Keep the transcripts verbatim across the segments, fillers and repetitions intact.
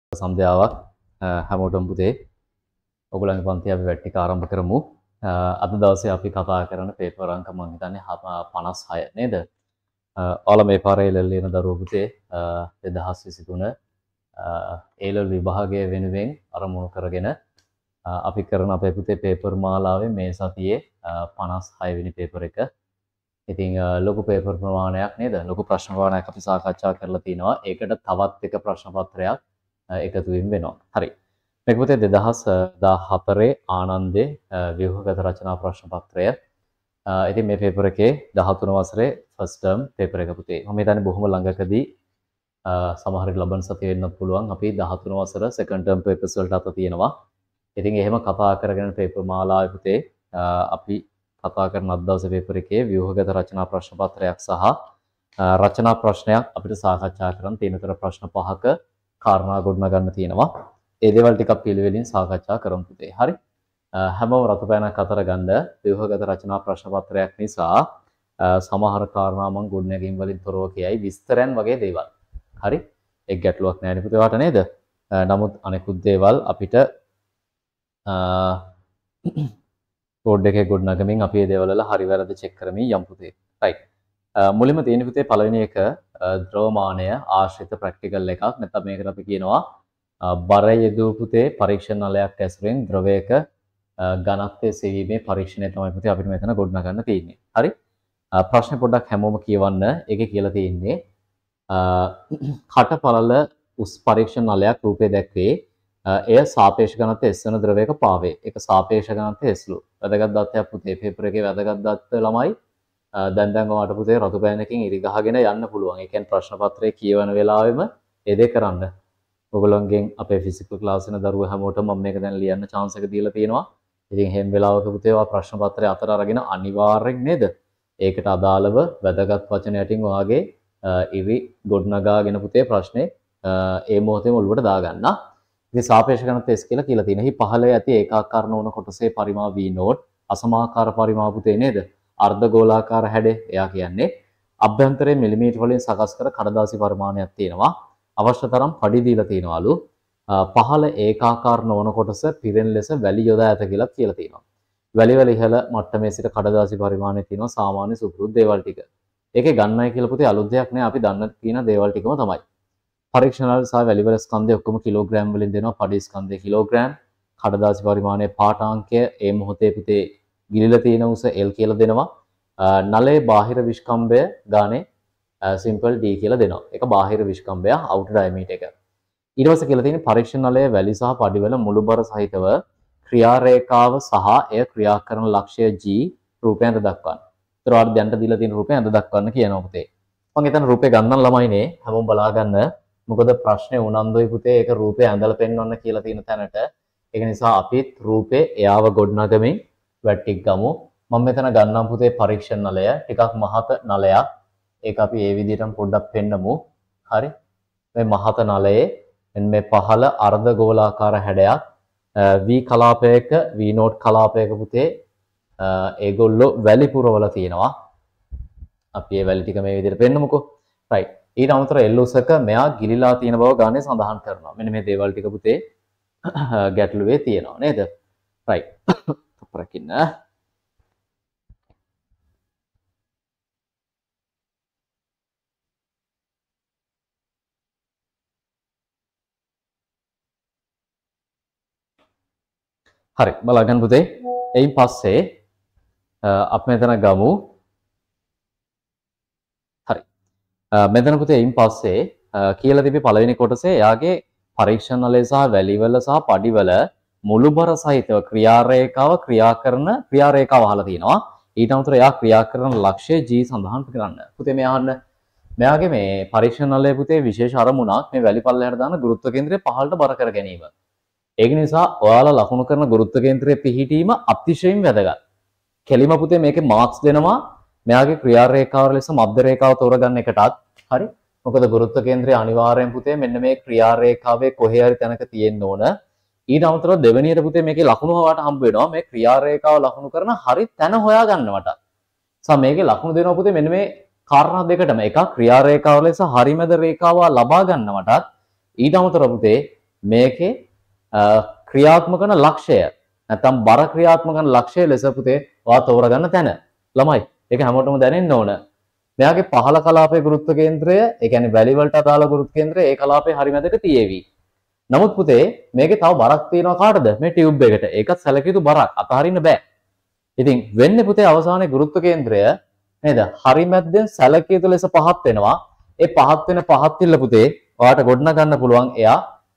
සන්ධ්‍යාවක් හැමෝටම පුතේ ඔයගොල්ලන්ගේ පන්ති අපි වැට් ටික ආරම්භ කරමු. අද දවසේ අපි කතා කරන පේපර් අංක මම හිතන්නේ පනස් හය නේද? ඔයාලා මේ පාරේ එල් එල් ලියන දරුවෝ පුතේ දෙදහස් විසිතුන එල් එල් විභාගය වෙනුවෙන් අරමුණු කරගෙන අපි කරන අපේ පුතේ පේපර් මාලාවේ මේ සතියේ පනස් හය වෙනි පේපර් එක. ඉතින් ලොකු පේපර් ප්‍රමාණයක් නේද? ලොකු ප්‍රශ්න ප්‍රමාණයක් අපි සාකච්ඡා කරලා තිනවා. ඒකට තවත් එක ප්‍රශ්න පත්‍රයක් එකතු වීම වෙනවා. හරි. මේක පුතේ දෙදහස් දාහතරේ ආනන්දේ ව්‍යුහගත රචනා ප්‍රශ්න පත්‍රය. ඉතින් මේ පේපර් එකේ දහතුන වසරේ ෆස්ට් ටර්ම් පේපර් එක පුතේ. මම හිතන්නේ බොහොම ළඟකදී සමහර ලබන සතියේ වෙන්නත් පුළුවන්. අපි දහතුන වසර සෙකන්ඩ් ටර්ම් පේපර්ස් වලට අත තියෙනවා. ඉතින් එහෙම කතා කරගෙන පේපර් මාලාවේ පුතේ අපි කතා කරන අද දවසේ පේපර් එකේ ව්‍යුහගත රචනා ප්‍රශ්න පත්‍රයක් සහ රචනා ප්‍රශ්නයක් අපිට සාකච්ඡා කරන්න තියෙනතර ප්‍රශ්න පහක කාරණා ගොඩනගන්න තියෙනවා. ඒ දේවල් ටිකක් පිළිවෙලින් සාකච්ඡා කරමු පුතේ. හරි. හැමෝම රතු පෑනක් අතර ගන්න ව්‍යුහගත රචනා ප්‍රශ්න පත්‍රයක් නිසා සමහර කාරණා මම ගොඩනැගීම් වලින් තොරව කියයි විස්තරයන් වගේ දේවල්. හරි. එක් ගැටලුවක් නැහැ නේ පුතේ වාට නේද? නමුත් අනෙකුත් දේවල් අපිට කෝඩ් එකේ ගොඩනගමින් අපි මේ දේවල් වල හරි වැරද්ද චෙක් කරමින් යම් පුතේ. රයිට්. මුලින්ම තියෙන පුතේ පළවෙනි එක ද්‍රවමානය ආශ්‍රිත ප්‍රැක්ටිකල් එකක්. නැත්නම් මේකට අපි කියනවා බර යෙදූ පුතේ පරීක්ෂණ නලයක් ඇසුරෙන් ද්‍රවයක ඝනත්වය සෙවීමේ පරීක්ෂණය තමයි පුතේ අපිට මෙතන ගොඩනගන්න තියෙන්නේ. හරි. ප්‍රශ්නේ පොඩ්ඩක් හැමෝම කියවන්න. ඒකේ කියලා තියෙන්නේ කට පළල උස් පරීක්ෂණ නලයක් රූපේ දැක්වේ. එය සාපේක්ෂ ඝනත්වය S වන ද්‍රවයක පාවේ. ඒක සාපේක්ෂ ඝනත්වය S ලු. වැදගත් දත්තයක් පුතේ පේපර් එකේ වැදගත් දත්ත ළමයි දැන් දැන් ඔයාලට පුතේ රතු පෑනකින් ඉරි ගහගෙන යන්න පුළුවන්. ඒ කියන්නේ ප්‍රශ්න පත්‍රයේ කියවන වෙලාවෙම ඒ දේ කරන්න. ඔයගොල්ලන්ගෙන් අපේ ෆිසිකල් ක්ලාස් වෙන දරුවෝ හැමෝටම මම මේක දැන් ලියන්න chance එක දීලා තියෙනවා. ඉතින් හැම වෙලාවක පුතේ ඔයා ප්‍රශ්න පත්‍රය අතර අරගෙන අනිවාර්යෙන් නේද? ඒකට අදාළව වැදගත් වචන යටින් ඔයාගේ ඉරි ගොඩනගාගෙන පුතේ ප්‍රශ්නේ ඒ මොහොතේම ඔළුවට දාගන්න. ඉතින් සාපේක්ෂ ඝනත්වය S කියලා කියලා තියෙනවා. එහි පහළ ඇති ඒකාකාර නොවන කොටසේ පරිමා V නෝට් අසමාකාර පරිමා පුතේ නේද? අර්ධ ගෝලාකාර හැඩය එයා කියන්නේ අභ්‍යන්තරයේ මිලිමීටර වලින් සකස් කර කඩදාසි පරිමාණයක් තියෙනවා. අවශ්‍ය තරම් පඩි දීලා තියෙනවලු. පහළ ඒකාකාර නොවන කොටස පිරෙන ලෙස වැලි යොදා ඇත කියලා කියලා තියෙනවා. වැලි වල ඉහළ මට්ටමේ සිට කඩදාසි පරිමාණය තියෙනවා සාමාන්‍ය සුපුරුදු දේවල් ටික. ඒකේ ගන්නයි කියලා පුතේ අලුත් දෙයක් නෑ. අපි දන්න තියෙන දේවල් ටිකම තමයි. පරීක්ෂණවල සහ වැලි වල ස්කන්ධය ඔක්කොම කිලෝග්‍රෑම් වලින් දෙනවා. පඩි ස්කන්ධය කිලෝග්‍රෑම්. කඩදාසි පරිමාණයේ පාඨාංකය ඒ මොහොතේ පුතේ ගිලිලා තියෙන උස L කියලා දෙනවා. නලයේ බාහිර විස්කම්භය ගානේ සිම්පල් D කියලා දෙනවා. ඒක බාහිර විස්කම්භය outer diameter එක. ඊට පස්සේ කියලා තියෙන්නේ පරීක්ෂණ නලයේ වැලි සහ පඩිවල මුළු බර සහිතව ක්‍රියා රේඛාව සහ එය ක්‍රියා කරන ලක්ෂ්‍ය G රූපය අඳ දක්වන්න. ඒතර ඔයාලට දැනට දීලා තියෙන රූපය අඳ දක්වන්න කියනවා පුතේ. මම හිතන රූපේ ගන්නන් ළමයිනේ හැමෝම බලා ගන්න. මොකද ප්‍රශ්නේ උනන්දුයි පුතේ ඒක රූපේ ඇඳලා පෙන්වන්න කියලා තියෙන තැනට. ඒක නිසා අපිත් රූපේ එයාව ගොඩනගමින් වැට්ටික් ගමු. මම මෙතන ගන්නම් පුතේ පරීක්ෂණ නලය ටිකක් මහත නලයක්. ඒක අපි ඒ විදිහටම පොඩ්ඩක් පෙන්නමු. හරි. මේ මහත නලයේ මේ පහළ අර්ධ ගෝලාකාර හැඩයක් V කලාපයක V නෝට් කලාපයක පුතේ ඒගොල්ලෝ වැලි පුරවල තියෙනවා. අපි මේ වැලි ටික මේ විදිහට පෙන්නමුකෝ. රයිට්. ඊට අමතරව L උසක මෙයා ගිලිලා තියෙන බව ගානේ සඳහන් කරනවා. මෙන්න මේ දේවල් ටික පුතේ ගැටලුවේ තියෙනවා නේද? රයිට්. අපරකින්න හරි බලගන්න පුතේ. එයින් පස්සේ අපි මෙතන ගමු. හරි. මෙතන පුතේ එයින් පස්සේ කියලා තිබි පළවෙනි කොටසේ එයාගේ පරීක්ෂණ නලය සහ වැලිවල සහ පඩිවල මුළු බර සහිතව ක්‍රියා රේඛාව ක්‍රියා කරන ක්‍රියා රේඛාව අහලා තියෙනවා. ඊට අමතරව එයා ක්‍රියා කරන ලක්ෂ්‍ය G සඳහන් කරන්න. පුතේ මේ අහන්න. මෙයාගේ මේ පරීක්ෂණ නලයේ පුතේ විශේෂ අරමුණක් මේ වැලි පල්ලයට දාන ගුරුත්ව කේන්ද්‍රය පහළට බර කර ගැනීම. ඒක නිසා ඔයාලා ලකුණු කරන ගුරුත්ව කේන්ද්‍රයේ පිහිටීම අතිශයින් වැදගත්. කෙලිම පුතේ මේකේ මාක්ස් දෙනවා. මෙයාගේ ක්‍රියා රේඛාව ලෙස මධ්‍ය රේඛාව තෝරගන්න එකටත්. හරි. මොකද ගුරුත්ව කේන්ද්‍රය අනිවාර්යෙන් පුතේ මෙන්න මේ ක්‍රියා රේඛාවේ කොහේ හරි තැනක තියෙන්න ඕන. ඊට අමතරව දෙවෙනියට පුතේ මේකේ ලකුණු හොයාට හම්බ වෙනවා. මේ ක්‍රියා රේඛාව ලකුණු කරන හරි තැන හොයා ගන්නවට. සම මේකේ ලකුණු දෙනවා පුතේ මෙන්න මේ කාරණා දෙකටම. එකක් ක්‍රියා රේඛාව ලෙස හරිමැද රේඛාව ලබා ගන්නවටත් ඊට අමතරව පුතේ මේකේ ක්‍රියාත්මක කරන ලක්ෂය නැත්නම් බර ක්‍රියාත්මක කරන ලක්ෂය ලෙස පුතේ ඔයා තෝරගන්න තැන. ළමයි ඒක හැමෝටම දැනෙන්න ඕන. මෙයාගේ පහළ කලාපයේ ගුරුත්ව කේන්ද්‍රය, ඒ කියන්නේ වැලි වලට අදාළ ගුරුත්ව කේන්ද්‍රය ඒ කලාපයේ හරි මැදට තියේවි. නමුත් පුතේ මේකේ තව බරක් තියෙනවා කාටද? මේ ටියුබ් එකට. ඒකත් සැලකිය යුතු බරක්. අතහරින්න බෑ. ඉතින් වෙන්නේ පුතේ අවසානයේ ගුරුත්ව කේන්ද්‍රය නේද? හරි මැද්දෙන් සැලකිය යුතු ලෙස පහත් වෙනවා. ඒ පහත් වෙන පහත් පිළ පුතේ ඔයාලට ගොඩනගා ගන්න පුළුවන් එයා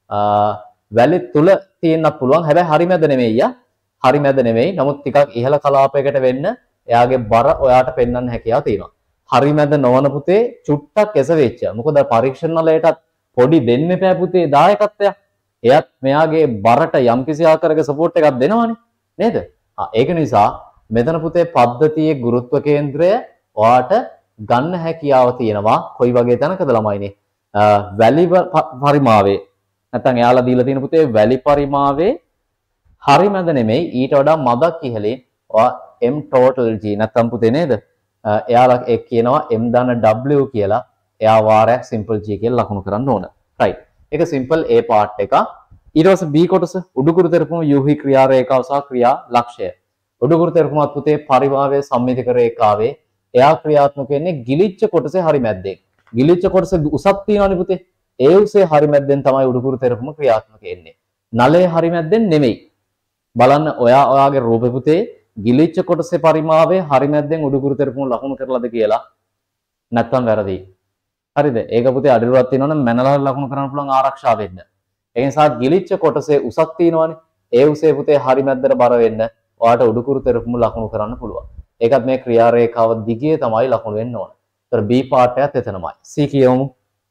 වැලි තුල තියෙන්නත් පුළුවන්. හැබැයි හරි මැද නෙමෙයි යා. හරි මැද නෙමෙයි. නමුත් ටිකක් ඉහළ කලාපයකට වෙන්න එයාගේ බර ඔයාට පෙන්වන්න හැකියාව තියෙනවා. හරි මැද නොවන පුතේ චුට්ටක් එසවෙච්ච. මොකද පරීක්ෂණ වලටත් පොඩි දෙන්න එපා පුතේ දායකත්වයක්. එයත් මෙයාගේ බරට යම්කිසි ආකාරයක සපෝට් එකක් දෙනවනේ. නේද? ආ ඒක නිසා මෙතන පුතේ පද්ධතියේ ගුරුත්ව කේන්ද්‍රය ඔයාට ගන්න හැකියාව තියෙනවා. කොයි වගේ තැනකද ළමයිනේ? වැලි පරිමාවේ නැත්නම් එයාලා දීලා තියෙන පුතේ වැලි පරිමාවේ හරි මැද නෙමෙයි ඊට වඩා මදක් ඉහළින් ඔයා m total g නැත්නම් පුතේ නේද? එයාලා ඒ කියනවා m ධන w කියලා. එයා වාරයක් simple g කියලා ලකුණු කරන්න ඕන. right. ඒක simple a part එක. ඊට පස්සේ b කොටස උඩුකුරු තෙරපුම යෝහි ක්‍රියා රේඛාව සහ ක්‍රියා ලක්ෂය. උඩුකුරු තෙරපුමත් පුතේ පරිභාවයේ සම්මිතික රේඛාවේ එයා ක්‍රියාත්මක වෙන්නේ ගිලිච්ච කොටසේ හරි මැද්දේ. ගිලිච්ච කොටසේ උසක් තියෙනවනේ පුතේ. ඒ උසේ හරි මැද්දෙන් තමයි උඩුකුරු තෙරපුම ක්‍රියාත්මක වෙන්නේ. නලයේ හරි මැද්දෙන් නෙමෙයි. බලන්න ඔයා ඔයාගේ රූපේ පුතේ ගිලිච්ච කොටසේ පරිමාවේ හරි මැද්දෙන් උඩුකුරු තෙරපුම ලකුණු කරලාද කියලා නැත්තම් වැරදි. හරිද? ඒක පුතේ අඩිරුවක් තියෙනවනම් මැනලා ලකුණු කරන්න පුළුවන් ආරක්ෂා වෙන්න. ඒ නිසා ගිලිච්ච කොටසේ උසක් තියෙනවනේ. ඒ උසේ පුතේ හරි මැද්දට බර වෙන්න ඔයාට උඩුකුරු තෙරපුම ලකුණු කරන්න පුළුවන්. ඒකත් මේ ක්‍රියා රේඛාව දිගේ තමයි ලකුණු වෙන්න ඕන. ඒතර B පාර්ට් එකත් එතනමයි. C කියවමු.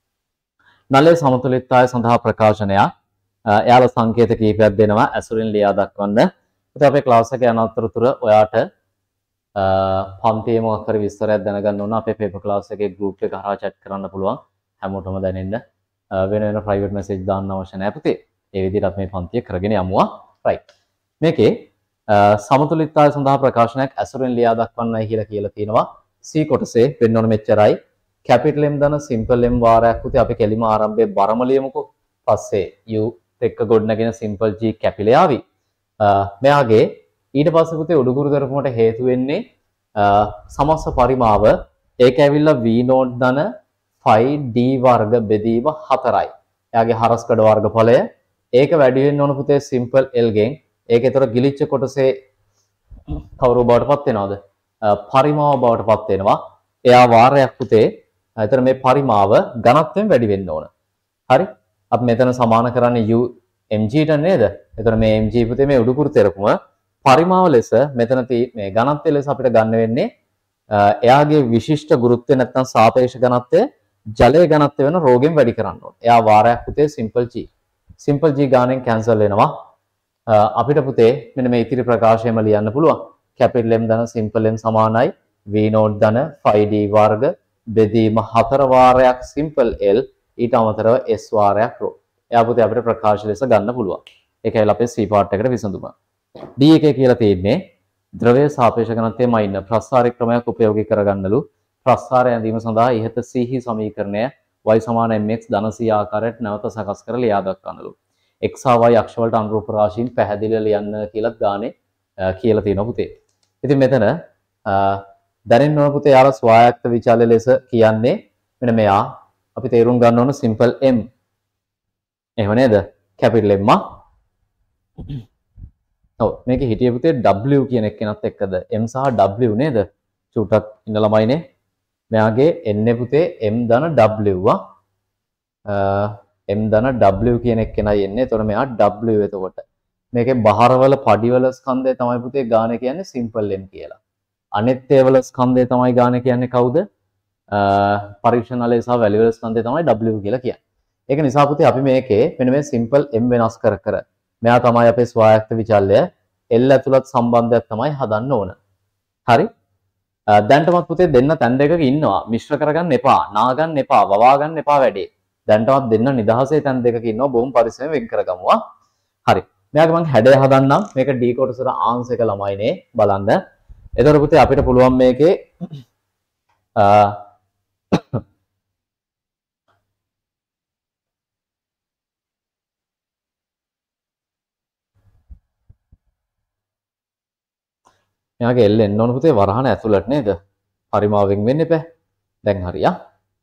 නලයේ සමතුලිතතාවය සඳහා ප්‍රකාශනයක්. එයාලා සංකේත කීපයක් දෙනවා ඇසුරින් ලියා දක්වන්න. ඉතින් අපේ ක්ලාස් එකේ අනතුරුතර ඔයාට පන්තියේ මොකක් හරි විස්තරයක් දැනගන්න ඕන අපේ පේපර් ක්ලාස් එකේ group එක හරහා chat කරන්න පුළුවන්. හැමෝටම දැනෙන්න වෙන වෙන private message දාන්න අවශ්‍ය නැහැ පුතේ. ඒ විදිහට අපි මේ පන්තිය කරගෙන යමුවා. right. මේකේ සමතුලිතතාවය සඳහා ප්‍රකාශනයක් ඇසුරින් ලියා දක්වන්නයි කියලා කියලා තියෙනවා. C කොටසේ වෙන්න ඕන මෙච්චරයි. capital M ධන simple M වාරයක් පුතේ අපි කෙලිම ආරම්භයේ බරම ලියමුකෝ. පස්සේ U එක්ක ගොඩනගෙන simple G කැපිලා ආවි. මෙයාගේ ඊට පස්සේ පුතේ උඩුකුරු දරපුමට හේතු වෙන්නේ සමස්ත පරිමාව ඒක ඇවිල්ලා V නෝට් ධන five D වර්ග බෙදීම හතරයි. එයාගේ හරස්කඩ වර්ගඵලය ඒක වැඩි වෙන්න ඕන පුතේ simple L ගෙන්. ඒක ඒතර ගිලිච්ච කොටසේ කවුරු බවටපත් වෙනවද? පරිමාව බවටපත් වෙනවා. එයා වාරයක් පුතේ ඒතර මේ පරිමාව ඝනත්වයෙන් වැඩි වෙන්න ඕන. හරි? අපි මෙතන සමාන කරන්නේ U mg ට නේද? එතන මේ mg පුතේ මේ උඩුකුරු තෙරපුම පරිමාව ලෙස මෙතන මේ ඝනත්වය ලෙස අපිට ගන්න වෙන්නේ එයාගේ විශිෂ්ට ගුරුත්වය නැත්නම් සාපේක්ෂ ඝනත්වය ජලයේ ඝනත්වය වෙන රෝගෙන් වැඩි කරන්න ඕනේ. එයා වාරයක් පුතේ simple g. simple g ගානෙන් කැන්සල් වෙනවා. අපිට පුතේ මෙන්න මේ ඉතිරි ප්‍රකාශයම ලියන්න පුළුවන්. capital M ධන simple M සමානයි V නෝට් ධන five D වර්ග බෙදීම හතර වාරයක් simple L ඊට අමතරව S වාරයක් රෝ. එයා පුතේ අපිට ප්‍රකාශ ලෙස ගන්න පුළුවන්. ඒකයි අපේ C පාර්ට් එකට විසඳුම. D එකේ කියලා තියෙන්නේ ද්‍රවයේ සාපේක්ෂ ඝනත්වයේ මයින්න ප්‍රස්ථාරික ක්‍රමයක් උපයෝගී කරගන්නලු ප්‍රස්ථාරය ඇඳීම සඳහා ඉහත C හි සමීකරණය y සමාන mx ධන c ආකාරයට නැවත සකස් කර ලියා දක්වන්නලු. x හා y අක්ෂ වලට අනුරූප රාශීන් පැහැදිලිව ලියන්න කියලාත් ගානේ කියලා තියෙනවා පුතේ. ඉතින් මෙතන දැනෙන්න ඕන පුතේ යාලා ස්වායක්ත විචාලය ලෙස කියන්නේ මෙන්න මෙයා අපි තේරුම් ගන්න ඕන simple M. එහෙම නේද? capital M. ඔව් මේකේ හිටියේ පුතේ W කියන එක්කෙනත් එක්කද M සහ W නේද? චුට්ටක් ඉන්න ළමයිනේ. මෙයාගේ එන්නේ පුතේ M ධන W ආ M ධන W කියන එක්කෙනයි එන්නේ. එතකොට මෙයා W එතකොට. මේකේ බහරවල පඩිවල ස්කන්ධය තමයි පුතේ ගාන කියන්නේ simple M කියලා. අනිත් ඒවල ස්කන්ධය තමයි ගාන කියන්නේ කවුද? පරීක්ෂණවල සහ වැලිවල ස්කන්ධය තමයි W කියලා කියන්නේ. ඒක නිසා පුතේ අපි මේකේ මෙන්න මේ simple M වෙනස් කර කර මෙයා තමයි අපේ ස්වායක්ත විචල්‍ය L ඇතුළත් සම්බන්ධයක් තමයි හදන්න ඕන. හරි? දැන්ටමත් පුතේ දෙන්න තැන් දෙකක ඉන්නවා. මිශ්‍ර කරගන්න එපා, නා ගන්න එපා, වවා ගන්න එපා වැඩේ. දැන්ටමත් දෙන්න නිදහසේ තැන් දෙකක ඉන්නවා. බොහොම පරිස්සමෙන් වෙන් කරගමුවා. හරි. මෙයාගේ මම හැඩය හදන්නම්. මේක D කොටසට ආන්සර් එක ළමයිනේ බලන්න. එතකොට පුතේ අපිට පුළුවන් මේකේ මෙයාගේ L එන්න ඕන පුතේ වරහන ඇතුළට නේද? පරිමාවෙන් වෙන්න එපා. දැන් හරියා.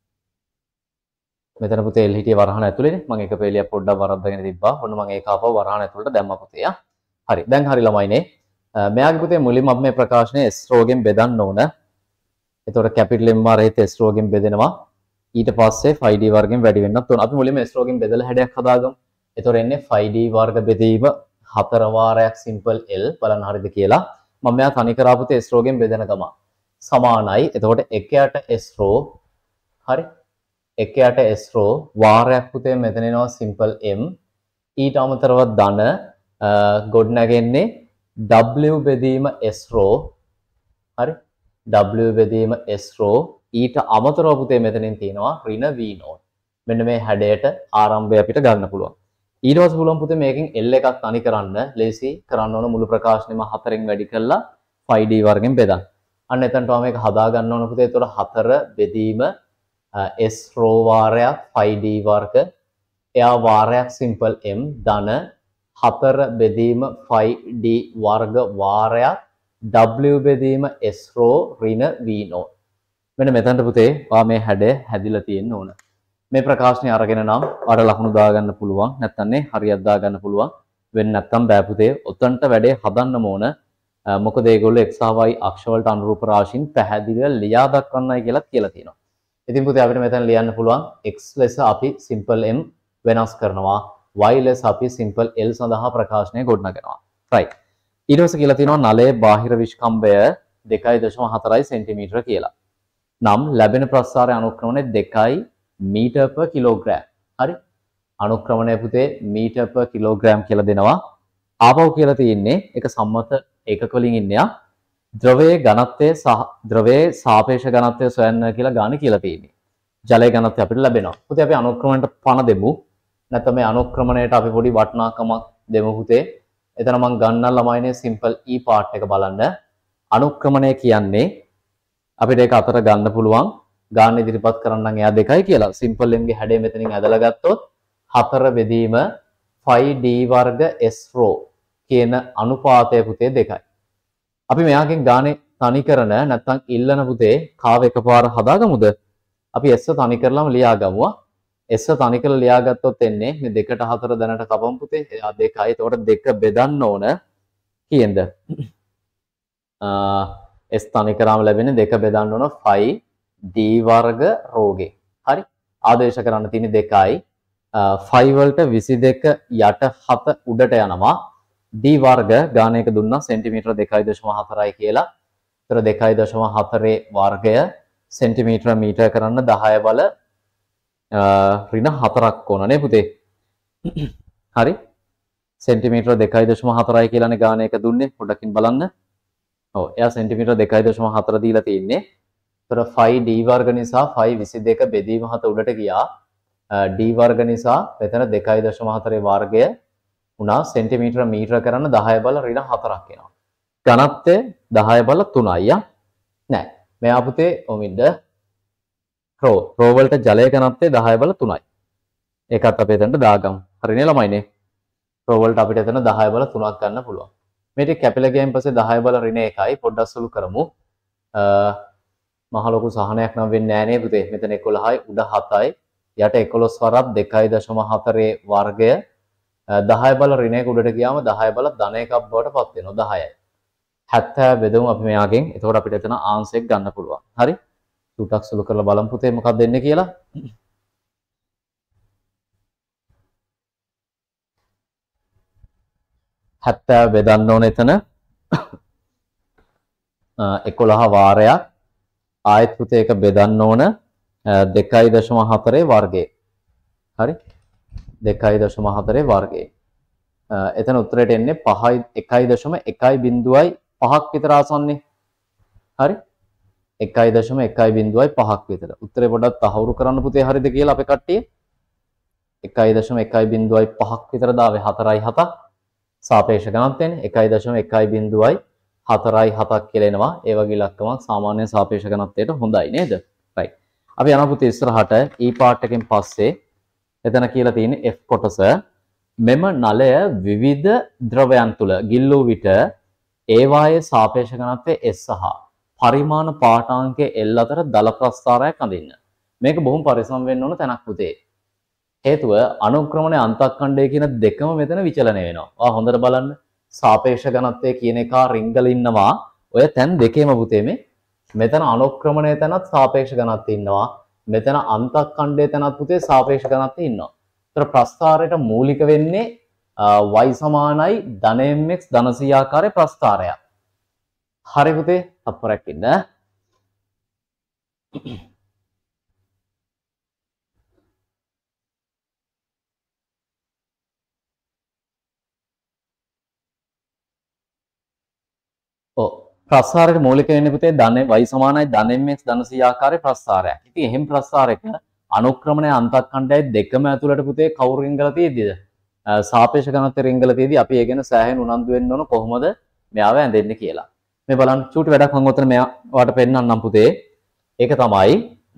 මෙතන පුතේ L හිටියේ වරහන ඇතුළේනේ. මම එක පෙළියක් පොඩ්ඩක් වරද්දගෙන තිබ්බා. ඔන්න මම ඒක ආපහු වරහන ඇතුළට දැම්මා පුතේ ආ. හරි. දැන් හරි ළමයිනේ. මෙයාගේ පුතේ මුලින්ම අපි මේ ප්‍රකාශනය S රෝගෙන් බෙදන්න ඕන. එතකොට කැපිටල් M R හිත S රෝගෙන් බෙදෙනවා. ඊට පස්සේ five D වර්ගෙන් වැඩි වෙන්නත් ඕන. අපි මුලින්ම S රෝගෙන් බෙදලා හැඩයක් හදාගමු. එතකොට එන්නේ five D වර්ග බෙදීම හතර වාරයක් simple L බලන්න හරියද කියලා. මම මෙයා තනි කරා පුතේ S රෝගෙන් බෙදෙන ගම. සමානයි. එතකොට එකයට S රෝ හරි. එකයට S රෝ වාරයක් පුතේ මෙතන එනවා simple M. ඊට අමතරව ධන ගොඩ නැගෙන්නේ W බෙදීම S රෝ හරි. W බෙදීම S රෝ ඊට අමතරව පුතේ මෙතනින් තියෙනවා ඍණ V නෝට්. මෙන්න මේ හැඩයට ආරම්භය අපිට ගන්න පුළුවන්. ඊට පස්සේ පුළුවන් පුතේ මේකෙන් L එකක් තනි කරන්න. ලේසි කරන්න ඕන මුළු ප්‍රකාශනෙම හතරෙන් වැඩි කරලා five D වර්ගෙන් බෙදන්න. අන්න එතනට මේක හදා ගන්න ඕන පුතේ. ඒතකොට හතර බෙදීම S රෝ වාරයක් five D වර්ග එයා වාරයක් simple M ධන හතර බෙදීම five D වර්ග වාරයක් W බෙදීම S රෝ ඍණ V නෝට්. මෙන්න මෙතනට පුතේ ඔයා මේ හැඩය හැදිලා තියෙන්න ඕන. මේ ප්‍රකාශනය අරගෙන නම් ඔයාලට ලකුණු දාගන්න පුළුවන්. නැත්නම් නේ හරියට දාගන්න පුළුවන්. වෙන්නේ නැත්නම් බෑ පුතේ. ඔතනට වැඩේ හදන්නම ඕන. මොකද ඒගොල්ලෝ X සහ Y අක්ෂ වලට අනුරූප රාශීන් පැහැදිලිව ලියා දක්වන්නයි කියලා කියලා තියෙනවා. ඉතින් පුතේ අපිට මෙතන ලියන්න පුළුවන් X ලෙස අපි simple M වෙනස් කරනවා. Y ලෙස අපි simple L සඳහා ප්‍රකාශනය ගොඩනගනවා. right. ඊට පස්සේ කියලා තියෙනවා නලයේ බාහිර විස්කම්භය දෙකයි දශම හතරයි සෙන්ටිමීටර කියලා. නම් ලැබෙන ප්‍රස්ථාරය අනුක්‍රමණය දෙකයි මීටර් per කිලෝග්‍රෑම්. හරි. අනුක්‍රමණය පුතේ මීටර් per කිලෝග්‍රෑම් කියලා දෙනවා. ආපහු කියලා තියෙන්නේ ඒක සම්මත ඒකක වලින් ඉන්නේ. ද්‍රවයේ ඝනත්වය සහ ද්‍රවයේ සාපේක්ෂ ඝනත්වය සොයන්න කියලා ගාන කියලා තියෙන්නේ. ජලයේ ඝනත්වය අපිට ලැබෙනවා. පුතේ අපි අනුක්‍රමණයට පණ දෙමු. නැත්නම් මේ අනුක්‍රමණයට අපි පොඩි වටිනාකමක් දෙමු පුතේ. එතන මම ගන්න ළමයිනේ simple E part එක බලන්න. අනුක්‍රමණය කියන්නේ අපිට ඒක අතර ගන්න පුළුවන්. ගාන ඉදිරිපත් කරන්නම් එයා දෙකයි කියලා. simple M ගේ හැඩය මෙතනින් ඇදලා ගත්තොත් හතර බෙදීම five D වර්ග S රෝ කියන අනුපාතය පුතේ දෙකයි. අපි මෙයාගෙන් ගානේ තනි කරන නැත්නම් ඉල්ලන පුතේ කාව එකපාර හදාගමුද? අපි S තනි කරලාම ලියාගමුවා. S තනි කරලා ලියාගත්තොත් එන්නේ මේ දෙකට හතර දැනට කපමු පුතේ. එයා දෙකයි. එතකොට දෙක බෙදන්න ඕන කීයද? S තනි කරාම ලැබෙන්නේ දෙක බෙදන්න ඕන five D වර්ග රෝගේ. හරි. ආදේශ කරන්න තියෙන්නේ දෙකයි. five වලට විසි දෙක යට හත උඩට යනවා. D වර්ග ගානයක දුන්නා සෙන්ටිමීටර දෙකයි දශම හතරයි කියලා. ඒතර දෙකයි දශම හතරේ වර්ගය සෙන්ටිමීටර මීටර කරන්න දහය බල ඍණ හතරක් ඕන නේ පුතේ. හරි. සෙන්ටිමීටර දෙකයි දශම හතරයි කියලානේ ගානයක දුන්නේ. පොඩ්ඩකින් බලන්න. ඔව් එයා සෙන්ටිමීටර දෙකයි දශම හතර දීලා තියෙන්නේ. ඒතර five D වර්ග නිසා five විසි දෙක බෙදීම හත උඩට ගියා. D වර්ග නිසා මෙතන දෙකයි දශම හතරේ වර්ගය උනා සෙන්ටිමීටර මීටර කරන්න දහය බල ඍණ හතරක් එනවා. ඝනත්වය දහය බල තුනයි ආ. නෑ. මෙයා පුතේ ඔමින්ද රෝ රෝ වලට ජලයේ ඝනත්වය දහය බල තුනයි. ඒකත් අපි එතනට දාගමු. හරිනේ ළමයිනේ. රෝ වලට අපිට එතන දහය බල තුනක් ගන්න පුළුවන්. මේ ටික කැපිලා ගියන් පස්සේ දහය බල ඍණ එකයි පොඩ්ඩක් සුළු කරමු. මහ ලොකු සහනයක් නම් වෙන්නේ නෑ නේ පුතේ. මෙතන එකොළහයි උඩ හතයි යට එකොළොස් වරක් දෙකයි දශම හතරේ වර්ගය දහය බල ඍණයක උඩට ගියාම දහය බල ධන එකක් බවට පත් වෙනවා දහයයි. හැත්තෑ බෙදමු අපි මෙයාගෙන්. එතකොට අපිට එතන ආන්සරයක් ගන්න පුළුවන්. හරි? ටුටක් සුළු කරලා බලමු පුතේ මොකක්ද දෙන්නේ කියලා. හැත්තෑ බෙදන්න ඕන එතන. එකොළහ වාරයක් ආයත් පුතේ එක බෙදන්න ඕන දෙකයි දශම හතරේ වර්ගය. හරි? දෙකයි දශම හතරේ වර්ගය. එතන උත්තරයට එන්නේ පහයි එකයි දශම එකයි බිංදුවයි පහක් විතර ආසන්නේ. හරි? එකයි දශම එකයි බිංදුවයි පහක් විතර. උත්තරේ පොඩ්ඩක් තහවුරු කරන්න පුතේ හරිද කියලා අපේ කට්ටිය. එකයි දශම එකයි බිංදුවයි පහක් විතර දාවේ හතරයි හතක්. සාපේක්ෂ ඝනත්වයෙන් එකයි දශම එකයි බිංදුවයි හතරයි හතක් කියලා එනවා. ඒ වගේ ඉලක්කමක් සාමාන්‍ය සාපේක්ෂ ඝනත්වයට හොඳයි නේද? right. අපි යනවා පුතේ ඉස්සරහට E part එකෙන් පස්සේ එතන කියලා තියෙන්නේ F කොටස. මෙම නලය විවිධ ද්‍රවයන් තුල ගිල්ලූ විට ඒවායේ සාපේක්ෂ ඝනත්වය S සහ පරිමාණ පාඨාංකය L අතර දල ප්‍රස්ථාරයක් අඳින්න. මේක බොහොම පරිස්සම් වෙන්න ඕන තැනක් පුතේ. හේතුව අනුක්‍රමණය අන්තක්ඛණ්ඩය කියන දෙකම මෙතන විචලනය වෙනවා. ඔයා හොඳට බලන්න. සාපේක්ෂ ඝනත්වය කියන එක රිංගල ඉන්නවා. ඔය තැන් දෙකේම පුතේ මේ මෙතන අනුක්‍රමණය තැනත් සාපේක්ෂ ඝනත්වය ඉන්නවා. මෙතන අන්තක්ඛණ්ඩය තැනත් පුතේ සාපේක්ෂ ඝනත්වය ඉන්නවා. ඒතර ප්‍රස්ථාරයට මූලික වෙන්නේ y සමානයි ධන mx ධන c ආකාරයේ ප්‍රස්ථාරයක්. හරි පුතේ තප්පරයක් ඉන්න. ඔව් ප්‍රස්ථාරයට මූලික වෙන්නේ පුතේ ධන y සමානයි ධන mx ධන c ආකාරයේ ප්‍රස්ථාරයක්. ඉතින් එහෙම ප්‍රස්ථාරයක අනුක්‍රමණය අන්තක්ඛණ්ඩයයි දෙකම ඇතුළට පුතේ කවුරු රිංගලා තියෙද්දිද? සාපේක්ෂ ඝනත්වය රිංගලා තියෙද්දි අපි ඒ ගැන සෑහෙන උනන්දු වෙන්න ඕන කොහොමද මෙයාව ඇඳෙන්නේ කියලා. මේ බලන්න චූටි වැඩක් මම ඔතන මෙයා ඔයාලට පෙන්නන්නම් පුතේ. ඒක තමයි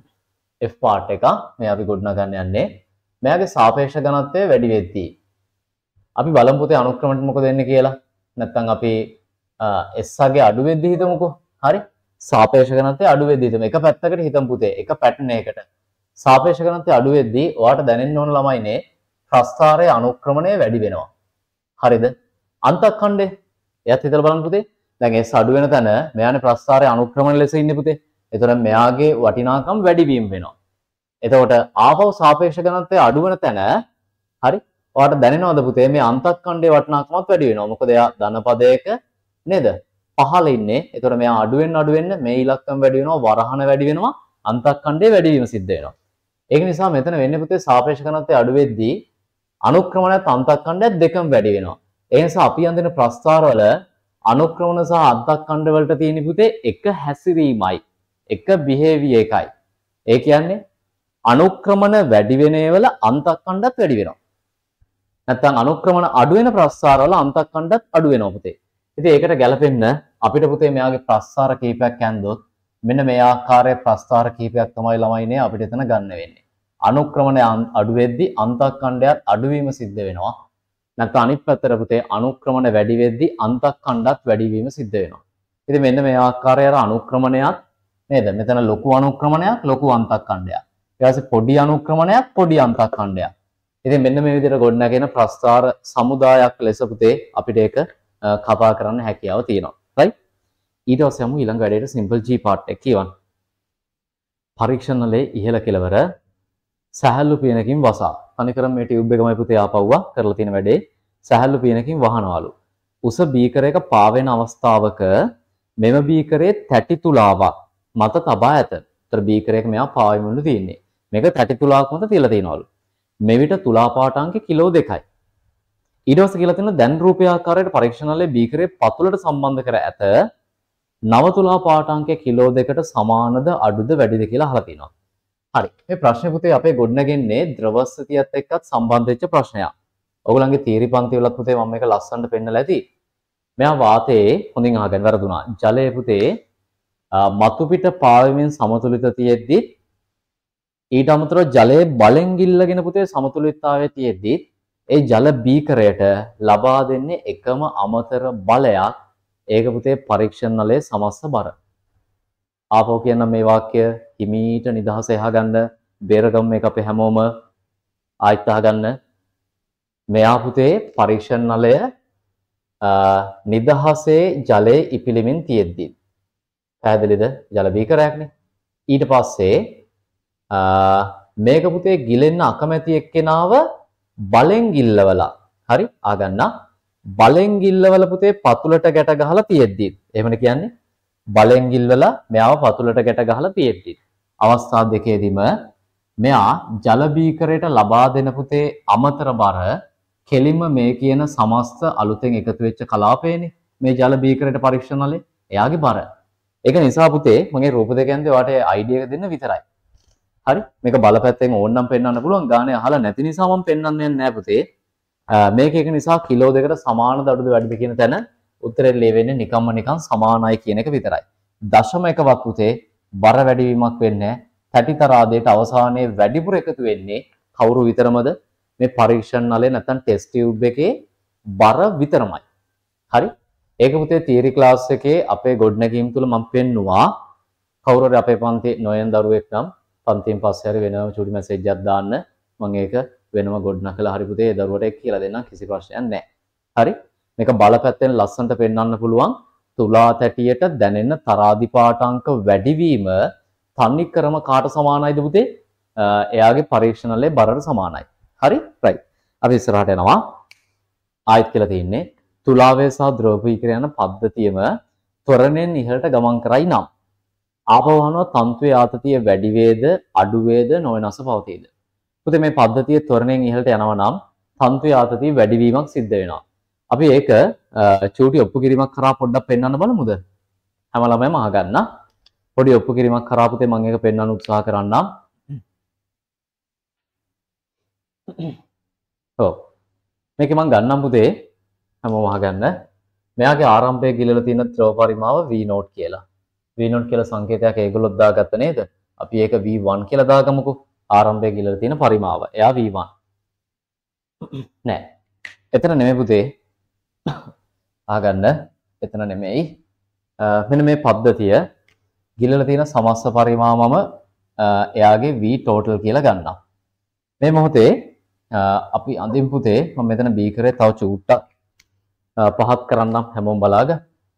F part එක. මේ අපි ගොඩනගන්න යන්නේ. මෙයාගේ සාපේක්ෂ ඝනත්වය වැඩි වෙද්දී අපි බලමු පුතේ අනුක්‍රමණයට මොකද වෙන්නේ කියලා. නැත්නම් අපි S ගේ අඩු වෙද්දී හිතමුකෝ. හරි? සාපේක්ෂ ඝනත්වය අඩු වෙද්දී හිතමු. එක පැත්තකට හිතමු පුතේ. එක පැටර්න් එකකට. සාපේක්ෂ ඝනත්වය අඩු වෙද්දී ඔයාලට දැනෙන්න ඕන ළමයිනේ ප්‍රස්ථාරයේ අනුක්‍රමණය වැඩි වෙනවා. හරිද? අන්තක්ඛණ්ඩය. එයත් හිතලා බලන්න පුතේ. දැන් S අඩු වෙන තැන මෙයානේ ප්‍රස්ථාරයේ අනුක්‍රමණය ලෙස ඉන්නේ පුතේ. එතකොට මෙයාගේ වටිනාකම් වැඩි වීම වෙනවා. එතකොට ආපහු සාපේක්ෂ ඝනත්වය අඩු වෙන තැන හරි ඔයාලට දැනෙනවද පුතේ මේ අන්තක්ඛණ්ඩයේ වටිනාකමත් වැඩි වෙනවා. මොකද එයා ධන පදයක නේද? පහළ ඉන්නේ. එතකොට මෙයා අඩු වෙන්න අඩු වෙන්න මේ ඉලක්කම් වැඩි වෙනවා, වරහන වැඩි වෙනවා, අන්තක්ඛණ්ඩයේ වැඩි වීම සිද්ධ වෙනවා. ඒක නිසා මෙතන වෙන්නේ පුතේ සාපේක්ෂ ඝනත්වය අඩු වෙද්දී අනුක්‍රමණයත් අන්තක්ඛණ්ඩයත් දෙකම වැඩි වෙනවා. ඒ නිසා අපි අඳින ප්‍රස්ථාරවල අනුක්‍රමණ සහ අන්තක්ඛණ්ඩ වලට තියෙන පුතේ එක හැසිරීමයි. එක behavior එකයි. ඒ කියන්නේ අනුක්‍රමණ වැඩි වෙන ඒවල අන්තක්ඛණ්ඩත් වැඩි වෙනවා. නැත්නම් අනුක්‍රමණ අඩු වෙන ප්‍රස්ථාරවල අන්තක්ඛණ්ඩත් අඩු වෙනවා පුතේ. ඉතින් ඒකට ගැලපෙන්න අපිට පුතේ මෙයාගේ ප්‍රස්ථාර කීපයක් ඇන්දොත් මෙන්න මේ ආකාරයේ ප්‍රස්ථාර කීපයක් තමයි ළමයිනේ අපිට එතන ගන්න වෙන්නේ. අනුක්‍රමණය අඩු වෙද්දී අන්තක්ඛණ්ඩයත් අඩුවීම සිද්ධ වෙනවා. නැත්නම් අනිත් පැත්තට පුතේ අනුක්‍රමණ වැඩි වෙද්දී අන්තක්ඛණ්ඩත් වැඩි වීම සිද්ධ වෙනවා. ඉතින් මෙන්න මේ ආකාරයේ අනුක්‍රමණයක් නේද? මෙතන ලොකු අනුක්‍රමණයක් ලොකු අන්තක්ඛණ්ඩයක්. ඊට පස්සේ පොඩි අනුක්‍රමණයක් පොඩි අන්තක්ඛණ්ඩයක්. ඉතින් මෙන්න මේ විදිහට ගොඩනගෙන ප්‍රස්ථාර සමුදායක් ලෙස පුතේ අපිට ඒක කපා කරන්න හැකියාව තියෙනවා. right? ඊට පස්සේ යමු ඊළඟ වැඩේට simple G part එක කියවන්න. පරීක්ෂණවලේ ඉහළ කෙළවර සැහැල්ලු පියනකින් වසා. අනිකරම මේ ටියුබ් එකමයි පුතේ ආපහුවා කරලා තියෙන වැඩේ. සැහැල්ලු පියනකින් වහනවලු. උස බීකරයක පාවෙන අවස්ථාවක මෙම බීකරයේ තැටි තුලාවක් මත තබා ඇත. ඒතර බීකරයක මෙයා පාවෙමුළු තියෙන්නේ. මේක තැටි තුලාවක් මත තියලා තියෙනවලු. මෙවිට තුලා පාඨාංකය කිලෝ දෙකයි. ඊට පස්සේ කියලා තියෙනවා දැන් රූපය ආකාරයට පරීක්ෂණවලේ බීකරයේ පතුලට සම්බන්ධ කර ඇත. නව තුලා පාඨාංකය කිලෝ දෙකට සමානද අඩුද වැඩිද කියලා අහලා තිනවා. හරි. මේ ප්‍රශ්නේ පුතේ අපේ ගොඩනගන්නේ ද්‍රවස්ථිතියත් එක්කත් සම්බන්ධ වෙච්ච ප්‍රශ්නයක්. ඔයගොල්ලන්ගේ තීරි පන්ති වලත් පුතේ මම මේක ලස්සනට පෙන්නලා ඇති. මෙයා වාතයේ හොඳින් අහගන්න වැරදුනා. ජලයේ පුතේ මතු පිට පාවෙමින් සමතුලිත තියෙද්දි ඊට අමතරව ජලයේ බලෙන් ගිල්ලගෙන පුතේ සමතුලිතතාවයේ තියෙද්දි ඒ ජල බීකරයට ලබා දෙන්නේ එකම අමතර බලයක්. ඒක පුතේ පරීක්ෂණ නලයේ සමස්ත බර. ආපහු කියන මේ වාක්‍ය හිමීට නිදහස එහගන්න බේරගම් මේක අපේ හැමෝම ආයිත් අහගන්න. මෙයා පුතේ පරීක්ෂණ නලය නිදහසේ ජලයේ ඉපිලිමින් තියෙද්දි පැහැදිලිද? ජල බීකරයක්නේ. ඊට පස්සේ මේක පුතේ ගිලෙන්න අකමැති එක්කෙනාව බලෙන් ගිල්ලවලා හරි ආගන්න බලෙන් ගිල්ලවල පුතේ පතුලට ගැට ගහලා තියෙද්දි එහෙමද කියන්නේ බලෙන් ගිල්වලා මෙයාව පතුලට ගැට ගහලා තියෙද්දි අවස්ථා දෙකේදීම මෙයා ජල බීකරයට ලබා දෙන පුතේ අමතර බර කෙලින්ම මේ කියන සමස්ත අලුතෙන් එකතු වෙච්ච කලාපයනේ මේ ජල බීකරයට පරීක්ෂණවලේ එයාගේ බර. ඒක නිසා පුතේ මගේ රූප දෙකෙන්ද ඔයාලට අයිඩියා එක දෙන්න විතරයි. හරි මේක බලපැත්තෙන් ඕනනම් පෙන්වන්න පුළුවන් ගානේ අහලා නැති නිසා මම පෙන්වන්නේ නැහැ පුතේ. මේක එක නිසා කිලෝ දෙකට සමානද අඩුද වැඩිද කියන තැන උත්තරේ ලියවෙන්නේ නිකම්ම නිකන් සමානයි කියන එක විතරයි. දශම එකවත් පුතේ බර වැඩිවීමක් වෙන්නේ නැහැ. පැටිතරාදයට අවසානයේ වැඩිපුර එකතු වෙන්නේ කවුරු විතරමද? මේ පරීක්ෂණ නලේ නැත්නම් ටෙස්ට් ටියුබ් එකේ බර විතරමයි. හරි? ඒක පුතේ තියරි ක්ලාස් එකේ අපේ ගොඩනැගීම් තුල මම පෙන්නුවා. කවුරු හරි අපේ පන්තියේ නොයන් දරුවෙක් නම් පන්තියෙන් පස්සේ හරි වෙනම චුටි මැසේජ් එකක් දාන්න. මම ඒක වෙනම ගොඩනකලා හරි පුතේ ඒ දරුවට ඒක කියලා දෙන්නම් කිසි ප්‍රශ්නයක් නැහැ. හරි? මේක බලපැත්තෙන් ලස්සනට පෙන්වන්න පුළුවන්. තුලා තැටියට දැනෙන තරාදිපාඨාංක වැඩිවීම තනිකරම කාට සමානයිද පුතේ? එයාගේ පරීක්ෂණවලේ බරට සමානයි. හරි? රයිට්. අපි ඉස්සරහට යනවා. ආයත් කියලා තියෙන්නේ තුලාවේ සහ ද්‍රවීකරණ පද්ධතියම ත්වරණයෙන් ඉහළට ගමන් කරයි නම් ආපවහනව තන්තුවේ ආතතිය වැඩි වේද අඩු වේද නොවෙනස්ව පවතීද? පුතේ මේ පද්ධතිය ත්වරණයෙන් ඉහළට යනවා නම් තන්තුවේ ආතතිය වැඩි වීමක් සිද්ධ වෙනවා. අපි ඒක චූටි ඔප්පු කිරීමක් කරා පොඩ්ඩක් පෙන්වන්න බලමුද? හැම ළමයිම අහගන්න. පොඩි ඔප්පු කිරීමක් කරා පුතේ මම ඒක පෙන්වන්න උත්සාහ කරන්නම්. ඔව්. මේකේ මම ගන්නම් පුතේ හැමෝම අහගන්න. මෙයාගේ ආරම්භයේ ගිලලා තියෙන ද්‍රව පරිමාව V zero කියලා. V zero කියලා සංකේතයක් ඒගොල්ලෝ දාගත්ත නේද? අපි ඒක V one කියලා දාගමුකෝ. ආරම්භයේ ගිලලා තියෙන පරිමාව. එයා V one. නෑ. එතන නෙමෙයි පුතේ. අහගන්න. එතන නෙමෙයි. මෙන්න මේ පද්ධතිය ගිලලා තියෙන සමස්ත පරිමාවම එයාගේ V total කියලා ගන්නවා. මේ මොහොතේ අපි අඳින් පුතේ මම මෙතන බීකරේ තව චූට්ටක් පහත් කරන්නම් හැමෝම බලාගන්න.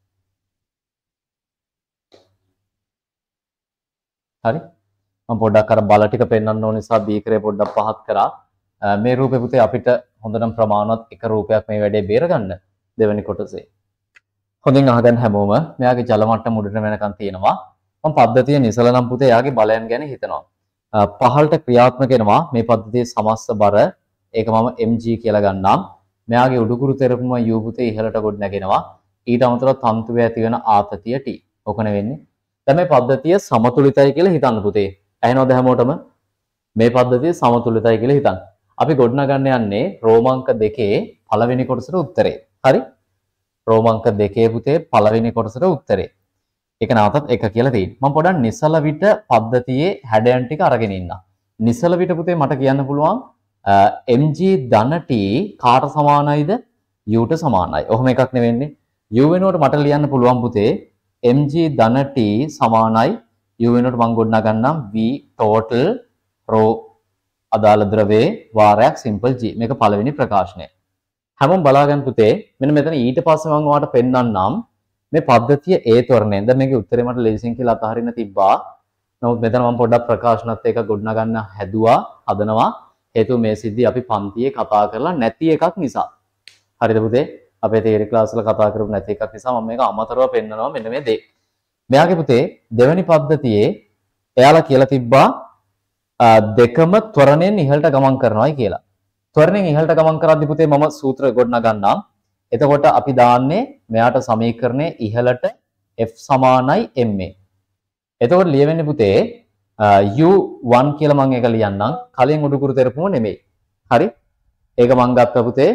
හරි? මම පොඩ්ඩක් අර බල ටික පෙන්වන්න ඕන නිසා බීකරේ පොඩ්ඩක් පහත් කරා. මේ රූපේ පුතේ අපිට හොඳටම ප්‍රමාණවත් එක රූපයක් මේ වැඩේ බේරගන්න දෙවෙනි කොටසේ. හොඳින් අහගන්න හැමෝම. මෙයාගේ ජල මට්ටම උඩට වෙනකන් තියෙනවා. මම පද්ධතිය නිසල නම් පුතේ එයාගේ බලයන් ගැන හිතනවා. පහළට ක්‍රියාත්මක වෙනවා මේ පද්ධතියේ සමස්ත බර. ඒක මම mg කියලා ගන්නම්. මෙයාගේ උඩුකුරු තෙරපුම u පුතේ ඉහළට ගොඩ නැගෙනවා. ඊට අමතරව තන්තුවේ ඇති වෙන ආතතිය t. ඔකනේ වෙන්නේ. දැන් මේ පද්ධතිය සමතුලිතයි කියලා හිතන්න පුතේ. ඇහෙනවද හැමෝටම? මේ පද්ධතිය සමතුලිතයි කියලා හිතන්න. අපි ගොඩනගන්න යන්නේ රෝමාංක දෙකේ පළවෙනි කොටසට උත්තරේ. හරි? රෝමාංක දෙකේ පුතේ පළවෙනි කොටසට උත්තරේ. ඒක නැවතත් එක කියලා තියෙනවා. මම පොඩ්ඩක් නිසල විට පද්ධතියේ හැඩයන් ටික අරගෙන ඉන්නම්. නිසල විට පුතේ මට කියන්න පුළුවන් mg ධන t කාට සමානයිද? u ට සමානයි. ඔහොම එකක් නෙවෙන්නේ. u වෙනුවට මට ලියන්න පුළුවන් පුතේ mg ධන t සමානයි u වෙනුවට මම ගොඩනගා ගන්නම් v total rho අදාළ ද්‍රවයේ වාරයක් simple g. මේක පළවෙනි ප්‍රකාශනය. හැමෝම බලාගන්න පුතේ. මෙන්න මෙතන ඊට පස්සේ මම ඔයාලට පෙන්නන්නම් මේ පද්ධතිය ඒ තොරණයෙන්. දැන් මේකේ උත්තරේ මට ලේසියෙන් කියලා අතහරින්න තිබ්බා. නමුත් මෙතන මම පොඩ්ඩක් ප්‍රකාශනත් එක්ක ගොඩනගා ගන්න හැදුවා, හදනවා. හේතුව මේ සිද්ධි අපි පන්තියේ කතා කරලා නැති එකක් නිසා. හරිද පුතේ? අපේ තියරි ක්ලාස් වල කතා කරපු නැති එකක් නිසා මම මේක අමතරව පෙන්නනවා මෙන්න මේ දේ. මෙයාගේ පුතේ දෙවෙනි පද්ධතියේ එයාලා කියලා තිබ්බා දෙකම ත්වරණයෙන් ඉහළට ගමන් කරනවායි කියලා. ත්වරණයෙන් ඉහළට ගමන් කරද්දී පුතේ මම සූත්‍රය ගොඩනගා ගන්නම්. එතකොට අපි දාන්නේ මෙයාට සමීකරණය ඉහළට f සමානයි ma. එතකොට ලියවෙන්නේ පුතේ u one කියලා මම ඒක ලියන්නම්. කලින් උඩුකුරු තෙරපුම නෙමෙයි. හරි? ඒක මම ගත්තා පුතේ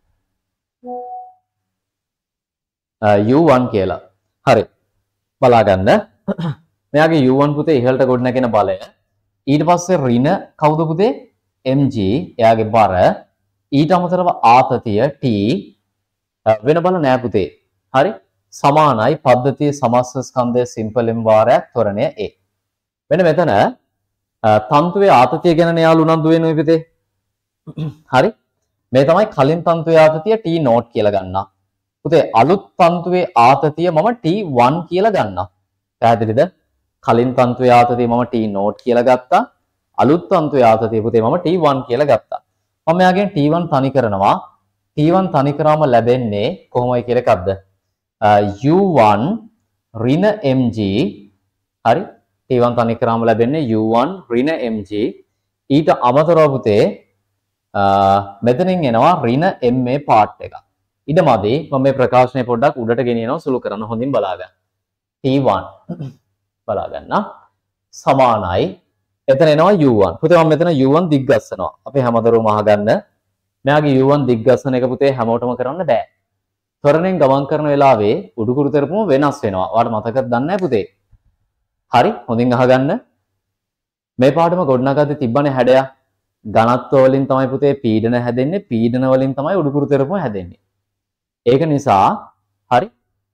u one කියලා. හරි. බලා ගන්න. මෙයාගේ u one පුතේ ඉහළට ගොඩ නැගෙන බලය. ඊට පස්සේ ඍණ කවුද පුතේ? mg එයාගේ බර. ඊට අමතරව ආතතිය t වෙන බල නෑ පුතේ. හරි? සමානයි පද්ධතියේ සමස්ත ස්කන්ධයේ simple m වාරයක් ත්වරණය a. මෙන්න මෙතන තන්තුවේ ආතතිය ගැන යාළු උනන්දු වෙනවා පුතේ. හරි? මේ තමයි කලින් තන්තුවේ ආතතිය t naught කියලා ගන්නවා. පුතේ අලුත් තන්තුවේ ආතතිය මම t one කියලා ගන්නවා. පැහැදිලිද? කලින් තන්තුවේ ආතතිය මම t naught කියලා ගත්තා. අලුත් තන්තුවේ ආතතිය පුතේ මම t one කියලා ගත්තා. මම මෙයාගෙන් t one තනි කරනවා. t one තනි කරාම ලැබෙන්නේ කොහොමයි කියලා එකක්ද? u one ඍණ mg. හරි? t one තනි කරාම ලැබෙන්නේ u one ඍණ mg. ඊට අමතරව පුතේ මෙතනින් එනවා ඍණ ma part එක. ඊටමදී මම මේ ප්‍රකාශනය පොඩ්ඩක් උඩට ගෙනියනවා සුළු කරන්න. හොඳින් බලා ගන්න. t one බලා ගන්න සමානයි. එතන එනවා u one. පුතේ මම මෙතන u one දිග්ගස්සනවා. අපි හැමදෙරෝම අහගන්න. මෙයාගේ u one දිග්ගස්සන එක පුතේ හැමෝටම කරන්න බෑ. ත්වරණයෙන් ගමන් කරන වෙලාවේ උඩුකුරු තෙරපුම වෙනස් වෙනවා. ඔයාලට මතකද දන්නේ නැහැ පුතේ. හරි? හොඳින් අහගන්න. මේ පාඩම ගොඩනගද්දි තිබ්බනේ හැඩයක්. ඝනත්ව වලින් තමයි පුතේ පීඩන හැදෙන්නේ. පීඩන වලින් තමයි උඩුකුරු තෙරපුම හැදෙන්නේ. ඒක නිසා හරි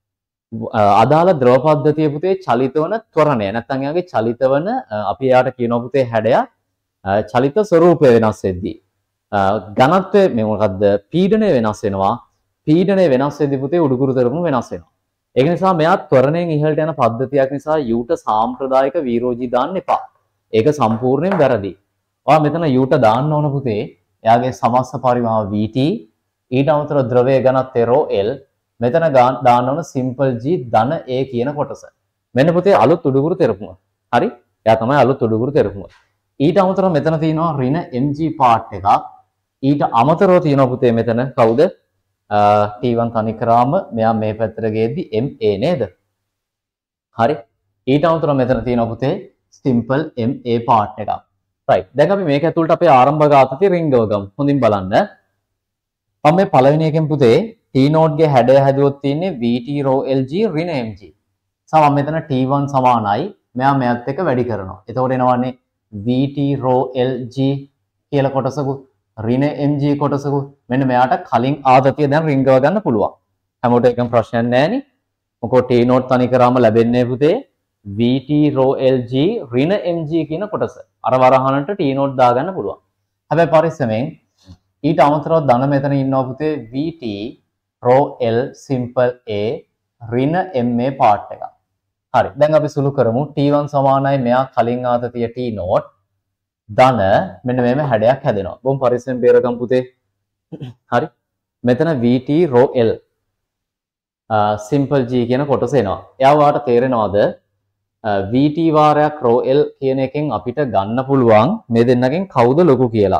අදාළ ද්‍රව පද්ධතිය පුතේ චලිත වන ත්වරණය නැත්නම් එයාගේ චලිත වන අපි එයාට කියනවා පුතේ හැඩයක් චලිත ස්වરૂපය වෙනස් වෙද්දී ඝනත්වය මේ මොකද්ද පීඩනය වෙනස් වෙනවා පීඩනය වෙනස් වෙද්දී පුතේ උඩුකුරු තරම වෙනස් වෙනවා ඒක නිසා මෙයා ත්වරණයෙන් ඉහළට යන පද්ධතියක් නිසා U ට සාම්ප්‍රදායික වීරෝජී දාන්න එපා ඒක සම්පූර්ණයෙන් වැරදි ඔයා මෙතන U ට දාන්න ඕන පුතේ එයාගේ සමස්ත පරිමාව V T ඊට අමතරව ද්‍රවයේ ඝනත්වය rho L මෙතන දාන්න ඕන simple G ධන A කියන කොටස. මෙන්න පුතේ අලුත් උඩුකුරු තෙරපුම. හරි? එයා තමයි අලුත් උඩුකුරු තෙරපුම. ඊට අමතරව මෙතන තියෙනවා ඍණ Mg part එකක්. ඊට අමතරව තියෙනවා පුතේ මෙතන කවුද? T one තනිකරාම මෙයා මේ පැත්තට ගියේදී M A නේද? හරි? ඊට අමතරව මෙතන තියෙනවා පුතේ simple M A part එකක්. right. දැන් අපි මේක ඇතුළට අපේ ආරම්භක ආතතිය රිංගව ගමු. හොඳින් බලන්න. මම මේ පළවෙනි එකෙන් පුතේ T node ගේ හැඩය හැදුවොත් තියෙන්නේ V T rho L G ඍණ Mg. සම මෙතන T one සමානයි මෙයා මෙයත් එක්ක වැඩි කරනවා. එතකොට එනවන්නේ V T rho L G කියලා කොටසකුත් ඍණ Mg කොටසකුත් මෙන්න මෙයාට කලින් ආතතිය දැන් රිංගව ගන්න පුළුවන්. හැමෝටම එකම ප්‍රශ්නයක් නැහැ නේ. මොකෝ T node තනි කරාම ලැබෙන්නේ පුතේ V T rho L G ඍණ Mg කියන කොටස. අර වරහනට T node දාගන්න පුළුවන්. හැබැයි පරිස්සමෙන් ඊට අමතරව ධන මෙතන ඉන්නවා පුතේ V T rho L simple A ඍණ M A part එක. හරි. දැන් අපි සුළු කරමු T one සමානයි මෙයා කලින් ආතතිය T node ධන මෙන්න මේම හැඩයක් හැදෙනවා. බොම් පරිස්සමෙන් බේරගමු පුතේ. හරි. මෙතන V T rho L simple G කියන කොටස එනවා. එයා ඔයාලට තේරෙනවද V T වාරයක් rho L කියන එකෙන් අපිට ගන්න පුළුවන් මේ දෙන්නගෙන් කවුද ලොකු කියලා.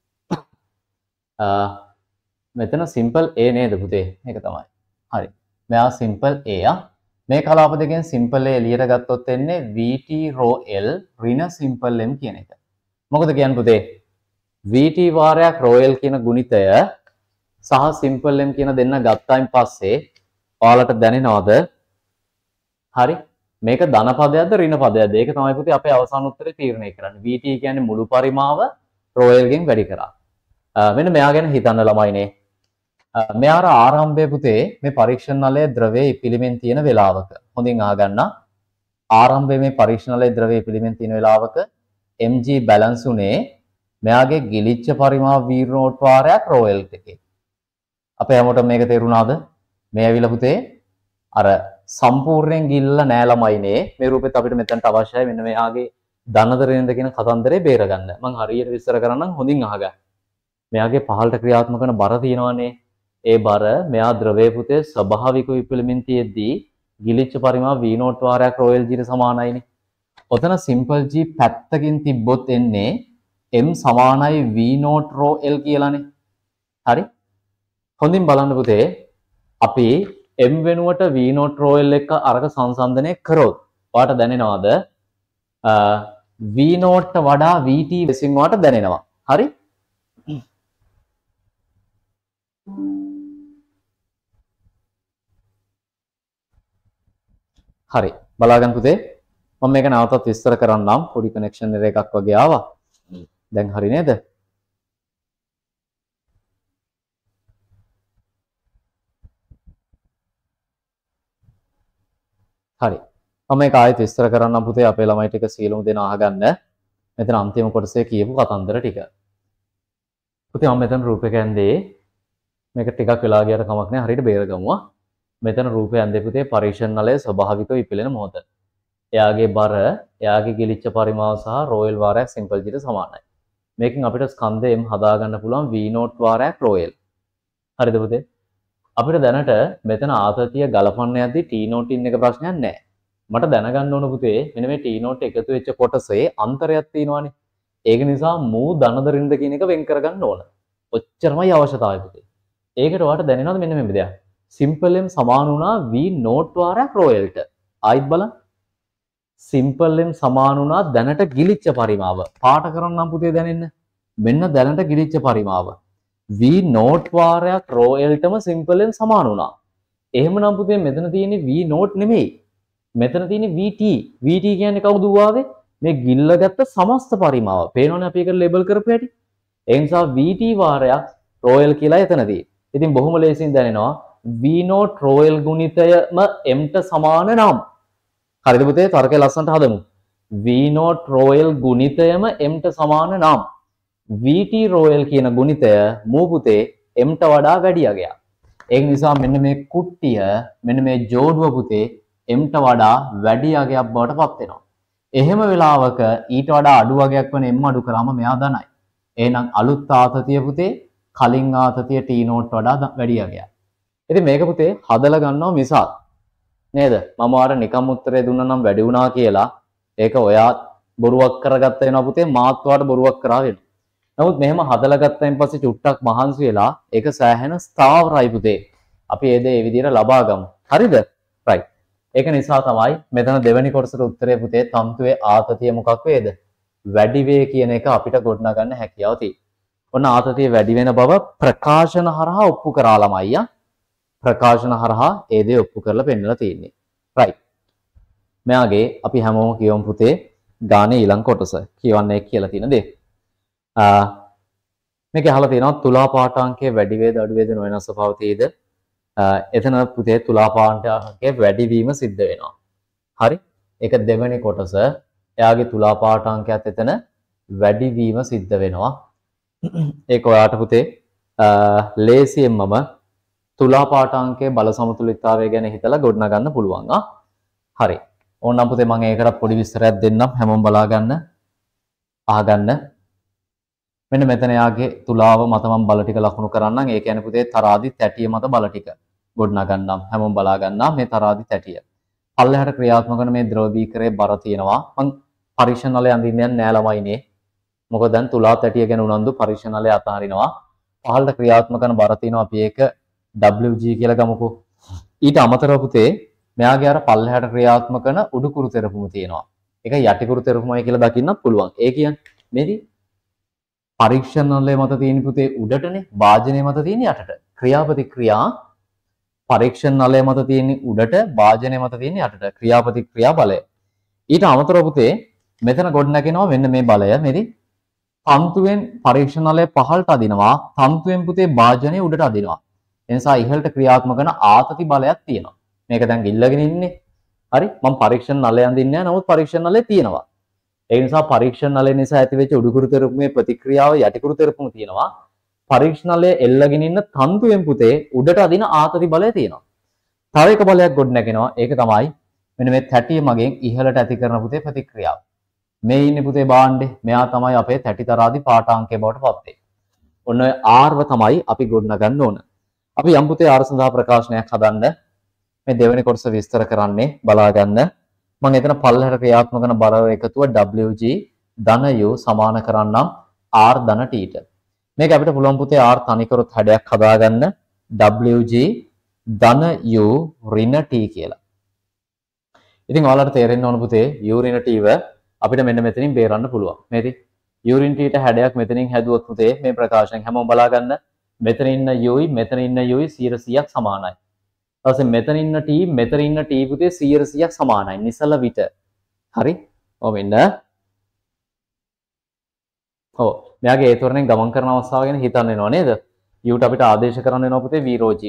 මෙතන simple A නේද පුතේ? මේක තමයි. හරි. මෙයා simple A ආ. මේ කලාප දෙකෙන් simple A එළියට ගත්තොත් එන්නේ V T rho L ඍණ simple M කියන එක. මොකද කියන්නේ පුතේ? V T වාරයක් rho L කියන ගුණිතය සහ simple M කියන දෙන්න ගත්තායින් පස්සේ ඔයාලට දැනෙනවද? හරි. මේක ධන පදයක්ද ඍණ පදයක්ද? ඒක තමයි පුතේ අපේ අවසාන උත්තරේ තීරණය කරන්නේ. V T කියන්නේ මුළු පරිමාව rho L ගෙන් වැඩි කරා. මෙන්න මෙයා ගැන හිතන්න ළමයිනේ. මෙයාර ආරම්භයේ පුතේ මේ පරීක්ෂණ නලයේ ද්‍රවයේ පිළිමෙන් තියෙන වෙලාවක. හොඳින් අහගන්න. ආරම්භයේ මේ පරීක්ෂණ නලයේ ද්‍රවයේ පිළිමෙන් තියෙන වෙලාවක Mg බැලන්ස් උනේ මෙයාගේ ගිලිච්ච පරිමාව V නෝට් වාරයක් rho L එකේ. අපේ හැමෝටම මේක තේරුණාද? මේ ඇවිල්ලා පුතේ අර සම්පූර්ණයෙන් ගිල්ල නෑ ළමයිනේ. මේ රූපෙත් අපිට මෙතනට අවශ්‍යයි මෙන්න මෙයාගේ ධනද ඍණද කියන කතන්දරේ බේරගන්න. මම හරියට විස්තර කරන්නම් හොඳින් අහගන්න. මෙයාගේ පහළට ක්‍රියාත්මක කරන බර තියෙනවානේ. ඒ බර මෙයා ද්‍රවයේ පුතේ ස්වභාවික විපිලිමින් තියෙද්දී ගිලිච්ච පරිමාව V නෝට් වාරයක් rho L G ට සමානයිනේ. ඔතන simple G පැත්තකින් තිබ්බොත් එන්නේ M සමානයි V නෝට් rho L කියලානේ. හරි? හොඳින් බලන්න පුතේ අපි M වෙනුවට V නෝට් rho L එක අරක සංසන්දනය කරොත් ඔයාට දැනෙනවද V නෝට් වඩා V T විසින් ඔයාට දැනෙනවා. හරි? හරි බලාගන්න පුතේ මම මේක නැවතත් විස්තර කරන්නම් පොඩි කනෙක්ෂන් එකක් වගේ ආවා දැන් හරි නේද හරි මම මේක ආයෙත් විස්තර කරන්නම් පුතේ අපේ ළමයි ටික සීලමු දෙන අහගන්න මෙතන අන්තිම කොටසේ කියපු කතන්දර ටික පුතේ මම මෙතන රූපයක ඇඳේ මේක ටිකක් වෙලා ගියට කමක් නැහැ හරියට බේරගමුවා මෙතන රූපය ඇඳේ පුතේ පරීක්ෂණ නලයේ ස්වභාවික විපිලෙන මොහොත. එයාගේ බර, එයාගේ ගිලිච්ච පරිමාව සහ rho L වාරයක් simple G ට සමානයි. මේකෙන් අපිට ස්කන්ධ M හදා ගන්න පුළුවන් V නෝට් වාරයක් rho L. හරිද පුතේ? අපිට දැනට මෙතන ආතතිය ගලපන්න යද්දි T නෝට් ඉන්න එක ප්‍රශ්නයක් නැහැ. මට දැනගන්න ඕන පුතේ මෙන්න මේ T නෝට් එකතු වෙච්ච කොටසේ අන්තරයක් තියෙනවානේ. ඒක නිසා මූ ධනද ඍණද කියන එක වෙන් කරගන්න ඕන. ඔච්චරමයි අවශ්‍යතාවය පුතේ. ඒකට ඔයාලට දැනෙනවද මෙන්න මේ දෙයක්? simple M සමාන වුණා V නෝට් වාරයක් rho L ට. ආයිත් බලන්න. simple M සමාන වුණා දැනට ගිලිච්ච පරිමාව. පාට කරන්නම් පුතේ දැනෙන්න. මෙන්න දැනට ගිලිච්ච පරිමාව. V නෝට් වාරයක් rho L ටම simple M සමාන වුණා. එහෙමනම් පුතේ මෙතන තියෙන්නේ V නෝට් නෙමෙයි. මෙතන තියෙන්නේ V T. V T කියන්නේ කවුද වාවේ? මේ ගිල්ලගත්ත සමස්ත පරිමාව. පේනවනේ අපි ඒක ලේබල් කරපු හැටි. ඒ නිසා V T වාරයක් rho L කියලා එතනදී. ඉතින් බොහොම ලේසියෙන් දැනෙනවා V naught rho L ගුණිතයම M ට සමාන නම්. හරිද පුතේ? තර්කය ලස්සනට හදමු. V naught rho L ගුණිතයම M ට සමාන නම් V T rho L කියන ගුණිතය මූ පුතේ M ට වඩා වැඩි අගයක්. ඒක නිසා මෙන්න මේ කුට්ටිය මෙන්න මේ ජෝඩුව පුතේ M ට වඩා වැඩි අගයක් බවට පත් වෙනවා. එහෙම වෙලාවක ඊට වඩා අඩු වගයක් වෙන M අඩු කරාම මෙයා ධනයි. එහෙනම් අලුත් ආතතිය පුතේ කලින් ආතතිය T naught වඩා වැඩි අගයක්. ඉතින් මේක පුතේ හදලා ගන්නවා මිසක් නේද? මම ඔයාලට නිකම් උත්තරේ දුන්නා නම් වැඩි වුණා කියලා ඒක ඔයා බොරුවක් කරගත්ත වෙනවා පුතේ මාත් ඔයාලට බොරුවක් කරා වෙනවා. නමුත් මෙහෙම හදලා ගත්තයින් පස්සේ චුට්ටක් මහන්සි වෙලා ඒක සෑහෙන ස්ථාවරයි පුතේ. අපි ඒ දේ ඒ විදිහට ලබා ගමු. හරිද? right. ඒක නිසා තමයි මෙතන දෙවෙනි කොටසට උත්තරේ පුතේ තන්තුවේ ආතතිය මොකක් වේද? වැඩි වේ කියන එක අපිට ගොඩනගා ගන්න හැකියාව තියෙනවා. ඔන්න ආතතිය වැඩි වෙන බව ප්‍රකාශන හරහා ඔප්පු කරා ළමයි ආ. ප්‍රකාශන හරහා ඒ දේ ඔප්පු කරලා පෙන්නලා තියෙන්නේ. right. මෙයාගේ අපි හැමෝම කියවමු පුතේ ගානේ ඊළඟ කොටස. කියවන්නේ කියලා තියෙන දේ. ආ මේක අහලා තියෙනවා තුලා පාඨාංකයේ වැඩි වේද අඩු වේද නොවෙනස් ස්වභාවතියද? එතන පුතේ තුලා පාඨාංකයේ වැඩි වීම සිද්ධ වෙනවා. හරි? ඒක දෙවෙනි කොටස. එයාගේ තුලා පාඨාංකයත් එතන වැඩි වීම සිද්ධ වෙනවා. ඒක ඔයාට පුතේ ලේසියෙන්මම තුලා පාඨාංකයේ බල සමතුලිතතාවය ගැන හිතලා ගොඩනගා ගන්න පුළුවන්. ආ හරි. ඕනනම් පුතේ මම ඒකට පොඩි විස්තරයක් දෙන්නම්. හැමෝම බලා ගන්න. අහගන්න. මෙන්න මෙතන යාගේ තුලාව මත මම බල ටික ලකුණු කරන්නම්. ඒ කියන්නේ පුතේ තරාදි තැටිය මත බල ටික ගොඩනගා ගන්නම්. හැමෝම බලා ගන්නවා මේ තරාදි තැටිය. පල්ලෙහාට ක්‍රියාත්මක කරන මේ ද්‍රව බීකරේ බර තියෙනවා. මම පරීක්ෂණවලේ අඳින්න යන්නේ නෑ ළමයිනේ. මොකද දැන් තුලා තැටිය ගැන උනන්දු පරීක්ෂණවලේ අතාරිනවා. පහළට ක්‍රියාත්මක කරන බර තියෙනවා අපි ඒක W G කියලා ගමුකෝ. ඊට අමතරව පුතේ මෙයාගේ අර පල්ලෙහාට ක්‍රියාත්මක කරන උඩුකුරු තෙරපුම තියෙනවා. ඒක යටිකුරු තෙරපුමයි කියලා දකින්නත් පුළුවන්. ඒ කියන්නේ මේදී පරීක්ෂණවලේ මත තියෙන පුතේ උඩටනේ වාජනයේ මත තියෙන යටට. ක්‍රියාපතික්‍රියා පරීක්ෂණවලේ මත තියෙන උඩට වාජනයේ මත තියෙන යටට. ක්‍රියාපතික්‍රියා බලය. ඊට අමතරව පුතේ මෙතන ගොඩනගෙනවා මෙන්න මේ බලය. මේදී තන්තුවෙන් පරීක්ෂණවලේ පහළට අදිනවා. තන්තුවෙන් පුතේ වාජනයේ උඩට අදිනවා. ඒ නිසා ඉහළට ක්‍රියාත්මක කරන ආතති බලයක් තියෙනවා. මේක දැන් ඉල්ලගෙන ඉන්නේ. හරි? මම පරීක්ෂණ නලය අඳින්නේ නැහැ. නමුත් පරීක්ෂණ නලය තියෙනවා. ඒ නිසා පරීක්ෂණ නලය නිසා ඇතිවෙච්ච උඩුකුරු තෙරපුමේ ප්‍රතික්‍රියාව යටිකුරු තෙරපුම තියෙනවා. පරීක්ෂණ නලය එල්ලගෙන ඉන්න තන්තුවෙන් පුතේ උඩට අදින ආතති බලය තියෙනවා. තව එක බලයක් ගොඩ නැගෙනවා. ඒක තමයි මෙන්න මේ තැටිය මගෙන් ඉහළට ඇති කරන පුතේ ප්‍රතික්‍රියාව. මේ ඉන්නේ පුතේ බාණ්ඩේ. මෙයා තමයි අපේ තැටි තරාදි පාඨාංකය බවට පත් වෙන්නේ. ඔන්න ඔය R ව තමයි අපි ගොඩනගන්න ඕන. අපි යම් පුතේ R සඳහා ප්‍රකාශනයක් හදන්න මේ දෙවෙනි කොටස විස්තර කරන්නේ බලා ගන්න. මම එතන පල්ලෙහාට ක්‍රියාත්මක කරන බර එකතුව W G ධන U සමාන කරන්නම් R ධන T ට. මේක අපිට පුළුවන් පුතේ R තනිකරොත් හැඩයක් හදාගන්න W G ධන U ඍණ T කියලා. ඉතින් ඔයාලට තේරෙන්න ඕන පුතේ U ඍණ T ව අපිට මෙන්න මෙතනින් බේරන්න පුළුවන්. මේටි U ඍණ T ට හැඩයක් මෙතනින් හැදුවොත් පුතේ මේ ප්‍රකාශයෙන් හැමෝම බලා ගන්න. මෙතන ඉන්න U යි මෙතන ඉන්න U යි සියයට සීයක් සමානයි. ඊපස්සේ මෙතන ඉන්න T මෙතන ඉන්න T පුතේ සියයට සීයක් සමානයි. නිසල විට. හරි? ඔව් මෙන්න. ඔව්. මෙයාගේ ඒ තොරණෙන් ගමන් කරන අවස්ථාව ගැන හිතන්න වෙනව නේද? U ට අපිට ආදේශ කරන්න වෙනවා පුතේ V rho G.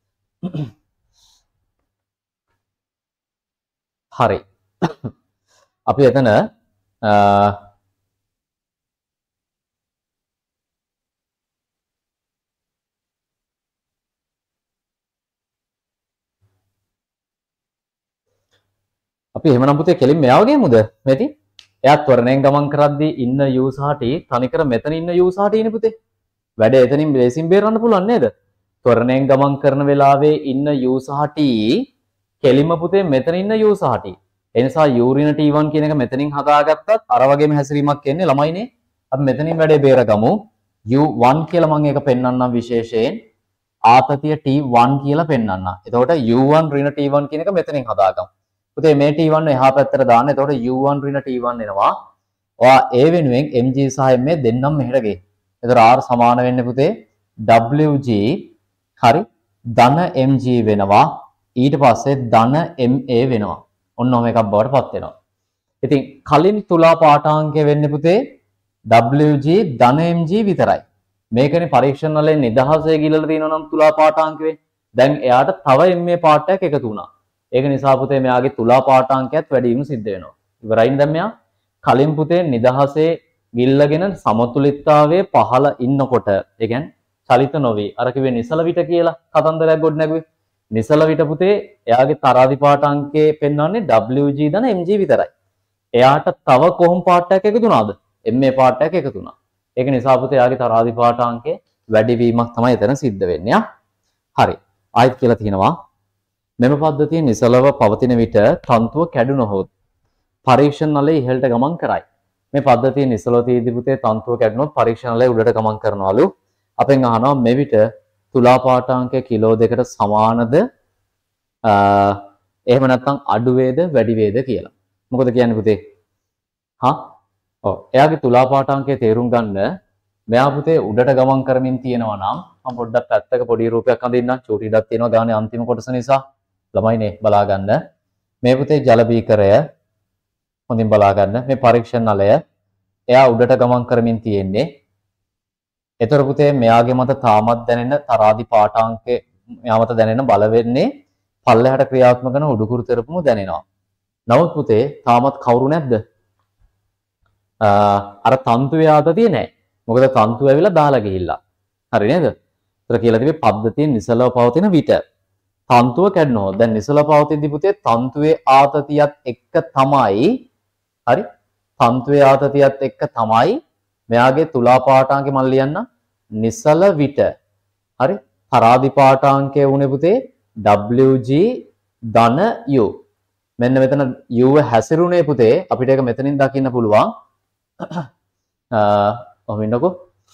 හරි. අපි එතන අපි එහෙමනම් පුතේ කෙලින් මෙයාව ගේමුද? මෙති. එයා ත්වරණයෙන් ගමන් කරද්දී ඉන්න U සහ T තනිකර මෙතන ඉන්න U සහ T නේ පුතේ. වැඩ එතනින් ලේසියෙන් බේරන්න පුළුවන් නේද? ත්වරණයෙන් ගමන් කරන වෙලාවේ ඉන්න U සහ T කෙලින්ම පුතේ මෙතන ඉන්න U සහ T. ඒ නිසා U ඍණ T one කියන එක මෙතනින් හදාගත්තත් අර වගේම හැසිරීමක් එන්නේ ළමයිනේ. අපි මෙතනින් වැඩේ බේරගමු. U one කියලා මම ඒක පෙන්වන්නම් විශේෂයෙන්. ආතතිය T one කියලා පෙන්වන්නම්. එතකොට U one ඍණ T one කියන එක මෙතනින් හදාගමු. පුතේ මේ T one එහා පැත්තට දාන්න. එතකොට U one ඍණ T one එනවා. ඔයා ඒ වෙනුවෙන් M G සහ M A දෙන්නම් මෙහෙට ගේ. එතකොට R සමාන වෙන්නේ පුතේ W G හරි ධන M G වෙනවා. ඊට පස්සේ ධන M A වෙනවා. ඔන්න ඔහම එකක් බවට පත් වෙනවා. ඉතින් කලින් තුලා පාඨාංකය වෙන්නේ පුතේ W G ධන M G විතරයි. මේකනේ පරීක්ෂණ වලින් නිදහසේ ගිලලා තියෙනවා නම් තුලා පාඨාංකය වෙන්නේ. දැන් එයාට තව එම් ඒ පාර්ට් එකක් එකතු වුණා. ඒක නිසා පුතේ මෙයාගේ තුලා පාඨාංකයත් වැඩි වීම සිද්ධ වෙනවා. ඉවරයින් දැන් මෙයා කලින් පුතේ නිදහසේ ගිල්ලගෙන සමතුලිතතාවයේ පහළ ඉන්නකොට ඒ කියන්නේ චලිත නොවේ. අර කිව්වේ නිසල විට කියලා කතන්දරයක් ගොඩ නැගුවේ. නිසල විට පුතේ එයාගේ තරාදි පාඨාංකයේ පෙන්වන්නේ W G දන M G විතරයි. එයාට තව කොහොම පාර්ට් එකක් එකතු වුණාද? M A පාර්ට් එකක් එකතු වුණා. ඒක නිසා පුතේ එයාගේ තරාදි පාඨාංකයේ වැඩි වීමක් තමයි එතන සිද්ධ වෙන්නේ. හරි. ආයෙත් කියලා තියෙනවා මෙම පද්ධතිය නිසලව පවතින විට තන්තුව කැඩුනහොත් පරීක්ෂණ නලය ඉහළට ගමන් කරයි. මේ පද්ධතිය නිසලව තියෙද්දි පුතේ තන්තුව කැඩුනොත් පරීක්ෂණ නලය උඩට ගමන් කරනවලු. අපෙන් අහනවා මෙවිට තුලා පාඨාංකය කිලෝ දෙකට සමානද එහෙම නැත්නම් අඩු වේද වැඩි වේද කියලා. මොකද කියන්නේ පුතේ? හා? ඔව්. එයාගේ තුලා පාඨාංකය තේරුම් ගන්න මෙයා පුතේ උඩට ගමන් කරමින් තියෙනවා නම් මම පොඩ්ඩක් පැත්තක පොඩි රූපයක් අඳින්නම්. චූටි ඉඩක් තියෙනවා ගානේ අන්තිම කොටස නිසා. ළමයිනේ බලා ගන්න. මේ පුතේ ජල බීකරය හොඳින් බලා ගන්න. මේ පරීක්ෂණ නලය එයා උඩට ගමන් කරමින් තියෙන්නේ. ඒතර පුතේ මෙයාගේ මත තාමත් දැනෙන තරාදි පාඨාංකේ මෙයා මත දැනෙන බල වෙන්නේ පල්ලෙහාට ක්‍රියාත්මක කරන උඩුකුරු තෙරපුම දැනෙනවා. නමුත් පුතේ තාමත් කවුරු නැද්ද? අර තන්තුවේ ආතතිය නැහැ. මොකද තන්තුව ඇවිල්ලා දාලා ගිහිල්ලා. හරි නේද? ඒතර කියලා තිබේ පද්ධතිය නිසලව පවතින විට තන්තුව කැඩෙනවා. දැන් නිසල පවතිද්දි පුතේ තන්තුවේ ආතතියත් එක්ක තමයි හරි තන්තුවේ ආතතියත් එක්ක තමයි මෙයාගේ තුලා පාඨාංකය මම ලියන්න නිසල විට හරි තරාදි පාඨාංකය උනේ පුතේ W G ධන U. මෙන්න මෙතන U හැසිරුනේ පුතේ අපිට ඒක මෙතනින් දකින්න පුළුවන්. අ ඔහොම ඉන්නකෝ.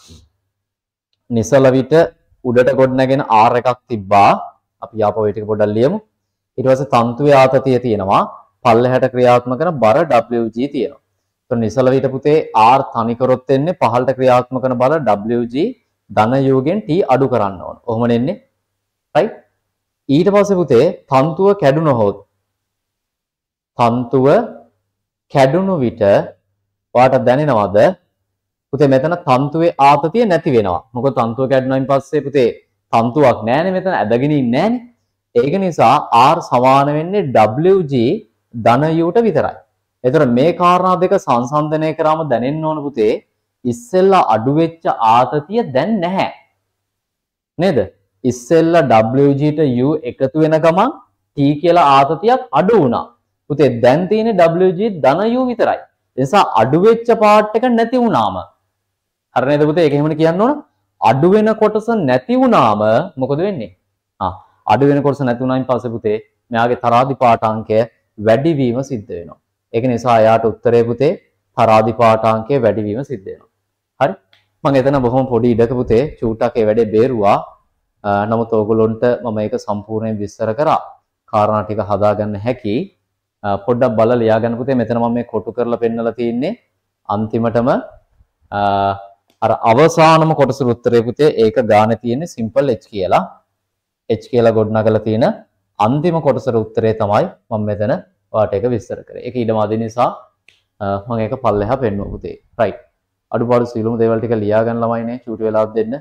නිසල විට උඩට ගොඩ නැගෙන R එකක් තිබ්බා. අපි ආපහු ඒ ටික පොඩ්ඩක් ලියමු. ඊට පස්සේ තන්තුවේ ආතතිය තියෙනවා. පල්ලෙහාට ක්‍රියාත්මක කරන බර W G තියෙනවා. එතකොට නිසල විට පුතේ R තනි කරොත් එන්නේ පහළට ක්‍රියාත්මක කරන බල W G ධන U ගෙන් T අඩු කරන්න ඕන. ඔහොම නෙන්නේ. right? ඊට පස්සේ පුතේ තන්තුව කැඩුනොත් තන්තුව කැඩුණු විට ඔයාට දැනෙනවද? පුතේ මෙතන තන්තුවේ ආතතිය නැති වෙනවා. මොකද තන්තුව කැඩුණායින් පස්සේ පුතේ තන්තුවක් නැහැනේ මෙතන ඇදගෙන ඉන්නේ නැහැනේ. ඒක නිසා R සමාන වෙන්නේ W G ධන U ට විතරයි. එතකොට මේ කාරණා දෙක සංසන්දනය කරාම දැනෙන්න ඕන පුතේ ඉස්සෙල්ලා අඩු වෙච්ච ආතතිය දැන් නැහැ. නේද? ඉස්සෙල්ලා W G ට U එකතු වෙන ගමන් T කියලා ආතතියක් අඩු වුණා. පුතේ දැන් තියෙන්නේ W G ධන U විතරයි. ඒ නිසා අඩු වෙච්ච පාර්ට් එක නැති වුණාම හරි නේද පුතේ? ඒක එහෙමනේ කියන්න ඕන. අඩු වෙන කොටස නැති වුණාම මොකද වෙන්නේ? ආ අඩු වෙන කොටස නැති වුණායින් පස්සේ පුතේ මෙයාගේ තරාදි පාඨාංකය වැඩි වීම සිද්ධ වෙනවා. ඒක නිසා එයාට උත්තරේ පුතේ තරාදි පාඨාංකය වැඩි වීම සිද්ධ වෙනවා. හරි? මම එතන බොහොම පොඩි ඉඩක පුතේ චූටක් ඒ වැඩේ බේරුවා. නමුත් ඕගොල්ලොන්ට මම ඒක සම්පූර්ණයෙන් විස්තර කරා. කාරණා ටික හදාගන්න හැකි. පොඩ්ඩක් බලලා ලියාගන්න පුතේ. මෙතන මම මේ කොටු කරලා පෙන්නලා තියෙන්නේ අන්තිමටම අර අවසානම කොටසට උත්තරේ පුතේ ඒක ගානේ තියෙන්නේ සිම්පල් H කියලා. H කියලා ගොඩනගලා තියෙන අන්තිම කොටසට උත්තරේ තමයි මම මෙතන ඔයාලට ඒක විස්තර කරේ. ඒක ඊටම අදින නිසා මම ඒක පල්ලෙහා පෙන්නුවා පුතේ. right. අඩුපාඩු සියලුම දේවල් ටික ලියා ගන්න ළමයිනේ චූටි වෙලාවක් දෙන්න.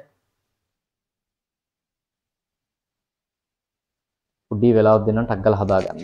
පොඩි වෙලාවක් දෙන්නම් ටක් ගාලා හදාගන්න.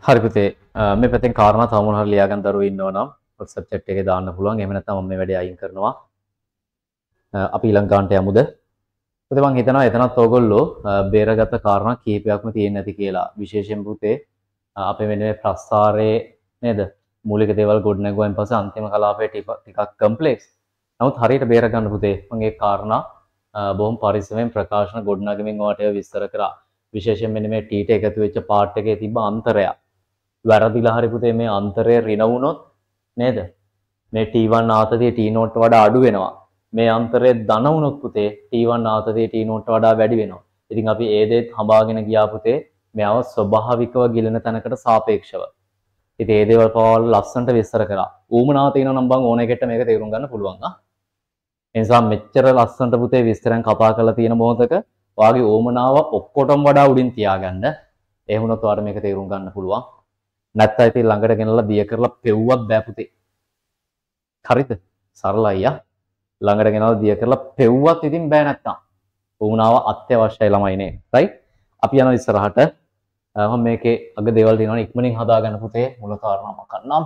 හරි පුතේ මේ පැත්තෙන් කාරණා තව මොනවා හරි ලියා ගන්න දරුවෝ ඉන්නවා නම් WhatsApp chat එකේ දාන්න පුළුවන්. එහෙම නැත්නම් මම මේ වැඩේ අයින් කරනවා. අපි ඊළඟ ගානට යමුද? පුතේ මම හිතනවා එතනත් ඕගොල්ලෝ බේරගත්ත කාරණා කීපයක්ම තියෙන්නේ නැති කියලා. විශේෂයෙන් පුතේ අපේ මෙන්න මේ ප්‍රස්තාරයේ නේද? මූලික දේවල් ගොඩ නැගුවාන් පස්සේ අන්තිම කලාපයේ ටිකක් කම්ප්ලෙක්ස්. නමුත් හරියට බේර ගන්න පුතේ මම ඒ කාරණා බොහොම පරිස්සමෙන් ප්‍රකාශන ගොඩනගමින් ඔයාලට විස්තර කරා. විශේෂයෙන් මෙන්න මේ ටීට එකතු වෙච්ච පාර්ට් එකේ තිබ්බ අන්තරය. වැරදිලා හරි පුතේ මේ අන්තරය ඍණ වුණොත් නේද? මේ T one ආතතිය T zero වඩා අඩු වෙනවා. මේ අන්තරය ධන වුණොත් පුතේ T one ආතතිය T zero වඩා වැඩි වෙනවා. ඉතින් අපි ඒ දේත් හඹාගෙන ගියා පුතේ මෙයව ස්වභාවිකව ගිලෙන තැනකට සාපේක්ෂව. ඉතින් ඒ දේවල් පවල් ලස්සනට විස්තර කරා. ඌමනාව තියෙනවා නම් බං ඕන එකට මේක තේරුම් ගන්න පුළුවන් ආ. ඒ නිසා මෙච්චර ලස්සනට පුතේ විස්තරෙන් කතා කරලා තියෙන මොහොතක ඔයාගේ ඌමනාව ඔක්කොටම වඩා උඩින් තියාගන්න. එහෙම වුණොත් ඔයාලට මේක තේරුම් ගන්න පුළුවන්. නැත්නම් ඉතින් ළඟට ගෙනලා දිය කරලා පෙව්වත් බෑ පුතේ. හරිද? සරලයි ආ. ළඟට ගෙනලා දිය කරලා පෙව්වත් ඉතින් බෑ නැත්තම්. ඌමනාව අත්‍යවශ්‍යයි ළමයිනේ. රයිට්? අපි යනවා ඉස්සරහට. මම මේකේ අග දේවල් තියෙනවනේ ඉක්මනින් හදාගන්න පුතේ මුල කාරණා මකන්නම්.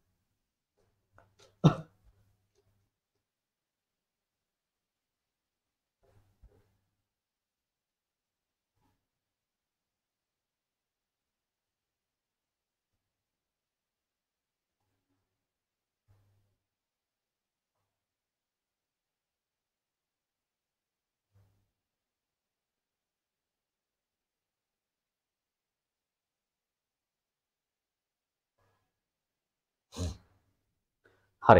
හරි.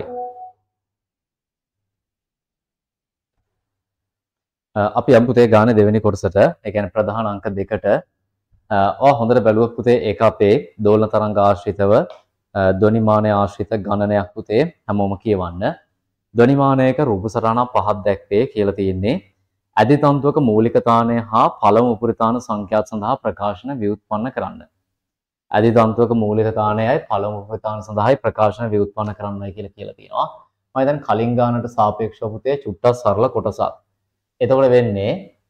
අපි යමු පුතේ ගානේ දෙවෙනි කොටසට. ඒ කියන්නේ ප්‍රධාන අංක දෙකට. ඔය හොඳට බැලුවොත් පුතේ ඒක අපේ දෝලන තරංග ආශ්‍රිතව ධ්වනිමානය ආශ්‍රිත ගණනයක් පුතේ හැමෝම කියවන්න. ධ්වනිමානයක රූප සටහන පහක් දැක්වේ කියලා තියෙන්නේ. ඇදි තන්තුවක මූලික තානය හා පළමු උපරිතාන සංඛ්‍යාත සඳහා ප්‍රකාශන ව්‍යුත්පන්න කරන්න. ඇදි තන්තුවක මූලික තානයයි පළමු උපරිතාන සඳහායි ප්‍රකාශන ව්‍යුත්පන්න කරන්නයි කියලා කියලා තියෙනවා. මම දැන් කලින් ගානට සාපේක්ෂව පුතේ චුට්ටක් සරල කොටසක්. එතකොට වෙන්නේ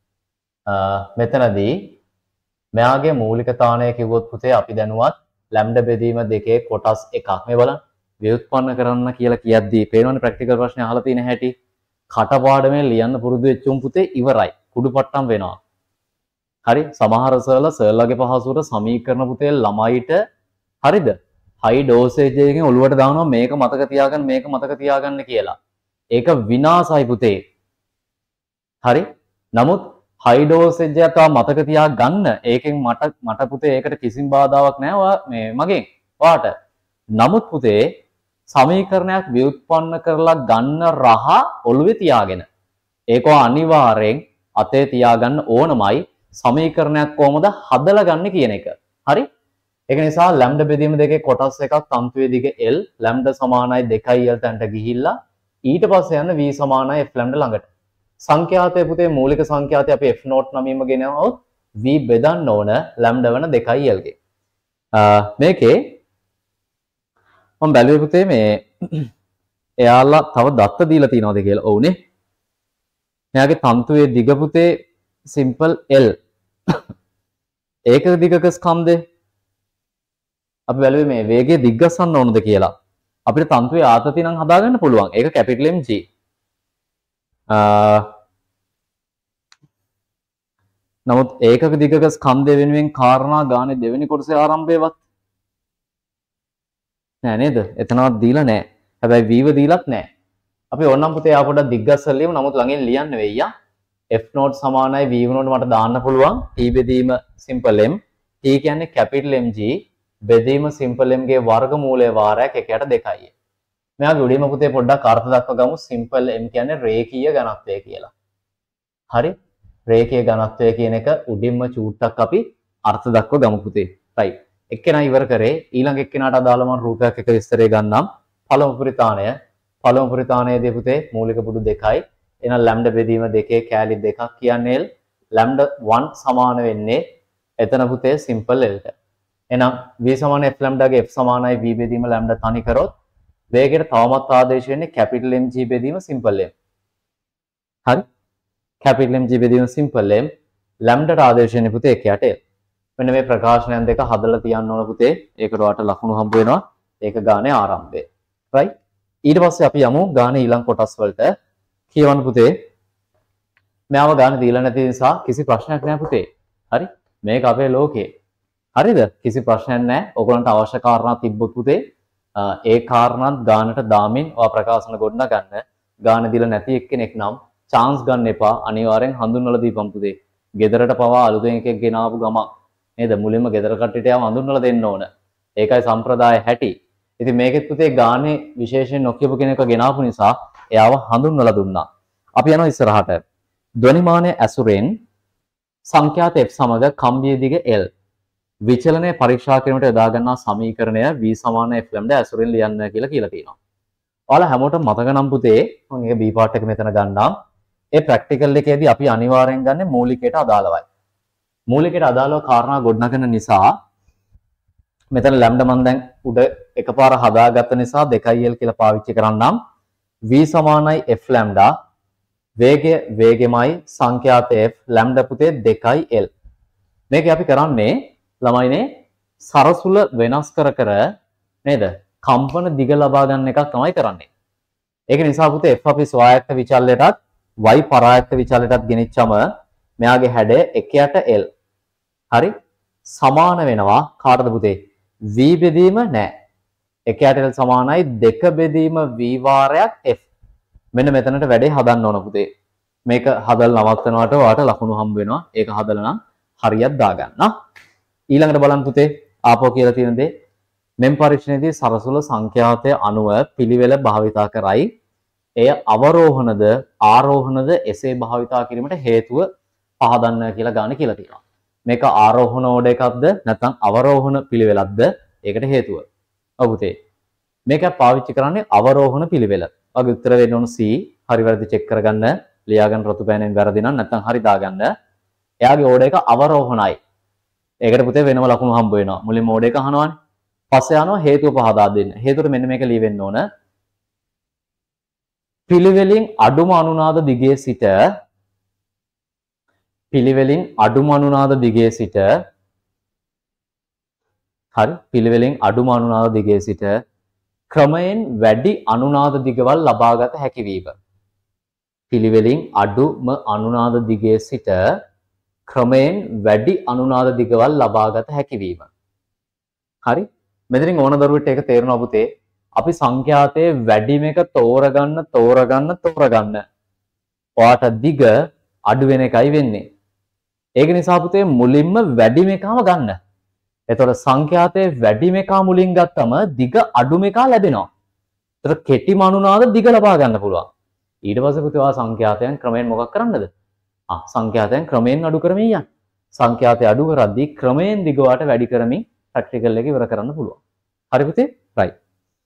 මෙතනදී මෙයාගේ මූලික තානය කිව්වොත් පුතේ අපි දැනුවත් ලැම්ඩා බෙදීම දෙකේ කොටස් එකක්. මේ බලන්න ව්‍යුත්පන්න කරන්න කියලා කියද්දී පේනවනේ ප්‍රැක්ටිකල් ප්‍රශ්නේ අහලා තියෙන හැටි. කටපාඩමෙන් ලියන්න පුරුදු වෙච්චුම් පුතේ ඉවරයි. කුඩුපට්ටම් වෙනවා. හරි සමහර සර්ලා සර්ලාගේ පහසුවට සමීකරණ පුතේ ළමයිට හරිද? හයි ඩෝසේජ් එකකින් ඔලුවට දානවා මේක මතක තියාගන්න මේක මතක තියාගන්න කියලා. ඒක විනාසයි පුතේ. හරි? නමුත් හයි ඩෝසේජ් එක තව මතක තියාගන්න. ඒකෙන් මට මට පුතේ ඒකට කිසිම බාධාවක් නැහැ මේ මගෙන්. ඔයාට. නමුත් පුතේ සමීකරණයක් ව්‍යුත්පන්න කරලා ගන්න රහ ඔළුවේ තියාගෙන. ඒක අනිවාර්යෙන් අතේ තියාගන්න ඕනමයි. සමීකරණයක් කොහොමද හදලා ගන්න කියන එක. හරි? ඒක නිසා ලැම්ඩා බෙදීම දෙකේ කොටස් එකක් තන්තුවේ දිග L ලැම්ඩා සමානයි දෙකයි L තැනට ගිහිල්ලා ඊට පස්සේ යන V සමානයි F ලැම්ඩා ළඟට. සංඛ්‍යාතය පුතේ මූලික සංඛ්‍යාතය අපි F නෝට් නමීම ගෙනවොත් V බෙදන්න ඕන ලැම්ඩා වෙන දෙකයි L ගේ. මේකේ මම බැලුවේ පුතේ මේ එයාලා තව දත්ත දීලා තියනවාද කියලා. ඔව්නේ. එයාගේ තන්තුවේ දිග පුතේ simple L ඒකක දිගක ස්කන්ධේ අපි බැලුවේ මේ වේගය දිග්ගස්සන්න ඕනද කියලා. අපිට තන්තුවේ ආතතිය නම් හදාගන්න පුළුවන්. ඒක කැපිටල් M G. නමුත් ඒකක දිගක ස්කන්ධය වෙනුවෙන් කාරණා ගානේ දෙවෙනි කොටසේ ආරම්භයවත් නෑ නේද? එතනවත් දීලා නෑ. හැබැයි V ව දීලත් නෑ. අපි ඕනනම් පුතේ ආ පොඩක් දිග්ගස්සලා ලියමු. නමුත් ළඟින් ලියන්න වෙයි යා. F නෝට් සමානයි V නෝට් මට දාන්න පුළුවන්. T බෙදීම simple M. T කියන්නේ capital M G. බෙදීම simple M ගේ වර්ගමූලයේ වාරයක් එකයට දෙකයි. මෙයාගේ උඩින්ම පුතේ පොඩ්ඩක් අර්ථ දක්ව ගමු. simple M කියන්නේ රේඛීය ඝනත්වය කියලා. හරි? රේඛීය ඝනත්වය කියන එක උඩින්ම චූට්ටක් අපි අර්ථ දක්ව ගමු පුතේ. right. එක්කෙනා ඉවර කරේ ඊළඟ එක්කෙනාට අදාළ මම රූපයක් එක විස්තරය ගන්නම්. පළමු පරිතාණය පළමු පරිතාණයේදී පුතේ මූලික පුඩු දෙකයි. එහෙනම් ලැම්ඩා බෙදීම දෙකේ කෑලි දෙකක් කියන්නේ L. ලැම්ඩා one සමාන වෙන්නේ එතන පුතේ simple L ට. එහෙනම් V සමාන F ලැම්ඩාගේ F සමානයි V බෙදීම ලැම්ඩා තනි කරොත් වේගයට තවමත් ආදේශ වෙන්නේ capital M G බෙදීම simple M. හරි? capital M G බෙදීම simple M ලැම්ඩාට ආදේශ වෙන්නේ පුතේ එකයට L. මෙන්න මේ ප්‍රකාශනයන් දෙක හදලා තියන්න ඕන පුතේ. ඒකට ඔයාලට ලකුණු හම්බ වෙනවා. ඒක ගානේ ආරම්භය. right? ඊට පස්සේ අපි යමු ගානේ ඊළඟ කොටස් වලට. කියවන්න පුතේ. මෙයාව ගානේ දීලා නැති නිසා කිසි ප්‍රශ්නයක් නැහැ පුතේ. හරි? මේක අපේ ලෝකේ. හරිද? කිසි ප්‍රශ්නයක් නැහැ. ඔයගලන්ට අවශ්‍ය කාරණා තිබ්බොත් පුතේ ඒ කාරණාත් ගානට දාමින් ඔයා ප්‍රකාශන ගොඩනගා ගන්න. ගාන දීලා නැති එක්කෙනෙක් නම් chance ගන්න එපා. අනිවාර්යෙන් හඳුන්වලා දීපන් පුතේ. ගෙදරට පවා අලුතෙන් එකෙක් ගෙනාවු ගමන් නේද? මුලින්ම ගෙදර කට්ටියට යම හඳුන්වලා දෙන්න ඕන. ඒකයි සම්ප්‍රදාය හැටි. ඉතින් මේකෙත් පුතේ ගානේ විශේෂයෙන් නොකියපු කෙනෙක්ව ගෙනාවු නිසා එයාව හඳුන්වලා දුන්නා. අපි යනවා ඉස්සරහට. ධ්වනිමානය ඇසුරෙන් සංඛ්‍යාත F සමග කම්බිය දිග L විචලනය පරීක්ෂා කිරීමට යොදා ගන්නා සමීකරණය V සමාන F ලැම්ඩා ඇසුරෙන් ලියන්න කියලා කියලා තියෙනවා. ඔයාලා හැමෝටම මතක නම් පුතේ මම ඒක B part එක මෙතන ගන්නම්. ඒ ප්‍රැක්ටිකල් එකේදී අපි අනිවාර්යෙන් ගන්න මූලිකයට අදාළවයි. මූලිකයට අදාළව කාරණා ගොඩනගන නිසා මෙතන ලැම්ඩා මම දැන් උඩ එකපාර හදාගත්ත නිසා දෙකයි L කියලා පාවිච්චි කරන්නම්. V සමානයි F ලැම්ඩා වේගය වේගෙමයි සංඛ්‍යාත F ලැම්ඩා පුතේ දෙකයි L. මේක අපි කරන්නේ ළමයිනේ සරසුල වෙනස් කර කර නේද? කම්පන දිග ලබා ගන්න එකක් තමයි කරන්නේ. ඒක නිසා පුතේ F අපි ස්වායත්ත විචල්‍යයටත් y පරායත්ත විචල්‍යයටත් ගෙනිච්චම මෙයාගේ හැඩය එකයට L. හරි? සමාන වෙනවා කාටද පුතේ? v බෙදීම නෑ. එකයට L සමානයි දෙක බෙදීම v වාරයක් F. මෙන්න මෙතනට වැඩේ හදන්න ඕන පුතේ. මේක හදලා නවත්තනවට ඔයාලට ලකුණු හම්බ වෙනවා. ඒක හදලා නම් හරියට දාගන්න. ඊළඟට බලන්න පුතේ ආපෝ කියලා තියෙන දේ මෙම් පරීක්ෂණයේදී සරසුල සංඛ්‍යාතය අනුව පිළිවෙල භාවිතා කරයි. එය අවරෝහණද ආරෝහණද එසේ භාවිතා කිරීමට හේතුව පහදන්න කියලා ගාන කියලා තියෙනවා. මේක ආරෝහණ ඕඩ එකක්ද නැත්නම් අවරෝහණ පිළිවෙලක්ද? ඒකට හේතුව. ඔව් පුතේ. මේක පාවිච්චි කරන්නේ අවරෝහණ පිළිවෙල. ඔයගේ උත්තර වෙන්න ඕන C. හරි වැරදි චෙක් කරගන්න. ලියාගන්න රතු පෑනෙන් වැරදි නම් නැත්නම් හරි දාගන්න. එයාගේ ඕඩ එක අවරෝහණයි. ඒකට පුතේ වෙනම ලකුණු හම්බ වෙනවා. මුලින්ම ඕඩ එක අහනවානේ. පස්සේ යනවා හේතුව පහදා දෙන්න. හේතුවට මෙන්න මේක ලියවෙන්න ඕන. පිළිවෙලින් අඩුම අනුනාද දිගේ සිට පිළිවෙලින් අඩුම අනුනාද දිගේ සිට හරි පිළිවෙලින් අඩුම අනුනාද දිගේ සිට ක්‍රමයෙන් වැඩි අනුනාද දිගවල් ලබාගත හැකි වීම. පිළිවෙලින් අඩුම අනුනාද දිගේ සිට ක්‍රමයෙන් වැඩි අනුනාද දිගවල් ලබාගත හැකි වීම. හරි? මෙතනින් ඕන දරුවෙට ඒක තේරෙනවා පුතේ. අපි සංඛ්‍යාතයේ වැඩිම එක තෝරගන්න තෝරගන්න තෝරගන්න. ඔයාට දිග අඩු වෙන එකයි වෙන්නේ. ඒක නිසා පුතේ මුලින්ම වැඩිම එකම ගන්න. එතකොට සංඛ්‍යාතයේ වැඩිම එක මුලින් ගත්තම දිග අඩුම එක ලැබෙනවා. එතකොට කෙටිම අනුනාද දිග ලබා ගන්න පුළුවන්. ඊට පස්සේ පුතේ ඔයා සංඛ්‍යාතයන් ක්‍රමයෙන් මොකක් කරන්නද? ආ සංඛ්‍යාතයන් ක්‍රමයෙන් අඩු කරමින් යන්න. සංඛ්‍යාතය අඩු කරද්දී ක්‍රමයෙන් දිග වාට වැඩි කරමින් ප්‍රැක්ටිකල් එක ඉවර කරන්න පුළුවන්. හරි පුතේ? right.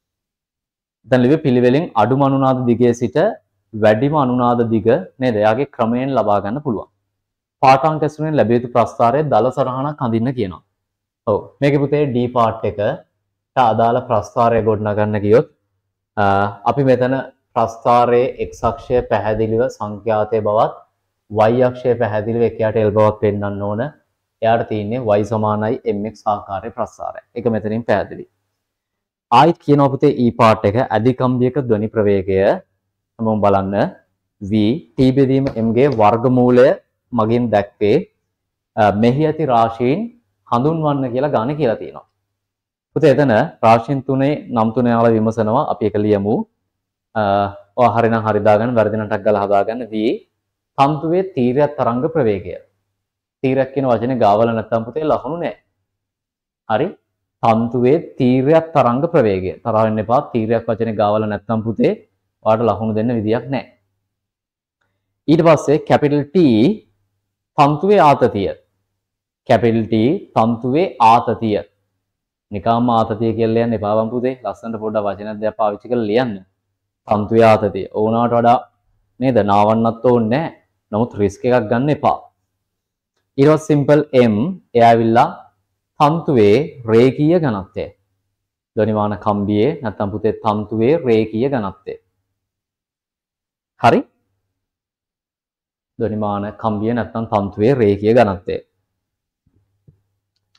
දැන් ලිව්වේ පිළිවෙලින් අඩුම අනුනාද දිගේ සිට වැඩිම අනුනාද දිග නේද? එයාගේ ක්‍රමයෙන් ලබා ගන්න පුළුවන්. පාඨාංක ඇසුරෙන් ලැබිය යුතු ප්‍රස්ථාරයේ දල සරහනක් හඳින්න කියනවා. ඔව් මේකේ පුතේ D part එකට අදාළ ප්‍රස්ථාරය ගොඩනගන්න ගියොත් අපි මෙතන ප්‍රස්ථාරයේ x අක්ෂය පැහැදිලිව සංඛ්‍යාතයේ බවත් y අක්ෂය පැහැදිලිව එකයට L බවත් පෙන්වන්න ඕන. එයාට තියෙන්නේ y සමානයි mx ආකාරයේ ප්‍රස්ථාරය. ඒක මෙතනින් පැහැදිලි. ආයිත් කියනවා පුතේ E part එක අධිකම්බියක ධ්වනි ප්‍රවේගය මම බලන්න v t බෙදීම m ගේ වර්ගමූලය මගින් දැක්වේ මෙහි ඇති රාශීන් හඳුන්වන්න කියලා ගානේ කියලා තියෙනවා. පුතේ එතන රාශීන් තුනේ නම් තුනේ යාලා විමසනවා අපි එක ලියමු. ඔය හරිනම් හරි දාගන්න වැරදි නම් ටක් ගාලා හදාගන්න v තන්තුවේ තීරයක් තරංග ප්‍රවේගය. තීරයක් කියන වචනේ ගාවල නැත්තම් පුතේ ලකුණු නැහැ. හරි? තන්තුවේ තීරයක් තරංග ප්‍රවේගය. තරහ වෙන්න එපා. තීරයක් වචනේ ගාවල නැත්තම් පුතේ ඔයාලට ලකුණු දෙන්න විදියක් නැහැ. ඊට පස්සේ capital T තන්තුවේ ආතතිය. capital T තන්තුවේ ආතතිය. නිකම්ම ආතතිය කියලා ලියන්න එපා වම් පුතේ. ලස්සනට පොඩ්ඩක් වචනයක් දෙයක් පාවිච්චි කරලා ලියන්න. තන්තුවේ ආතතිය. ඕනාට වඩා නේද? නාවන්නත් ඕනේ නැහැ. නමුත් රිස්ක් එකක් ගන්න එපා. ඊට පස්සේ simple m එයා ඇවිල්ලා තන්තුවේ රේඛීය ඝනත්වය. ධ්වනිමාන කම්බියේ නැත්නම් පුතේ තන්තුවේ රේඛීය ඝනත්වය. හරි? ධ්වනිමාන කම්බිය නැත්නම් තන්තුවේ රේඛීය ඝනත්වය.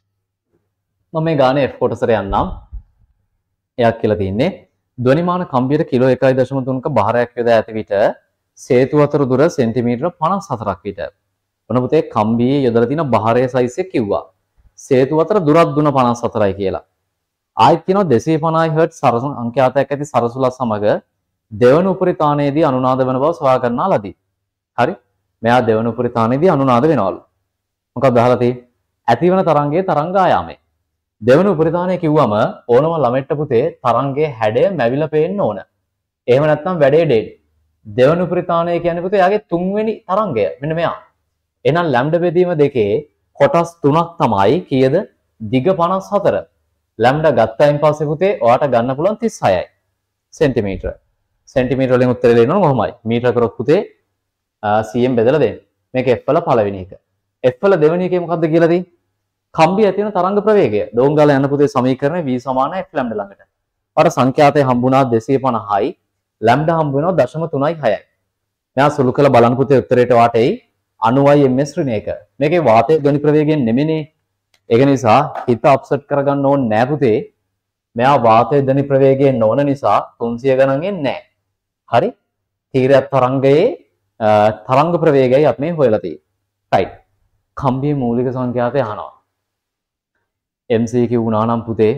මම මේ ගානේ F කොටසට යන්නම්. එයක් කියලා තියෙන්නේ ධ්වනිමාන කම්බියට කිලෝ එකයි දශම තුනක භාරයක් යොදා ඇති විට සේතු අතර දුර සෙන්ටිමීටර පනස් හතරක් විට. ඔන්න පුතේ කම්බියේ යොදලා තියෙන භාරයේ සයිස් එක කිව්වා. සේතු අතර දුරක් දුන පනස් හතරයි කියලා. ආයෙත් කියනවා දෙසිය පනහයි හර්ට්ස් සරසු අංකයාතයක් ඇති සරසුලත් සමග දෙවන උපරිතානයේදී අනුනාද වන බව සොයා ගන්නා ලදී. හරි? මෙයා දෙවන උපරිතානයේදී අනුනාද වෙනවලු. මොකක්ද අහලා තියෙන්නේ? ඇතිවන තරංගයේ තරංග ආයාමය. දෙවන උපරිතානය කිව්වම ඕනම ළමෙක්ට පුතේ තරංගයේ හැඩය මැවිලා පේන්න ඕන. එහෙම නැත්නම් වැඩේ ඩේඩ්. දෙවන උපරිතානය කියන්නේ පුතේ යාගේ තුන්වෙනි තරංගය. මෙන්න මෙයා. එහෙනම් ලැම්ඩා බෙදීම දෙකේ කොටස් තුනක් තමයි කීයද? දිග පනස් හතර. ලැම්ඩා ගත්තයින් පස්සේ පුතේ ඔයාට ගන්න පුළුවන් තිස් හයයි. සෙන්ටිමීටර. සෙන්ටිමීටර වලින් උත්තරේ දෙනවා කොහොමයි? මීටර කරොත් පුතේ සීඑම් බෙදලා දෙන්න. මේක F වල පළවෙනි එක. F වල දෙවෙනි එකේ මොකද්ද කියලා තියෙන්නේ? කම්බිය ඇති වෙන තරංග ප්‍රවේගය. දෝංගාල යන පුතේ සමීකරණය v සමාන f ලැම්ඩා ළඟට. අර සංඛ්‍යාතය හම්බුණා දෙසිය පනහයි. ලැම්ඩා හම්බ වෙනවා දශම තුනයි හයයි. මෙයා සුළු කළ බලන්න පුතේ උත්තරේට වාටෙයි අනූවයි ms ඍණ එක. මේකේ වාතයේ ධ්වනි ප්‍රවේගයෙන් නෙමෙයිනේ. ඒක නිසා හිත අප්සෙට් කරගන්න ඕනේ නෑ පුතේ. මෙයා වාතයේ ධ්වනි ප්‍රවේගයෙන් නොවන නිසා තුන්සිය ගණන් එන්නේ නෑ. හරි? තීරයක් තරංගයේ තරංග ප්‍රවේගයයි අපි මේ හොයලා තියෙන්නේ. right. කම්බියේ මූලික සංඛ්‍යාතය අහනවා. M C Q වුණා නම් පුතේ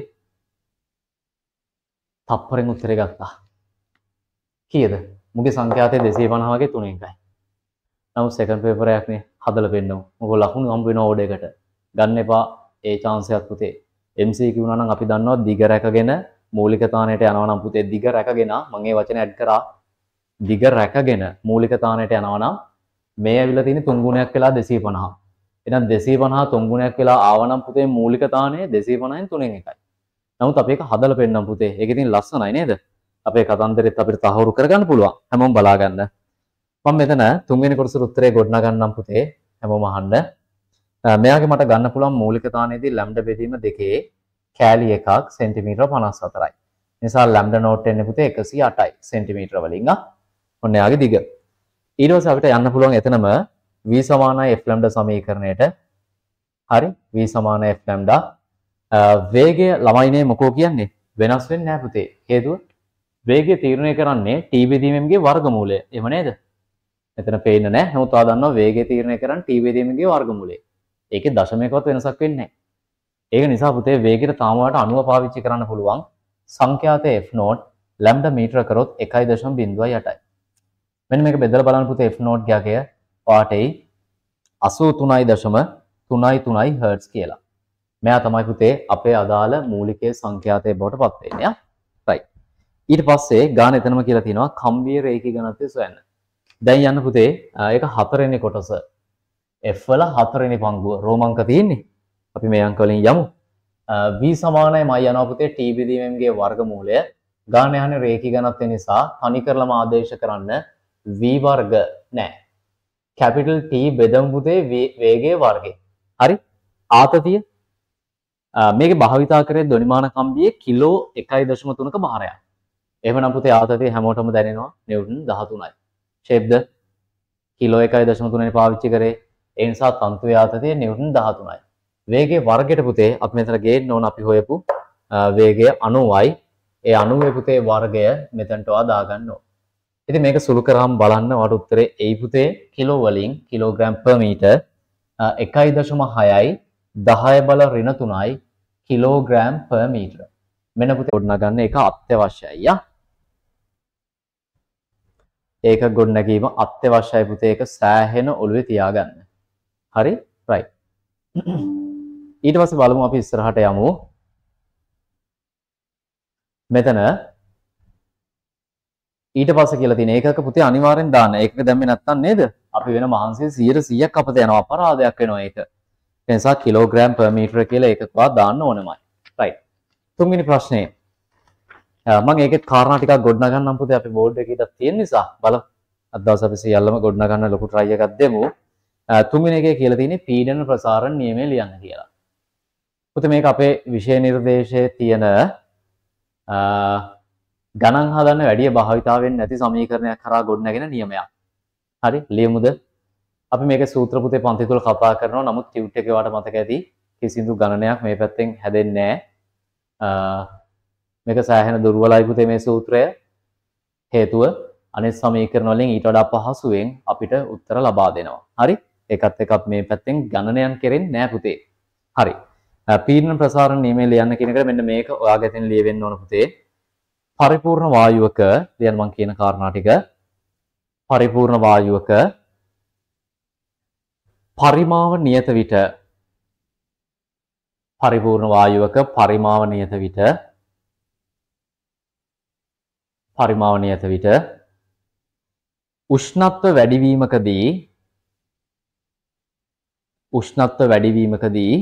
තප්පරෙන් උත්තරේ ගත්තා. කීයද? මුගේ සංඛ්‍යාතය දෙසිය පනහ වගේ තුනෙන් එකයි. නමුත් සෙකන්ඩ් පේපර් එකක් නේ හදලා පෙන්නමු. මොකද ලකුණු හම්බ වෙන ඕඩ එකට. ගන්න එපා ඒ chance එකක් පුතේ. M C Q වුණා නම් අපි දන්නවා දිග රැකගෙන මූලික තානයට යනවා නම් පුතේ දිග රැකගෙන මම ඒ වචනේ ඇඩ් කරා. දිග රැකගෙන මූලික තානයට යනවා නම් මේ ඇවිල්ලා තියෙන තුන් ගුණයක් වෙලා දෙසිය පනහ. එහෙනම් දෙසිය පනහ තුන් ගුණයක් වෙලා ආවනම් පුතේ මූලික තානය දෙසිය පනහෙන් තුනෙන් එකයි. නමුත් අපි ඒක හදලා පෙන්නනම් පුතේ. ඒක ඉතින් ලස්සනයි නේද? අපේ කතන්දරෙත් අපිට තහවුරු කරගන්න පුළුවන්. හැමෝම බලා ගන්න. මම මෙතන තුන්වෙනි කොටසට උත්තරේ ගොඩනගා ගන්නම් පුතේ. හැමෝම අහන්න. මෙයාගේ මට ගන්න පුළුවන් මූලික තානයේදී ලැම්ඩා බෙදීම දෙකේ කෑලි එකක් සෙන්ටිමීටර පනස් හතරයි. නිසා ලැම්ඩා නෝට් එන්නේ පුතේ එකසිය අටයි සෙන්ටිමීටර වලින් ආ. ඔන්න එයාගේ දිග. ඊට පස්සේ අපිට යන්න පුළුවන් එතනම v සමානයි f ලැම්ඩා සමීකරණයට. හරි? v සමානයි f ලැම්ඩා. වේගය ළමයිනේ මොකෝ කියන්නේ? වෙනස් වෙන්නේ නැහැ පුතේ. හේතුව වේගය තීරණය කරන්නේ t බෙදීම ගේ වර්ගමූලය. එහෙම නේද? මෙතන පේන්නේ නැහැ. නමුත් ඔයා දන්නවා වේගය තීරණය කරන්නේ t බෙදීම ගේ වර්ගමූලය. ඒකේ දශමයකවත් වෙනසක් වෙන්නේ නැහැ. ඒක නිසා පුතේ වේගයට තාම වට අණුව පාවිච්චි කරන්න පුළුවන්. සංඛ්‍යාත f නෝට් ලැම්ඩා මීටර කරොත් එකයි දශම බිංදුවයි අටයි. මෙන්න මේක බෙදලා බලන්න පුතේ f නෝට් ගාකය පාටේ අසූ තුනයි දශම තුනයි තුනයි හර්ට්ස් කියලා. මෙයා තමයි පුතේ අපේ අදාළ මූලිකයේ සංඛ්‍යාතයේ බවට පත් වෙන්නේ. right. ඊට පස්සේ ගාන එතනම කියලා තියෙනවා කම්බියේ රේඛී ඝනත්වය සොයන්න. දැන් යන්න පුතේ ඒක හතරවෙනි කොටස. F වල හතරවෙනි පංගුව රෝමංක තියෙන්නේ. අපි මේ අංක වලින් යමු. v සමානයි මයි යනවා පුතේ t බෙදීම ගේ වර්ගමූලය. ගාන යන්නේ රේඛී ඝනත්වය නිසා තනි කරලම ආදේශ කරන්න v වර්ග නෑ. capital T බෙදමු පුතේ වේගයේ වර්ගය. හරි? ආතතිය මේකේ භාවිතා කරේ ධ්වනිමාන කම්බියේ කිලෝ එකයි දශම තුනක භාරයක්. එහෙමනම් පුතේ ආතතිය හැමෝටම දැනෙනවා නිව්ටන් දහතුනයි. ෂේප්ද කිලෝ එකයි දශම තුනයි පාවිච්චි කරේ. ඒ නිසා තන්තුවේ ආතතිය නිව්ටන් දහතුනයි. වේගයේ වර්ගයට පුතේ අපි මෙතන ගේන්න ඕන අපි හොයපු වේගය අනූවයි. ඒ අනූවේ පුතේ වර්ගය මෙතනට ඔයා දාගන්න ඕන. ඉතින් මේක සුළු කරාම බලන්න ඔයාලට උත්තරේ එයි පුතේ කිලෝ වලින් කිලෝග්‍රෑම් per මීටර් එකයි දශම හයයි දහය බල ඍණ තුනයි කිලෝග්‍රෑම් per මීටර. මෙන්න පුතේ ගොඩනගන්න ඒක අත්‍යවශ්‍යයි යා. ඒක ගොඩනැගීම අත්‍යවශ්‍යයි පුතේ. ඒක සෑහෙන ඔළුවේ තියාගන්න. හරි? right. ඊට පස්සේ බලමු අපි ඉස්සරහට යමු. මෙතන ඊට පස්සේ කියලා තියෙන ඒකක පුතේ අනිවාර්යෙන් දාන්න. ඒකක දැම්මේ නැත්තම් නේද? අපි වෙන මහන්සිය සීයට සීයක් අපත යනවා. අපරාධයක් වෙනවා ඒක. ඒ නිසා කිලෝග්‍රෑම් per මීටර කියලා ඒකකවත් දාන්න ඕනමයි. right. තුන්වෙනි ප්‍රශ්නේ. මම ඒකෙත් කාරණා ටිකක් ගොඩනගන්නම් පුතේ අපි බෝඩ් එකේ ඉතක් තියෙන නිසා බලමු. අද දවස් අපි සියල්ලම ගොඩනගන්න ලොකු try එකක් දෙමු. තුන්වෙනි එකේ කියලා තියෙන්නේ පීඩන ප්‍රසාරණ නියමය ලියන්න කියලා. පුතේ මේක අපේ විෂය නිර්දේශයේ තියෙන ගණන් හදන්න වැඩි භාවිතාවෙන් නැති සමීකරණයක් කරා ගොඩනගෙන නියමයක්. හරි ලියමුද? අපි මේකේ සූත්‍ර පුතේ පන්ති තුල කතා කරනවා. නමුත් ටියුට් එකේ වාට මතක ඇති කිසිදු ගණනයක් මේ පැත්තෙන් හැදෙන්නේ නැහැ. මේක සෑහෙන දුර්වලයි පුතේ මේ සූත්‍රය. හේතුව අනිත් සමීකරණ වලින් ඊට වඩා පහසුවෙන් අපිට උත්තර ලබා දෙනවා. හරි? ඒකත් එක්කත් මේ පැත්තෙන් ගණනයන් කෙරෙන්නේ නැහැ පුතේ. හරි. පීඩන ප්‍රසාරණ නියමයේ ලියන්න කියන එකට මෙන්න මේක ඔයාගේ අතින් ලියවෙන්න ඕන පුතේ. පරිපූර්ණ වායුවක ලියන්න මම කියන කාරණා ටික. පරිපූර්ණ වායුවක පරිමාව නියත විට පරිපූර්ණ වායුවක පරිමාව නියත විට පරිමාව නියත විට උෂ්ණත්ව වැඩිවීමකදී උෂ්ණත්ව වැඩිවීමකදී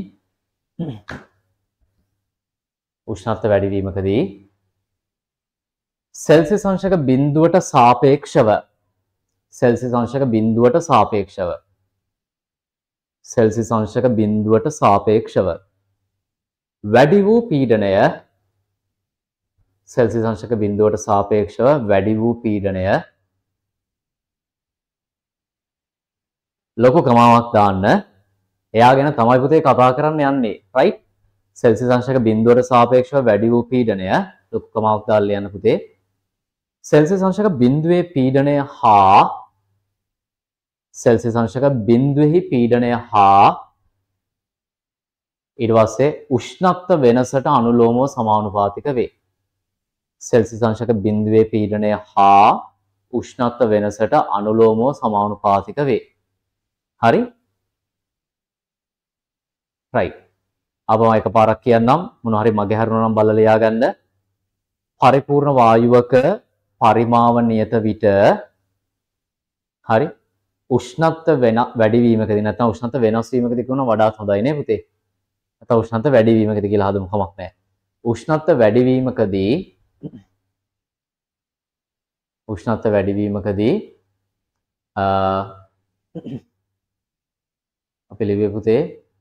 උෂ්ණත්ව වැඩිවීමකදී සෙල්සියස් අංශක බිඳුවට සාපේක්ෂව සෙල්සියස් අංශක බිඳුවට සාපේක්ෂව සෙල්සියස් අංශක බිඳුවට සාපේක්ෂව වැඩි වූ පීඩනය සෙල්සියස් අංශක බිඳුවට සාපේක්ෂව වැඩි වූ පීඩනය ලොකු ක්‍රමාවක් දාන්න. එයා ගැන තමයි පුතේ කතා කරන්න යන්නේ. right? සෙල්සියස් අංශක බිඳුවට සාපේක්ෂව වැඩි වූ පීඩනය ලොකු ක්‍රමාවක් දාලා යන්න පුතේ. සෙල්සියස් අංශක බිඳුවේ පීඩනය හා සෙල්සියස් අංශක බිඳුවේහි පීඩනය හා ඊට පස්සේ උෂ්ණත්ව වෙනසට අනුලෝමව සමානුපාතික වේ. සෙල්සියස් අංශක බිඳුවේ පීඩනය හා උෂ්ණත්ව වෙනසට අනුලෝමව සමානුපාතික වේ. හරි? right. අපම එකපාරක් කියන්නම් මොන හරි මගේ හරිනවා නම් බලලා ලියා ගන්න. පරිපූර්ණ වායුවක පරිමාව නියත විට හරි උෂ්ණත්ව වෙන වැඩිවීමකදී නැත්නම් උෂ්ණත්ව වෙනස් වීමකදී කියන වඩාත් හොඳයි නේ පුතේ. නැත්නම් උෂ්ණත්ව වැඩිවීමකදී කියලා හදමු කමක් නැහැ. උෂ්ණත්ව වැඩිවීමකදී උෂ්ණත්ව වැඩිවීමකදී අ අපි ලිව්වේ පුතේ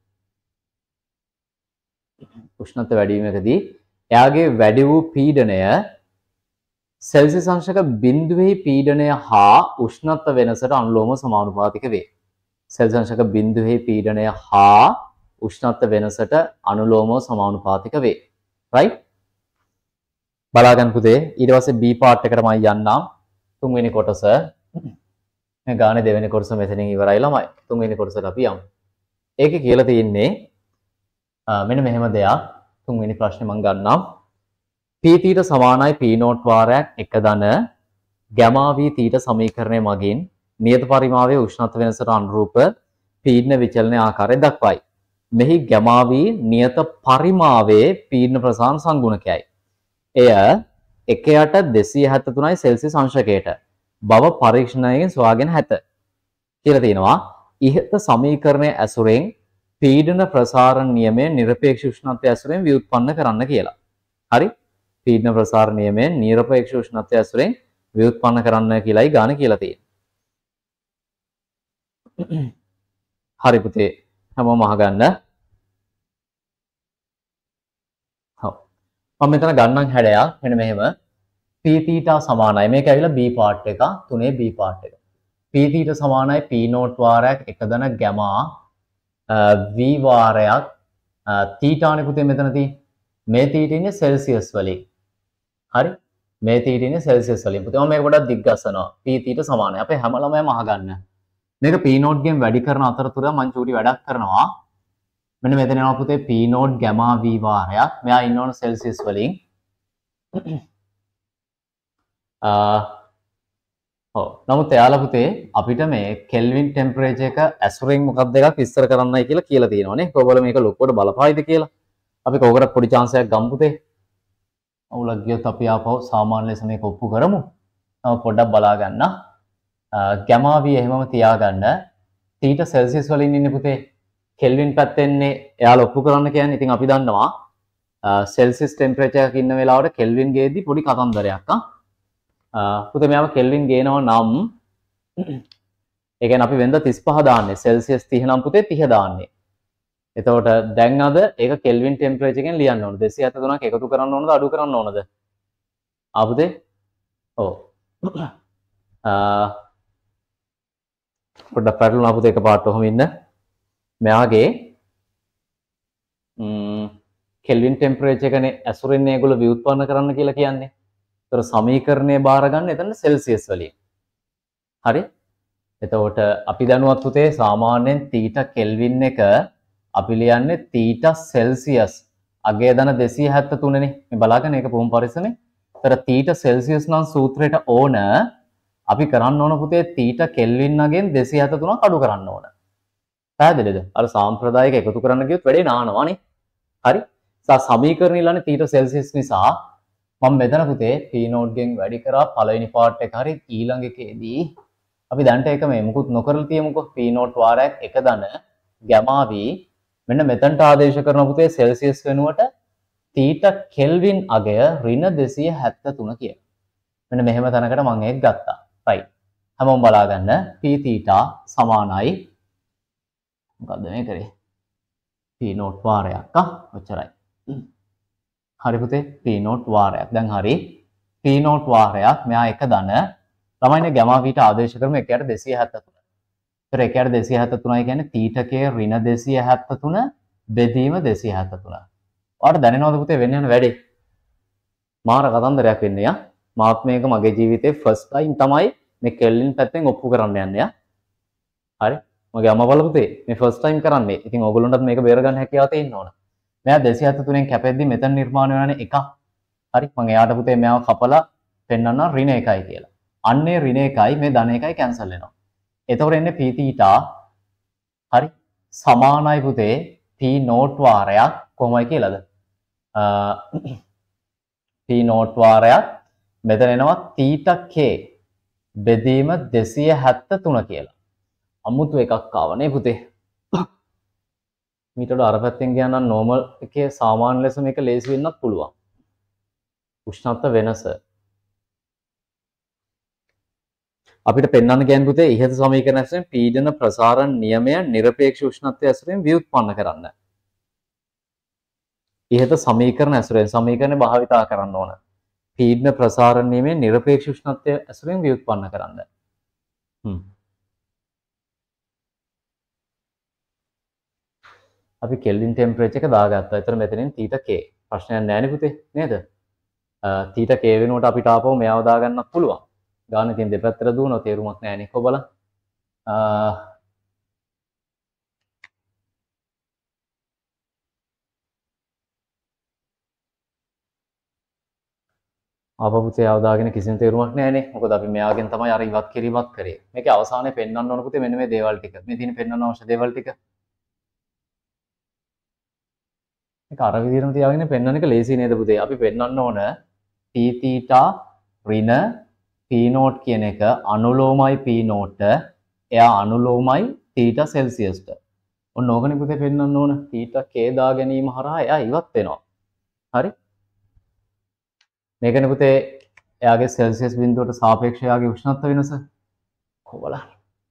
උෂ්ණත්ව වැඩිවීමකදී එයාගේ වැඩි වූ පීඩනය සෙල්සියස් අංශක බිඳුවේ පීඩනය හා උෂ්ණත්ව වෙනසට අනුලෝම සමානුපාතික වේ. සෙල්සියස් අංශක බිඳුවේ පීඩනය හා උෂ්ණත්ව වෙනසට අනුලෝම සමානුපාතික වේ. right? බලා ගන්න පුතේ. ඊට පස්සේ B part එකටම යන්නම්. තුන්වෙනි කොටස. මේ ගානේ දෙවෙනි කොටස මෙතනින් ඉවරයි ළමයි. තුන්වෙනි කොටසට අපි යමු. ඒකේ කියලා තියෙන්නේ මෙන්න මෙහෙම දෙයක්. තුන්වෙනි ප්‍රශ්නේ මම ගන්නම්. P θ සමානයි P නෝට් වාරයක් එක ධන ගැමා V θ සමීකරණය මගින් නියත පරිමාවයේ උෂ්ණත්ව වෙනසට අනුරූප පීඩන විචලන ආකාරය දක්වයි. මෙහි ගැමා V නියත පරිමාවයේ පීඩන ප්‍රසාරණ සංගුණකයයි. එය එකයට දෙසිය හැත්තෑ තුනයි සෙල්සියස් අංශකයට බව පරීක්ෂණයෙන් සොයාගෙන ඇත කියලා තියෙනවා. ඉහත සමීකරණය ඇසුරෙන් පීඩන ප්‍රසාරණ නියමය නිරපේක්ෂ උෂ්ණත්වය ඇසුරෙන් ව්‍යුත්පන්න කරන්න කියලා. හරි? පීඩන ප්‍රසාරණ නියමය නිරපේක්ෂ උෂ්ණත්වය ඇසුරෙන් ව්‍යුත්පන්න කරන්න කියලායි ගාන කියලා තියෙන්නේ. හරි පුතේ හැමෝම අහගන්න. හව්. මම මෙතන ගන්නම් හැඩයක් මෙන්න මෙහෙම. P θ සමානයි මේක ඇවිල්ලා B part එක තුනේ B part එක. P θ සමානයි P නෝට් වාරයක් එක ධන ගැමා V වාරයක් තීටානේ පුතේ මෙතන තියෙන්නේ. මේ තීට ඉන්නේ සෙල්සියස් වලින්. හරි? මේ තීට ඉන්නේ සෙල්සියස් වලින්. පුතේ මම මේක පොඩ්ඩක් දිග්ගස්සනවා. P θ සමානයි. අපේ හැම ළමයම අහගන්න. මේක P නෝට් ගෙන් වැඩි කරන අතරතුර මම චූටි වැඩක් කරනවා. මෙන්න මෙතන යනවා පුතේ P නෝට් ගැමා V වාරයක්. මෙයා ඉන්න ඕන සෙල්සියස් වලින්. අ ඔව්. නමුත් එයාලා පුතේ අපිට මේ කෙල්වින් ටෙම්පරේචර් එක ඇසුරෙන් මොකක්ද එකක් විස්තර කරන්නයි කියලා කියලා තියෙනවා නේ. කොහොමද මේක ලොකුවට බලපායිද කියලා. අපි කෝකරක් පොඩි chance එකක් ගමු පුතේ. අවුලක් ගියොත් අපි ආපහු සාමාන්‍ය ලෙස මේක ඔප්පු කරමු. තව පොඩ්ඩක් බලා ගන්න. ගැමා V එහෙමම තියාගන්න. තීට සෙල්සියස් වලින් ඉන්නේ පුතේ. කෙල්වින් පැත්තෙන්නේ එයාලා ඔප්පු කරන්න කියන්නේ. ඉතින් අපි දන්නවා සෙල්සියස් ටෙම්පරේචර් එකක ඉන්න වෙලාවට කෙල්වින් ගේදී පොඩි කතන්දරයක් ආ. පුතේ මෙයාම කෙල්වින් ගේනවා නම් ඒ කියන්නේ අපි වෙනද තිස් පහ දාන්නේ. සෙල්සියස් තිහ නම් පුතේ තිහ දාන්නේ. එතකොට දැන් අද ඒක කෙල්වින් ටෙම්පරේචර් එකෙන් ලියන්න ඕන. දෙසිය හැත්තෑ තුනක් එකතු කරන්න ඕනද අඩු කරන්න ඕනද? ආ පුතේ? ඔව්. අ පොඩ්ඩක් පැටලුණා පුතේ එකපාරට ඔහොම ඉන්න. මෙයාගේ කෙල්වින් ටෙම්පරේචර් එකනේ ඇසුරෙන් මේගොල්ලෝ ව්‍යුත්පන්න කරන්න කියලා කියන්නේ. ඒතර සමීකරණය බාර ගන්න එතන සෙල්සියස් වලින්. හරි? එතකොට අපි දැනුවත් පුතේ සාමාන්‍යයෙන් තීටා කෙල්වින් එක අපි ලියන්නේ තීටා සෙල්සියස් අගය ධන දෙසිය හැත්තෑ තුන නේ. මේ බලාගෙන ඒක බොහොම පරිස්සමෙන්. ඒතර තීටා සෙල්සියස් නම් සූත්‍රයට ඕන අපි කරන්න ඕන පුතේ තීටා කෙල්වින් නගෙන් දෙසිය හැත්තෑ තුනක් අඩු කරන්න ඕන. පැහැදිලිද? අර සාම්ප්‍රදායික එකතු කරන්න ගියොත් වැඩේ නානවානේ. හරි? සා සමීකරණ ඉල්ලන්නේ තීටා සෙල්සියස් නිසා මම මෙතන පුතේ p නෝට් ගෙන් වැඩි කරා පළවෙනි පාර්ට් එක හරි ඊළඟ එකේදී අපි දැන්ට එක මේ මුකුත් නොකරලා තියමුකෝ p නෝට් වාරයක් එක දන ගැමා v මෙන්න මෙතනට ආදේශ කරන පුතේ සෙල්සියස් වෙනුවට තීටා කෙල්වින් අගය ඍණ දෙසිය හැත්තෑ තුන කියලා. මෙන්න මෙහෙම තැනකට මම ඒක ගත්තා. right. හැමෝම බලා ගන්න p තීටා සමානයි මොකද්ද මේ කරේ? p නෝට් වාරයක් ආ ඔච්චරයි. හරි පුතේ p නෝට් වාරයක්. දැන් හරි p නෝට් වාරයක් මෙයා එක දන ළමයිනේ ගැමා v ට ආදේශ කරමු එකයට දෙසිය හැත්තෑ තුන. ඒතර එකයට දෙසිය හැත්තෑ තුනයි කියන්නේ තීටකයේ ඍණ දෙසිය හැත්තෑ තුන බෙදීම දෙසිය හැත්තෑ තුන. ඔයාලට දැනෙනවද පුතේ වෙන්න යන වැඩේ? මාර කතන්දරයක් වෙන්නේ යා. මාත් මේක මගේ ජීවිතේ ෆස්ට් ටයිම් තමයි මේ කෙල්වින් පැත්තෙන් ඔප්පු කරන්න යන්නේ යා. හරි? මගේ අම්මා බල පුතේ මේ ෆස්ට් ටයිම් කරන්නේ. ඉතින් ඕගොල්ලන්ටත් මේක බේර ගන්න හැකියාව තියෙන්න ඕන. මෙයා දෙසිය හැත්තෑ තුනෙන් කැපෙද්දි මෙතන නිර්මාණය වෙනනේ එකක්. හරි? මම එයාට පුතේ මෙයාව කපලා පෙන්නන්න ඍණ එකයි කියලා. අන්නේ ඍණ එකයි මේ ධන එකයි කැන්සල් වෙනවා. එතකොට එන්නේ p තීටා හරි සමානයි පුතේ p නෝට් වාරයක් කොහොමයි කියලාද? p නෝට් වාරයක් මෙතන එනවා තීටා k බෙදීම දෙසිය හැත්තෑ තුන කියලා. අමුතු එකක් ආවනේ පුතේ. මීට වඩා අර පැත්තෙන් ගියා නම් normal එකේ සාමාන්‍ය ලෙස මේක ලේසි වෙන්නත් පුළුවන්. උෂ්ණත්ව වෙනස අපිට පෙන්වන්න කියන්නේ පුතේ ඉහත සමීකරණ ඇසුරෙන් පීඩන ප්‍රසාරණ නියමය නිරපේක්ෂ උෂ්ණත්වය ඇසුරෙන් ව්‍යුත්පන්න කරන්න. ඉහත සමීකරණ ඇසුරෙන් සමීකරණ භාවිතා කරන්න ඕන. පීඩන ප්‍රසාරණ නියමය නිරපේක්ෂ උෂ්ණත්වය ඇසුරෙන් ව්‍යුත්පන්න කරන්න. හ්ම්. අපි කෙල්වින් ටෙම්පරේචර් එක දාගත්තා. ඒතර මෙතනින් තීටා k ප්‍රශ්නයක් නැහැ නේ පුතේ නේද? තීටා k වෙනුවට අපිට ආපහු මෙයාව දාගන්නත් පුළුවන්. ගාන තියෙන දෙපැත්තට දුවනවා තේරුමක් නැහැ නේ කො බලන්න. ආපහුතේ අවදාගෙන කිසිම තේරුමක් නැහැ නේ. මොකද අපි මෙයාගෙන් තමයි අර ඉවත් කිරීමක් කරේ. මේකේ අවසානයේ පෙන්වන්න ඕන පුතේ මෙන්න මේ දේවල් ටික. මේ තියෙන පෙන්වන්න අවශ්‍ය දේවල් ටික. මේක අර විදිහටම තියාගෙන පෙන්වන්න එක ලේසි නේද පුතේ? අපි පෙන්වන්න ඕන p θ ඍණ p නෝට් කියන එක අනුලෝමයි p නෝට් එයා අනුලෝමයි තීටා සෙල්සියස්ට. ඔන්න ඕකනේ පුතේ පෙන්වන්න ඕන. තීටා k දා ගැනීම හරහා එයා ඉවත් වෙනවා. හරි? මේකනේ පුතේ එයාගේ සෙල්සියස් බිඳුවට සාපේක්ෂව එයාගේ උෂ්ණත්ව වෙනස. කො බලන්න.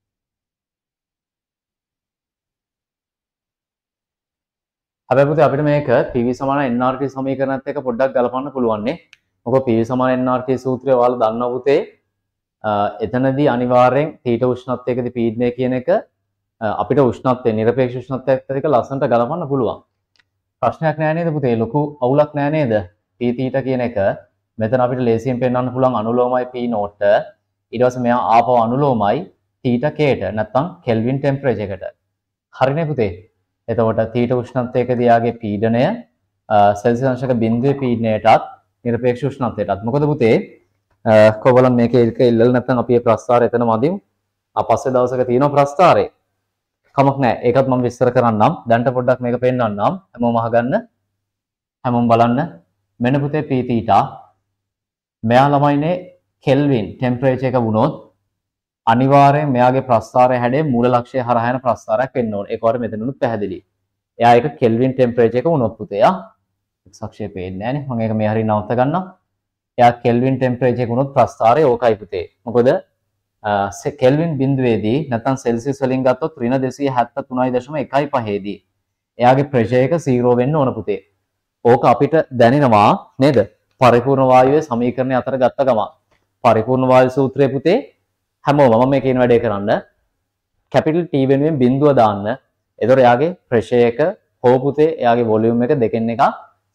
හැබැයි පුතේ අපිට මේක P V සමාන N R T සමීකරණත් එක්ක පොඩ්ඩක් ගලපන්න පුළුවන් නේ. මොකද P V සමාන N R T සූත්‍රය ඔයාලා දන්නවා පුතේ. එතනදී අනිවාර්යෙන් තීට උෂ්ණත්වයකදී පීඩනය කියන එක අපිට උෂ්ණත්වය නිරපේක්ෂ උෂ්ණත්වයත් එක්ක ලස්සනට ගලපන්න පුළුවන්. ප්‍රශ්නයක් නෑ නේද පුතේ? ලොකු අවුලක් නෑ නේද? P තීට කියන එක මෙතන අපිට ලේසියෙන් පෙන්වන්න පුළුවන් අනුලෝමයි P නෝට්. ඊට පස්සේ මෙයා ආපහු අනුලෝමයි තීට Kට නැත්නම් කෙල්වින් ටෙම්පරේචර් එකට. හරිනේ පුතේ? එතකොට තීට උෂ්ණත්වයකදී යාගේ පීඩනය සෙල්සියස් අංශක බිංදුවේ පීඩනයටත් නිරපේක්ෂ උෂ්ණත්වයටත්. මොකද පුතේ කොබලම් මේකේ ඉල්ක ඉල්ලලා නැත්නම් අපි මේ ප්‍රස්තාරය එතන මදිමු. අපස්සේ දවසක තියෙනවා ප්‍රස්තාරය. කමක් නැහැ. ඒකත් මම විස්තර කරන්නම්. දැන්ට පොඩ්ඩක් මේක පෙන්වන්නම්. හැමෝම අහගන්න. හැමෝම බලන්න. මෙන්න පුතේ P තීටා මෙයා ළමයිනේ කෙල්වින් ටෙම්පරේචර් එක වුණොත් අනිවාර්යෙන් මෙයාගේ ප්‍රස්ථාරය හැඩේ මූල ලක්ෂ්‍යය හරහා යන ප්‍රස්ථාරයක් වෙන්න ඕනේ. ඒක වර මෙතනුත් පැහැදිලි. එයා ඒක කෙල්වින් ටෙම්පරේචර් එක වුණොත් පුතේ ආ එක්ස් අක්ෂය පේන්නේ නැහනේ. මම ඒක මේ හරිය නවත්ත ගන්නම්. එයා කෙල්වින් ටෙම්පරේචර් එක වුණොත් ප්‍රස්ථාරය ඕකයි පුතේ. මොකද කෙල්වින් බිඳුවේදී නැත්නම් සෙල්සියස් වලින් ගත්තොත් ඍණ දෙසිය හැත්තෑ තුනයි දශම එකයි පහේ දී එයාගේ ප්‍රෙෂර් එක සීරෝ වෙන්න ඕන පුතේ. ඕක අපිට දැනෙනවා නේද? පරිපූර්ණ වායුවේ සමීකරණය අතර ගත්ත ගමන් පරිපූර්ණ වායු සූත්‍රයේ පුතේ හැමෝම මම මේ කියන වැඩේ කරන්න කැපිටල් T වෙනුවෙන් බිඳුව දාන්න. එතකොට එයාගේ ප්‍රෙෂර් එක හෝ පුතේ එයාගේ වොලියුම් එක දෙකෙන් එකක්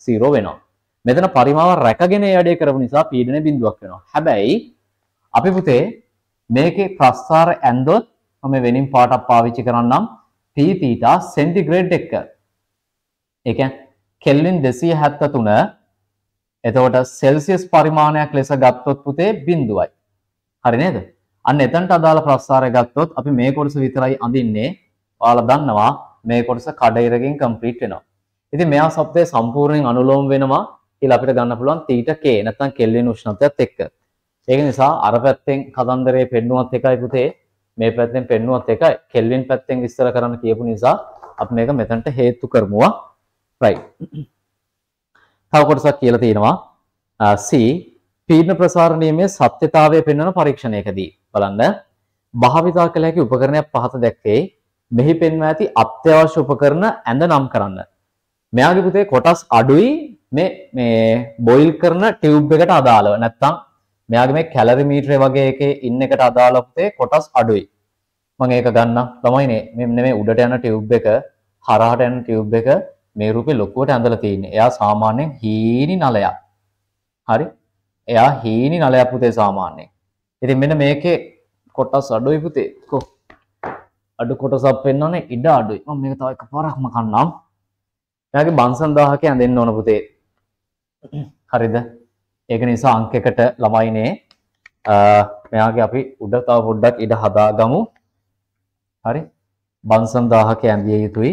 zero වෙනවා. මෙතන පරිමාව රැකගෙන යඩේ කරපු නිසා පීඩනය බිඳුවක් වෙනවා. හැබැයි අපි පුතේ මේකේ ප්‍රස්ථාර ඇන්දොත් මම වෙනින් පාටක් පාවිච්චි කරන්නම් P theta සෙන්ටිග්‍රේඩ් එක. ඒ කියන්නේ කෙල්වින් දෙසිය හැත්තතුන එතකොට සෙල්සියස් පරිමාණයක් ලෙස ගත්තොත් පුතේ බිඳුවයි. හරි නේද? අන්න එතනට අදාළ ප්‍රස්ථාරය ගත්තොත් අපි මේ කොටස විතරයි අඳින්නේ. ඔයාලා දන්නවා මේ කොටස කඩයිරකින් කම්ප්ලීට් වෙනවා. ඉතින් මෙයා සප්තේ සම්පූර්ණයෙන් අනුලෝම වෙනවා කියලා අපිට ගන්න පුළුවන් θ k නැත්නම් කෙල්වින් උෂ්ණත්වයත් එක්ක. ඒක නිසා අර පැත්තෙන් කතන්දරේ පෙන්නුවත් එකයි පුතේ මේ පැත්තෙන් පෙන්නුවත් එකයි කෙල්වින් පැත්තෙන් විස්තර කරන්න කියපු නිසා අපි මේක මෙතනට හේතු කරමුවා. right. තව කොටසක් කියලා තියෙනවා C පීඩන ප්‍රසාර නියමයේ සත්‍යතාවය පෙන්වන පරීක්ෂණයකදී බලන්න භාවිතා කළ හැකි උපකරණයක් පහත දැක්කේ මෙහි පෙන්වා ඇති අත්‍යවශ්‍ය උපකරණ ඇඳ නම් කරන්න. මෙයාගේ පුතේ කොටස් අඩුයි මේ මේ බොයිල් කරන ටියුබ් එකට අදාළව නැත්නම් මෙයාගේ මේ කැලරි මීටරේ වගේ එකේ ඉන්න එකට අදාළව පුතේ කොටස් අඩුයි. මම ඒක ගන්නම් ළමයිනේ මෙන්න මේ උඩට යන ටියුබ් එක හරහට යන ටියුබ් එක මේ රූපේ ලොකුවට ඇඳලා තියෙන්නේ. එයා සාමාන්‍යයෙන් හීනි නලයක්. හරි? එයා හීනි නලයක් පුතේ සාමාන්‍යයෙන්. ඉතින් මෙන්න මේකේ කොටස් අඩුයි පුතේ. කො අඩු කොටසක් පෙන්වන්නේ ඉඩ අඩුයි. මම මේක තව එකපාරක්ම කන්නම්. එයාගේ බන්සන් දාහක ඇඳෙන්න ඕන පුතේ. හරිද? ඒක නිසා අංක එකට ළමයිනේ මෙයාගේ අපි උඩ තව පොඩ්ඩක් ඉඩ හදාගමු. හරි? බන්සන් දාහක ඇඳිය යුතුයි.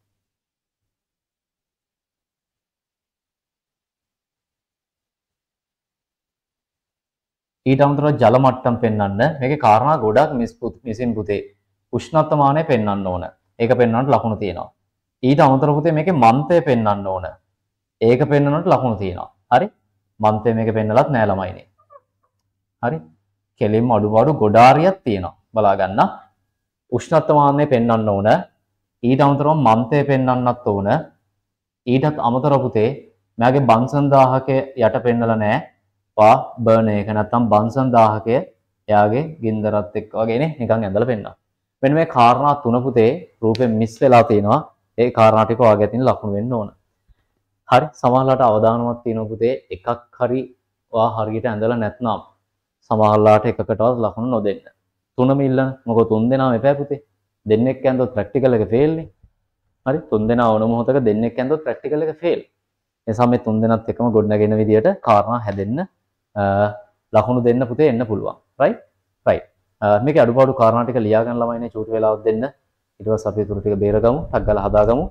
ඊට අමතරව ජල මට්ටම් පෙන්වන්න මේකේ කාරණා ගොඩක් මිසින් පුතේ. උෂ්ණත්වමානය පෙන්වන්න ඕන. ඒක පෙන්වන්නට ලකුණු තියෙනවා. ඊට අමතරව පුතේ මේකේ මන්තය පෙන්වන්න ඕන. ඒක පෙන්වන්නට ලකුණු තියෙනවා. හරි? මන්තය මේකේ පෙන්නලත් නෑ ළමයිනේ. හරි? කෙලින්ම අඩුපාඩු ගොඩාරියක් තියෙනවා. බලා ගන්න. උෂ්ණත්වමානය පෙන්වන්න ඕන. ඊට අමතරව මන්තය පෙන්වන්නත් ඕන. ඊටත් අමතරව පුතේ මෙයාගේ බන්සන් දාහකය යට පෙන්නලා නෑ. වා බර්න් එක නැත්තම් බන්සන් දාහකය එයාගේ ගින්දරත් එක්ක වගේනේ නිකන් ඇඳලා පෙන්නනවා. මෙන්න මේ කාරණා තුන පුතේ රූපෙන් මිස් වෙලා තියෙනවා. ඒ කාරණා ටික ඔයාගේ අතින් ලකුණු වෙන්න ඕන. හරි සමහරලාට අවදානමක් තියෙනවා පුතේ එකක් හරි ඔයා හරියට ඇඳලා නැත්නම් සමහරලාට එකකටවත් ලකුණු නොදෙන්න. තුනම ඉල්ලන මොකද තුන් දෙනාම එපා පුතේ. දෙන්නෙක් ඇඳුවොත් ප්‍රැක්ටිකල් එක ෆේල් නේ. හරි තුන් දෙනා ඕන මොහොතක දෙන්නෙක් ඇඳුවොත් ප්‍රැක්ටිකල් එක ෆේල්. ඒ නිසා මේ තුන් දෙනාත් එකම ගොඩනගෙන විදියට කාරණා හැදෙන්න ලකුණු දෙන්න පුතේ එන්න පුළුවන්. right? right. මේකේ අඩුපාඩු කාරණා ටික ලියා ගන්න ළමයිනේ චූටි වෙලාවක් දෙන්න. ඊට පස්සේ අපි තුරු ටික බේරගමු. ටක් ගාලා හදාගමු.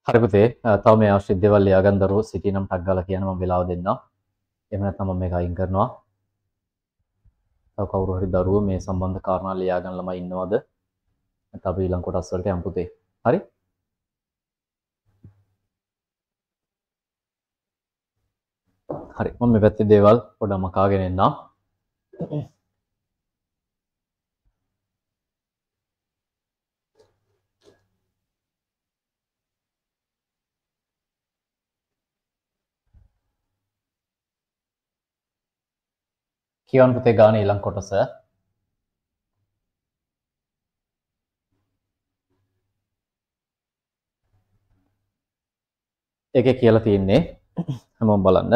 හරි පුතේ තව මේ අවශ්‍ය දේවල් ලියාගන්න දරුවෝ සිටිනම් ටක් ගාලා කියන මම වෙලාව දෙන්නම්. එහෙම නැත්නම් මම මේක අයින් කරනවා. තව කවුරු හරි දරුවෝ මේ සම්බන්ධ කාරණා ලියාගන්න ළමයි ඉන්නවද? නැත්නම් අපි ඊළඟ කොටස් වලට යමු පුතේ. හරි? හරි මම මේ පැත්තේ දේවල් පොඩ්ඩක් මකාගෙන එන්නම්. කියවන්න පුතේ ගාන ඊළඟ කොටස. ඒකේ කියලා තියෙන්නේ හැමෝම බලන්න.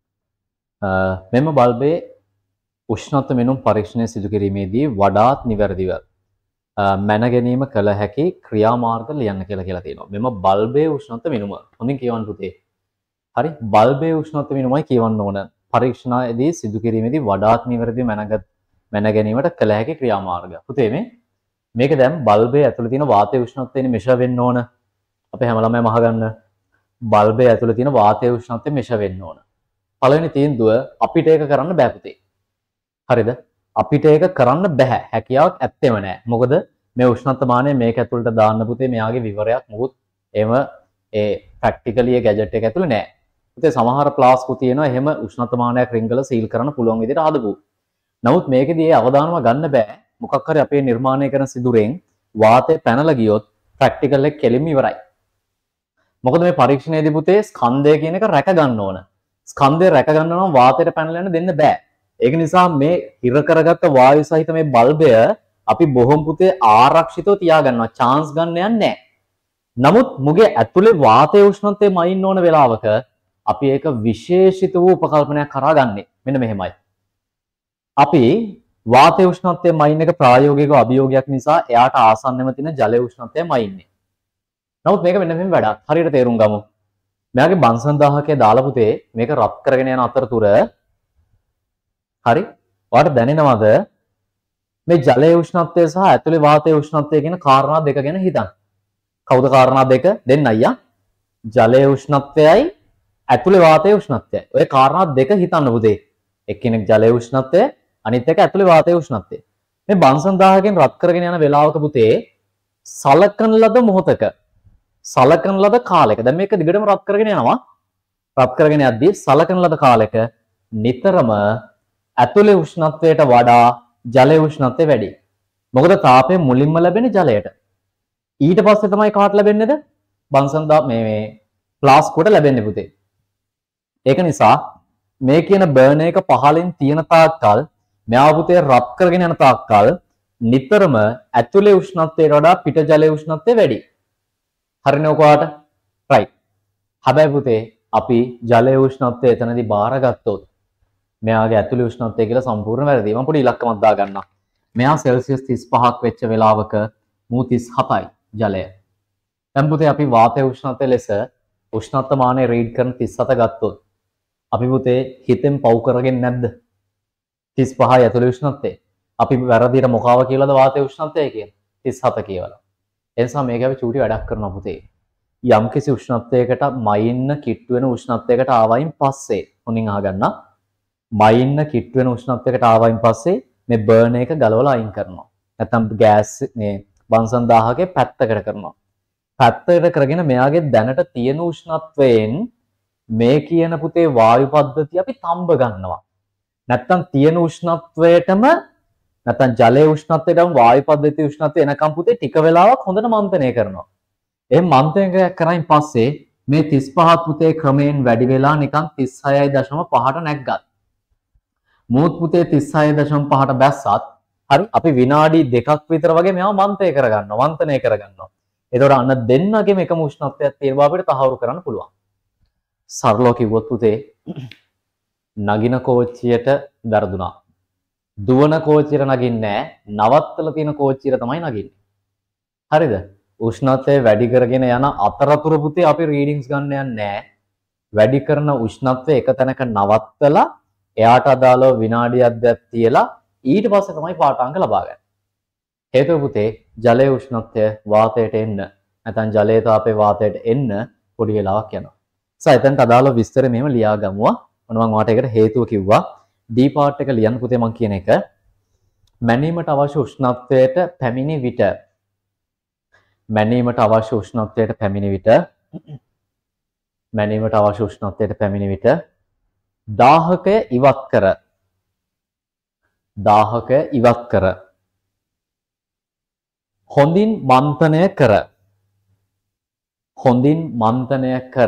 මෙම බල්බේ උෂ්ණත්ව මෙනුම් පරීක්ෂණය සිදු කිරීමේදී වඩාත් නිවැරදිව මැන ගැනීම කළ හැකි ක්‍රියාමාර්ග ලියන්න කියලා කියලා තියෙනවා. මෙම බල්බේ උෂ්ණත්ව මෙනුම. හොඳින් කියවන්න පුතේ. හරි බල්බේ උෂ්ණත්ව මෙනුමයි කියවන්න ඕන. පරීක්ෂණයේදී සිදු කිරීමේදී වඩාත් නිවැරදිව මැනගත් මැන ගැනීමට කළ හැකි ක්‍රියාමාර්ග. පුතේ මේ මේක දැන් බල්බේ ඇතුළේ තියෙන වාතයේ උෂ්ණත්වයෙන් මෙෂර් වෙන්න ඕන. අපේ හැම ළමයිම අහගන්න. බල්බේ ඇතුළේ තියෙන වාතයේ උෂ්ණත්වය මෙෂර් වෙන්න ඕන. පළවෙනි තීන්දුව අපිට ඒක කරන්න බෑ පුතේ. හරිද? අපිට ඒක කරන්න බෑ. හැකියාවක් ඇත්තෙම නෑ. මොකද මේ උෂ්ණත්ව මානය මේක ඇතුළට දාන්න පුතේ මෙයාගේ විවරයක් මොකුත් එහෙම ඒ ප්‍රැක්ටිකලි ඒ ගැජට් එක ඇතුළේ නෑ. පුතේ සමහර ප්ලාස්කු තියෙනවා එහෙම උෂ්ණත්ව මානයක් රින්ගල සීල් කරන්න පුළුවන් විදිහට හදපු. නමුත් මේකෙදී ඒ අවදානම ගන්න බෑ. මොකක් හරි අපේ නිර්මාණය කරන සිදුරෙන් වාතය පැනලා ගියොත් ප්‍රැක්ටිකල් එක කෙලින්ම ඉවරයි. මොකද මේ පරීක්ෂණයේදී පුතේ ස්කන්ධය කියන එක රැක ගන්න ඕන. ස්කන්ධය රැක ගන්න නම් වාතයට පැනලා යන්න දෙන්න බෑ. ඒක නිසා මේ හිර කරගත්ත වායු සහිත මේ බල්බය අපි බොහොම පුතේ ආරක්ෂිතව තියාගන්නවා. chance ගන්න යන්නේ නැහැ. නමුත් මුගේ ඇතුලේ වාතයේ උෂ්ණත්වය මයින්න ඕන වෙලාවක අපි ඒක විශේෂිත වූ උපකල්පනයක් කරා ගන්නෙ. මෙන්න මෙහෙමයි. අපි වාතයේ උෂ්ණත්වය මයින් එක ප්‍රායෝගිකව අභියෝගයක් නිසා එයාට ආසන්නම තියෙන ජලයේ උෂ්ණත්වය මයින්නේ. නමුත් මේක මෙන්න මෙහෙම වැඩක්. හරියට තේරුම් ගමු. මෙයාගේ බන්සන් දාහකේ දාලා පුතේ මේක රත් කරගෙන යන අතරතුර හරි ඔයාලට දැනෙනවද මේ ජලයේ උෂ්ණත්වය සහ ඇතුලේ වාතයේ උෂ්ණත්වය කියන කාරණා දෙක ගැන හිතන්න. කවුද කාරණා දෙක? දෙන්න අයියා. ජලයේ උෂ්ණත්වයයි ඇතුලේ වාතයේ උෂ්ණත්වයයි. ඔය කාරණා දෙක හිතන්න පුතේ. එක්කෙනෙක් ජලයේ උෂ්ණත්වය අනිත් එක ඇතුලේ වාතයේ උෂ්ණත්වය. මේ බන්සන් දාහකෙන් රත් කරගෙන යන වෙලාවක පුතේ සලකන ලද මොහොතක සලකන ලද කාලයක දැන් මේක දිගටම රත් කරගෙන යනවා. රත් කරගෙන යද්දී සලකන ලද කාලයක නිතරම ඇතුලේ උෂ්ණත්වයට වඩා ජලයේ උෂ්ණත්වය වැඩි. මොකද තාපය මුලින්ම ලැබෙන්නේ ජලයට. ඊට පස්සේ තමයි කාට ලැබෙන්නේද? බන්සන් දා මේ මේ ෆ්ලාස්කුවට ලැබෙන්නේ පුතේ. ඒක නිසා මේ කියන බර්නර් එක පහලින් තියෙන තාක්කල් මෙයා පුතේ රත් කරගෙන යන තාක්කල් නිතරම ඇතුලේ උෂ්ණත්වයට වඩා පිට ජලයේ උෂ්ණත්වය වැඩි. හරිනේ ඔයාට? right. හැබැයි පුතේ අපි ජලයේ උෂ්ණත්වය එතනදී බාරගත්තොත් මෙයාගේ ඇතුලේ උෂ්ණත්වය කියලා සම්පූර්ණ වැරදි. මම පොඩි ඉලක්කමක් දාගන්නම්. මෙයා සෙල්සියස් තිස් පහක් වෙච්ච වෙලාවක මූ තිස් හතයි ජලය. දැන් පුතේ අපි වාතයේ උෂ්ණත්වය ලෙස උෂ්ණත්ව මානය රීඩ් කරන තිස් හත ගත්තොත් අපි පුතේ හිතෙන් පව් කරගෙන නැද්ද? තිස් පහයි ඇතුලේ උෂ්ණත්වය. අපි වැරදියට මොකාව කියලාද වාතයේ උෂ්ණත්වය කියන්නේ? තිස් හත කියලා. ඒ නිසා මේක අපි චූටි වැඩක් කරනවා පුතේ. යම්කිසි උෂ්ණත්වයකට මයින්න කිට්ටු වෙන උෂ්ණත්වයකට ආවයින් පස්සේ හොඳින් අහගන්න. මයින්න කිට්ටු වෙන උෂ්ණත්වයකට ආවයින් පස්සේ මේ බර්නර් එක ගලවලා අයින් කරනවා. නැත්නම් ගෑස් මේ බන්සන් දාහකේ පැත්තකට කරනවා. පැත්තකට කරගෙන මෙයාගේ දැනට තියෙන උෂ්ණත්වයෙන් මේ කියන පුතේ වායු පද්ධතිය අපි තම්බ ගන්නවා. නැත්නම් තියෙන උෂ්ණත්වයටම නැත්නම් ජලයේ උෂ්ණත්වයටම වායු පද්ධතියේ උෂ්ණත්වය එනකම් පුතේ ටික වෙලාවක් හොඳට මන්තනය කරනවා. එහෙනම් මන්තනය කරයින් පස්සේ මේ තිස් පහත් පුතේ ක්‍රමයෙන් වැඩි වෙලා නිකන් තිස් හයයි දශම පහට නැග්ගත්. මූත් පුතේ තිස් හයයි දශම පහට බැස්සත් හරි අපි විනාඩි දෙකක් විතර වගේ මේවා මන්තනය කරගන්නවා. මන්තනය කරගන්නවා. එතකොට අන්න දෙන්නගේම එකම උෂ්ණත්වයක් තියෙන බව අපිට තහවුරු කරන්න පුළුවන්. සරලව කිව්වොත් පුතේ නගින කෝච්චියට වැරදුනා. දුවන කෝච්චියට නගින්නේ නැහැ. නවත්තලා තියෙන කෝච්චියට තමයි නගින්නේ. හරිද? උෂ්ණත්වය වැඩි කරගෙන යන අතරතුර පුතේ අපි රීඩින්ග්ස් ගන්න යන්නේ නැහැ. වැඩි කරන උෂ්ණත්වය එක තැනක නවත්තලා එයාට අදාළව විනාඩියක් දෙකක් තියලා ඊට පස්සේ තමයි පාඨාංක ලබා ගන්න. හේතුව පුතේ ජලයේ උෂ්ණත්වය වාතයට එන්න නැත්නම් ජලයේ තාපේ වාතයට එන්න පොඩි වෙලාවක් යනවා. සෝ එතනට අදාළ විස්තර මෙහෙම ලියා ගමුවා. මොන මම වාට ඒකට හේතුව කිව්වා. D part එක ලියන්න පුතේ මම කියන එක මැනීමට අවශ්‍ය උෂ්ණත්වයට පැමිණි විට මැනීමට අවශ්‍ය උෂ්ණත්වයට පැමිණි විට මැනීමට අවශ්‍ය උෂ්ණත්වයට පැමිණි විට දාහකය ඉවත් කර දාහකය ඉවත් කර හොඳින් මන්තනය කර හොඳින් මන්තනය කර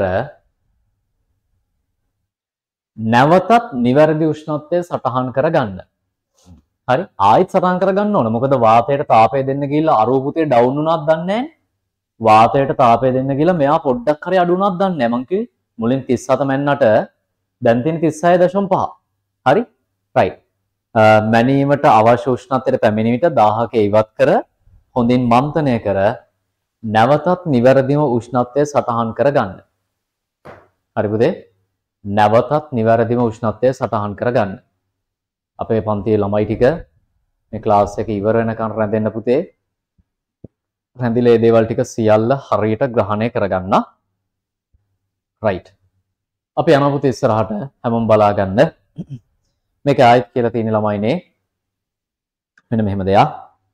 නැවතත් නිවැරදි උෂ්ණත්වය සටහන් කර ගන්න. හරි ආයෙත් සටහන් කර ගන්න ඕන. මොකද වාතයට තාපය දෙන්න ගිහිල්ලා අරූපුතේ ඩවුන් වුණාද දන්නේ නැහැ. වාතයට තාපය දෙන්න ගිහිල්ලා මෙයා පොඩ්ඩක් හරි අඩු වුණාද දන්නේ නැහැ. මං කිව්වේ මුලින් තිස් හත මැන්නට දැන් තියෙන තිස් හය දශම පහ. හරි රයිට්. මැනීමට අවශ්‍ය උෂ්ණත්වයට පැමිණි විට දාහකය ඉවත් කර හොඳින් මන්තනය කර නැවතත් නිවැරදිව උෂ්ණත්වය සටහන් කර ගන්න. හරි පුතේ? නැවතත් නිවැරදිව උෂ්ණත්වය සටහන් කර ගන්න. අපේ පන්තියේ ළමයි ටික මේ ක්ලාස් එක ඉවර වෙනකන් රැඳෙන්න පුතේ. රැඳිලා මේ දේවල් ටික සියල්ල හරියට ග්‍රහණය කරගන්න. රයිට්. අපි යනවා පුතේ ඉස්සරහට හැමෝම බලා ගන්න. මේක ආයෙත් කියලා තියෙන ළමයිනේ. මෙන්න මෙහෙම දෙයක්.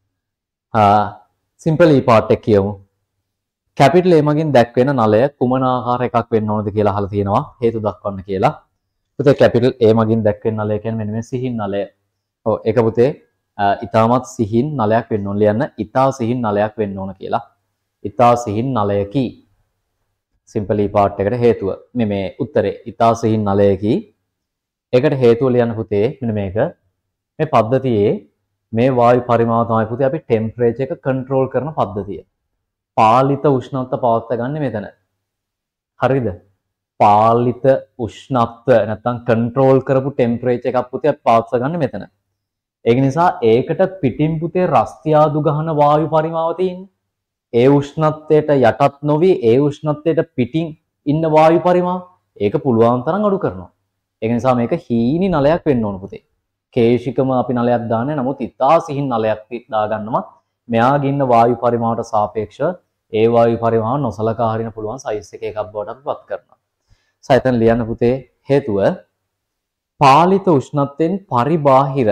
ආ සිම්පල් E part එක කියමු. කැපිටල් A මගින් දැක්වෙන නලය කුමන ආකාර එකක් වෙන්න ඕනද කියලා අහලා තියෙනවා. හේතු දක්වන්න කියලා. පුතේ කැපිටල් A මගින් දැක්වෙන නලය කියන්නේ මෙන්න මේ සිහින් නලය. ඔව් ඒක පුතේ ඊටමත් සිහින් නලයක් වෙන්න ඕන ලියන්න. ඊටා සිහින් නලයක් වෙන්න ඕන කියලා. ඊටා සිහින් නලයකි. සිම්පල් E part එකට හේතුව. මේ මේ උත්තරේ ඊටා සිහින් නලයකි. ඒකට හේතුව ලියන්න පුතේ මෙන්න මේක. මේ පද්ධතියේ මේ වායු පරිමාව තමයි පුතේ අපි ටෙම්පරේචර් එක කන්ට්‍රෝල් කරන පද්ධතිය. පාලිත උෂ්ණත්ව පවත්වා ගන්න මෙතන. හරිද? පාලිත උෂ්ණත්ව නැත්නම් කන්ට්‍රෝල් කරපු ටෙම්පරේචර් එකක් පුතේ අපි පවත්වා ගන්න මෙතන. ඒක නිසා ඒකට පිටින් පුතේ රස්තියාදු ගහන වායු පරිමාව තියෙන්නේ. ඒ උෂ්ණත්වයට යටත් නොවි ඒ උෂ්ණත්වයට පිටින් ඉන්න වායු පරිමාව ඒක පුළුවන් තරම් අඩු කරනවා. ඒක නිසා මේක හීනි නලයක් වෙන්න ඕන පුතේ. කේශිකම අපි නලයක් දාන්නේ නමුත් ඉතා සිහින් නලයක් දාගන්නවා. මෙයාගේ ඉන්න වායු පරිමාවට සාපේක්ෂව ඒ වායු පරිමාව නොසලකා හරින්න පුළුවන් සයිස් එක එකක් බවට අපි පත් කරනවා. සෝ එතන ලියන්න පුතේ හේතුව පාලිත උෂ්ණත්වයෙන් පරිබාහිර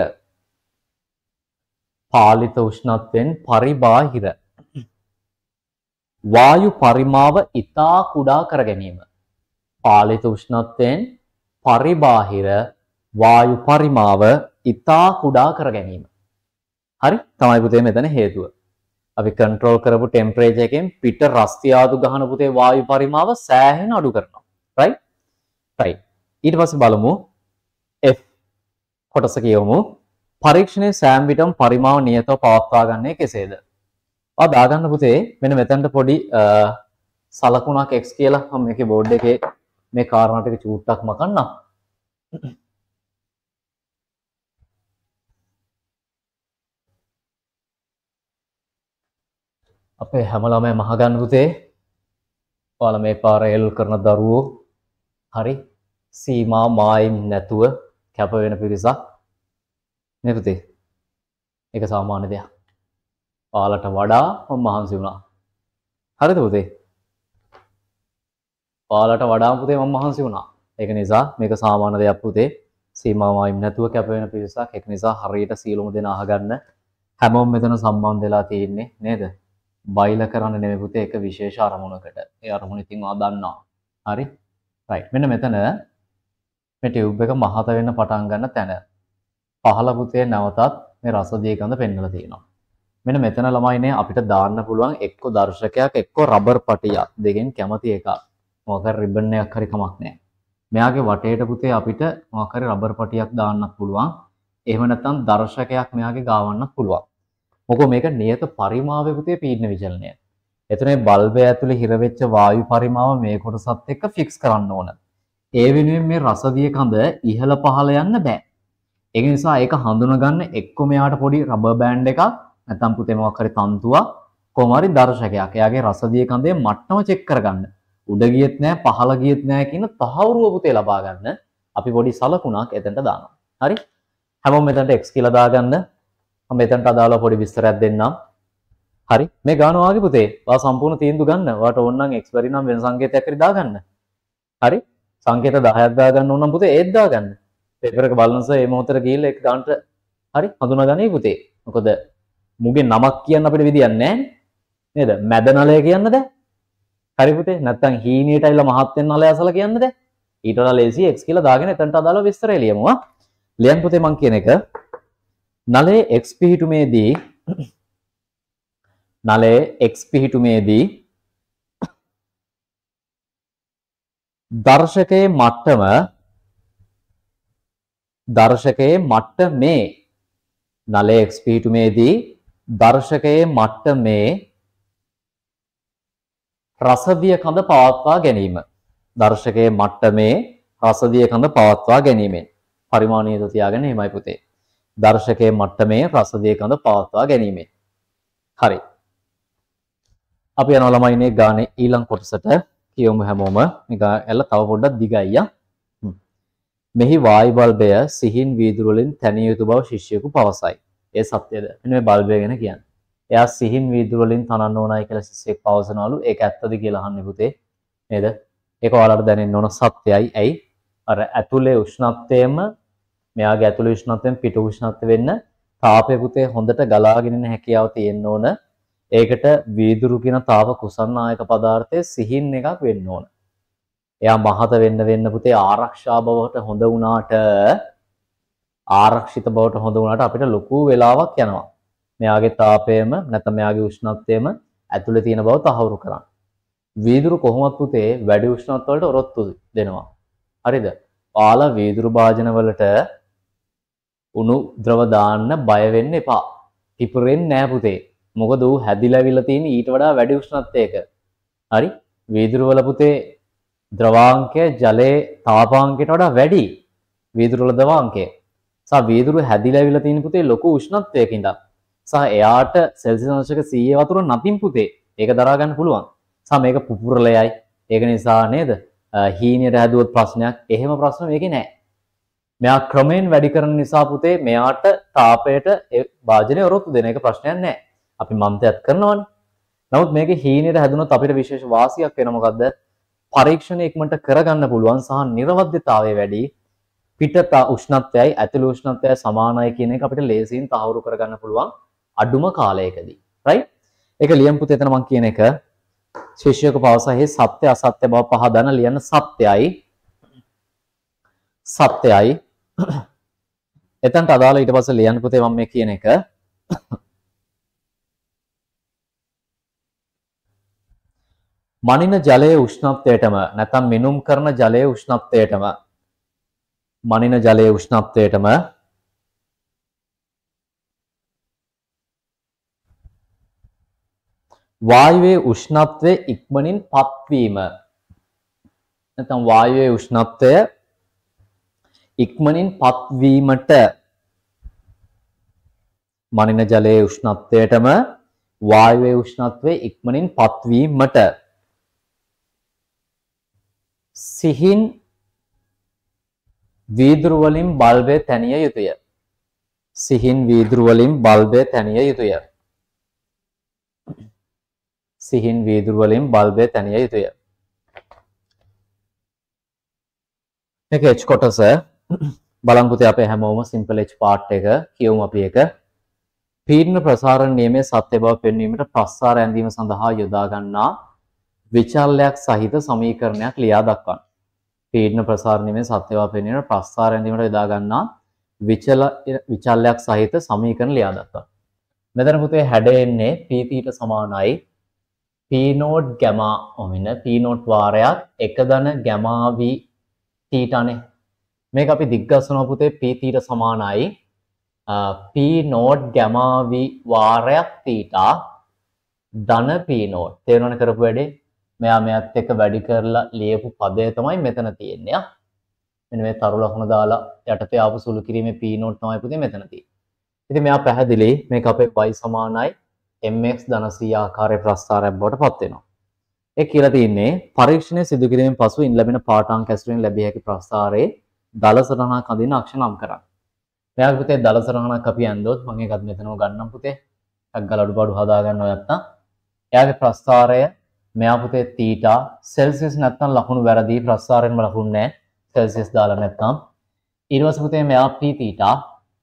පාලිත උෂ්ණත්වයෙන් පරිබාහිර වායු පරිමාව ඉතා කුඩා කර ගැනීම. පාලිත උෂ්ණත්වයෙන් පරිබාහිර වායු පරිමාව ඉතා කුඩා කර ගැනීම. හරි තමයි පුතේ මෙතන හේතුව. අපි කන්ට්‍රෝල් කරපු ටෙම්පරේචර් එකෙන් පිට රස්තියාදු ගහන පුතේ වායු පරිමාව සෑහෙන අඩු කරනවා. රයිට්? රයිට්. ඊට පස්සේ බලමු F කොටස කියවමු. පරීක්ෂණයේ සෑම විටම පරිමාව නියතව පවත්වා ගන්නේ කෙසේද? ආ දාගන්න පුතේ මෙන්න මෙතනට පොඩි සලකුණක් x කියලා මම මේකේ බෝඩ් එකේ මේ කාරණා ටික චූට්ටක් මකන්නම්. අපේ හැම ළමයි මහගන්න පුතේ. ඔයාලා මේ පාර එල් කරන දරුවෝ හරි සීමා මායිම් නැතුව කැප වෙන පිරිසක් නේ පුතේ. ඒක සාමාන්‍ය දෙයක්. ඔයාලට වඩා මම මහන්සි වුණා. හරිද පුතේ? ඔයාලට වඩා පුතේ මම මහන්සි වුණා. ඒක නිසා මේක සාමාන්‍ය දෙයක් පුතේ. සීමා මායිම් නැතුව කැප වෙන පිරිසක්. ඒක නිසා හරියට සීලොම දෙන අහගන්න. හැමෝම මෙතන සම්බන්ධ වෙලා තියෙන්නේ නේද? බයිල කරන්න නෙමෙයි පුතේ එක විශේෂ අරමුණකට. ඒ අරමුණ ඉතින් ඔයා දන්නවා. හරි? රයිට්. මෙන්න මෙතන මේ ටියුබ් එක මහත වෙන්න පටන් ගන්න තැන. පහළ පුතේ නැවතත් මේ රසදිය ගඳ පෙන්වලා තියෙනවා. මෙන්න මෙතන ළමයිනේ අපිට දාන්න පුළුවන් එක්ක දර්ශකයක් එක්ක රබර් පටියක් දෙකෙන් කැමති එකක්. මොකක් හරි රිබන් එකක් හරි කමක් නැහැ. මෙයාගේ වටේට පුතේ අපිට මොකක් හරි රබර් පටියක් දාන්නත් පුළුවන්. එහෙම නැත්නම් දර්ශකයක් මෙයාගේ ගාවන්නත් පුළුවන්. මොකද මේක නියත පරිමාවයේ පුතේ පීඩන විචලනය. එතන බල්බය ඇතුලේ හිර වෙච්ච වායු පරිමාව මේ කොටසත් එක්ක ෆික්ස් කරන්න ඕන. ඒ වෙනුවෙන් මේ රසදිය කඳ ඉහළ පහළ යන්න බෑ. ඒක නිසා ඒක හඳුනගන්න එක්ක මෙයාට පොඩි රබර් බෑන්ඩ් එකක් නැත්නම් පුතේ මොකක් හරි තන්තුවක් කොහොම හරි දර්ශකයක්. එයාගේ රසදිය කඳේ මට්ටම චෙක් කරගන්න. උඩ ගියෙත් නෑ පහළ ගියෙත් නෑ කියන තහවුරුව පුතේ ලබා ගන්න අපි පොඩි සලකුණක් එතනට දානවා. හරි? හැමෝම මෙතනට x කියලා දාගන්න. මම මෙතනට අදාළව පොඩි විස්තරයක් දෙන්නම්. හරි මේ ගාන වාගේ පුතේ වා සම්පූර්ණ තීන්දුව ගන්න. වාට ඕන නම් x බැරි නම් වෙන සංකේතයක් හරි දාගන්න. හරි සංකේත දහයක් දාගන්න ඕන නම් පුතේ ඒත් දාගන්න. පේපර් එක බලනස මේ මොහොතට ගිහිල්ලා ඒක දාන්න හරි හඳුනාගන්නේ පුතේ. මොකද මුගේ නමක් කියන්න අපිට විදියක් නැහැ නේද? මැද නලය කියන්න බෑ. හරි පුතේ නැත්තම් හීනියට ඇවිල්ලා මහත් වෙන නලය අසල කියන්න බෑ. ඊට වඩා ලේසි x කියලා දාගෙන එතනට අදාළව විස්තරය ලියමු. ආ ලියන්න පුතේ මං කියන එක නලයේ x පිහිටුමේදී නලයේ x පිහිටුමේදී දර්ශකයේ මට්ටම දර්ශකයේ මට්ටමේ නලයේ x පිහිටුමේදී දර්ශකයේ මට්ටමේ රසදිය කඳ පවත්වා ගැනීම දර්ශකයේ මට්ටමේ රසදිය කඳ පවත්වා ගැනීමෙන් පරිමාණීය තියාගෙන එහෙමයි පුතේ දර්ශකයේ මට්ටමේ රසදිය කඳ පවත්වා ගැනීමෙන් හරි අපි යනවා ළමයිනේ ගානේ ඊළඟ කොටසට කියමු හැමෝම මේක ඇල්ල තව පොඩ්ඩක් දිගයි යා මෙහි වායු බල්බය සිහින් වීදුරු වලින් තැනිය යුතු බව ශිෂ්‍යයෙකු පවසයි ඒ සත්‍යද මෙන්න මේ බල්බය ගැන කියන්නේ එයා සිහින් වීදුරු වලින් තනන්න ඕනයි කියලා ශිෂ්‍යෙක් පවසනවලු ඒක ඇත්තද කියලා අහන්නේ පුතේ නේද ඒක ඔයාලට දැනෙන්න ඕන සත්‍යයි ඇයි අර ඇතුලේ උෂ්ණත්වයම මෙයාගේ ඇතුලේ උෂ්ණත්වයෙන් පිට උෂ්ණත්වය වෙන්න තාපය පුතේ හොඳට ගලාගෙන ඉන්න හැකියාව තියෙන්න ඕන ඒකට වීදුරු කියන තාප කුසන්නායක පදාර්ථයේ සිහින් එකක් වෙන්න ඕන එයා මහත වෙන්න වෙන්න පුතේ ආරක්ෂා බවට හොඳ වුණාට ආරක්ෂිත බවට හොඳ වුණාට අපිට ලොකු වෙලාවක් යනවා මෙයාගේ තාපයම නැත්නම් මෙයාගේ උෂ්ණත්වයම ඇතුලේ තියෙන බව තහවුරු කරන්න. වීදුරු කොහොමත් පුතේ වැඩි උෂ්ණත්ව වලට ඔරොත්තු දෙනවා. හරිද? ඔයාලා වීදුරු භාජන වලට උණු ද්‍රව දාන්න බය වෙන්න එපා. පිපුරෙන්නේ නෑ පුතේ. මොකද ඌ හැදිලාවිලා තියෙන ඊට වඩා වැඩි උෂ්ණත්වයක. හරි? වීදුරු වල පුතේ ද්‍රවාංකය ජලයේ තාපාංකයට වඩා වැඩි. වීදුරු වල ද්‍රවාංකය. සා වීදුරු හැදිලාවිලා තියෙන පුතේ ලොකු උෂ්ණත්වයක ඉඳන්. සා එයාට සෙල්සියස් අංශක සීය වතුර නැතිනම් පුතේ ඒක දරා ගන්න පුළුවන්. සා මේක පුපුරලයයි. ඒක නිසා නේද? හීනියට හැදුවොත් ප්‍රශ්නයක්. එහෙම ප්‍රශ්න මේකේ නැහැ. මෙයා ක්‍රමයෙන් වැඩි කරන නිසා පුතේ මෙයාට තාපයට ඒ වාජනේ වරොත්තු දෙන එක ප්‍රශ්නයක් නැහැ. අපි මන්තයත් කරනවනේ. නමුත් මේකේ හීනියට හැදුනොත් අපිට විශේෂ වාසියක් වෙන මොකද්ද? පරීක්ෂණ ඉක්මනට කරගන්න පුළුවන් සහ නිර්වද්‍යතාවය වැඩි. පිට උෂ්ණත්වයයි ඇතුළේ උෂ්ණත්වයයි සමානයි කියන එක අපිට ලේසියෙන් තහවුරු කරගන්න පුළුවන් අඩුම කාලයකදී. right? ඒක ලියමු පුතේ එතන මම කියන එක ශිෂ්‍යයෙකු පවසහි සත්‍ය අසත්‍ය බව පහදන ලියන සත්‍යයි සත්‍යයි එතනට අදාළ ඊට පස්සේ ලියන්න පුතේ මම මේ කියන එක මනින ජලයේ උෂ්ණත්වයටම නැත්නම් මිනුම් කරන ජලයේ උෂ්ණත්වයටම මනින ජලයේ උෂ්ණත්වයටම වායුවේ උෂ්ණත්වය ඉක්මනින් පත්වීම නැත්නම් වායුවේ උෂ්ණත්වය ඉක්මනින් පත්වීමට මනින ජලයේ උෂ්ණත්වයටම වායුවේ උෂ්ණත්වය ඉක්මනින් පත්වීමට සිහින් වීදුරු වලින් බල්බය තැනිය යුතුය. සිහින් වීදුරු වලින් බල්බය තැනිය යුතුය. සිහින් වීදුරු වලින් බල්බය තැනිය යුතුය. මේක H කොටස බලන් පුතේ අපේ හැමෝම සිම්පල් H පාර්ට් එක කියමු අපි එක. පීඩන ප්‍රසාරණ නියමයේ සත්‍ය බව පෙන්වීමට ප්‍රස්ථාර ඇඳීම සඳහා යොදා ගන්නා විචල්‍යයක් සහිත සමීකරණයක් ලියා දක්වන්න. පීඩන ප්‍රසාරණ නියමයේ සත්‍ය බව පෙන්වීමට ප්‍රස්ථාර ඇඳීමට යොදා ගන්නා විචල විචල්‍යයක් සහිත සමීකරණ ලියා දක්වන්න. මෙතන පුතේ හැඩ එන්නේ P θ සමානයි P නෝට් ගැමා ඔමින P නෝට් වාරයක් එක ධන ගැමා V θ නේ. මේක අපි දිග්ගස්සනවා පුතේ P θ සමානයි P නෝට් ගැමා V වාරයක් θ ධන P නෝට්. තේරුණානේ කරපු වැඩේ? මෙයා මෙයත් එක්ක වැඩි කරලා ලියපු පදය තමයි මෙතන තියෙන්නේ. ආ මෙන්න මේ තරු ලකුණ දාලා යටතේ ආපු සුළු කිරීමේ P නෝට් තමයි පුතේ මෙතන තියෙන්නේ. ඉතින් මෙයා පැහැදිලි මේක අපේ y සමානයි mx ධන c ආකාරයේ ප්‍රස්ථාරයක් බවට පත් වෙනවා. ඒ කියලා තියෙන්නේ පරීක්ෂණය සිදු කිරීමෙන් පසු ඉන් ලැබෙන පාඨාංක ඇසුරින් ලැබිය හැකි ප්‍රස්ථාරයේ දල සටහනක් අඳින අක්ෂර නම් කරන්න. මෙයාගේ පුතේ දල සටහනක් අපි ඇන්දොත් මම ඒකත් මෙතනම ගන්නම් පුතේ. ටක් ගාලා අඩුපාඩු හදා ගන්න ඔය නැත්නම් එයාගේ ප්‍රස්ථාරය මෙයා පුතේ තීටා සෙල්සියස් නැත්නම් ලකුණු වැරදි ප්‍රස්ථාරයෙන්ම ලකුණු නැහැ සෙල්සියස් දාලා නැත්නම් ඊට පස්සේ පුතේ මෙයා p තීටා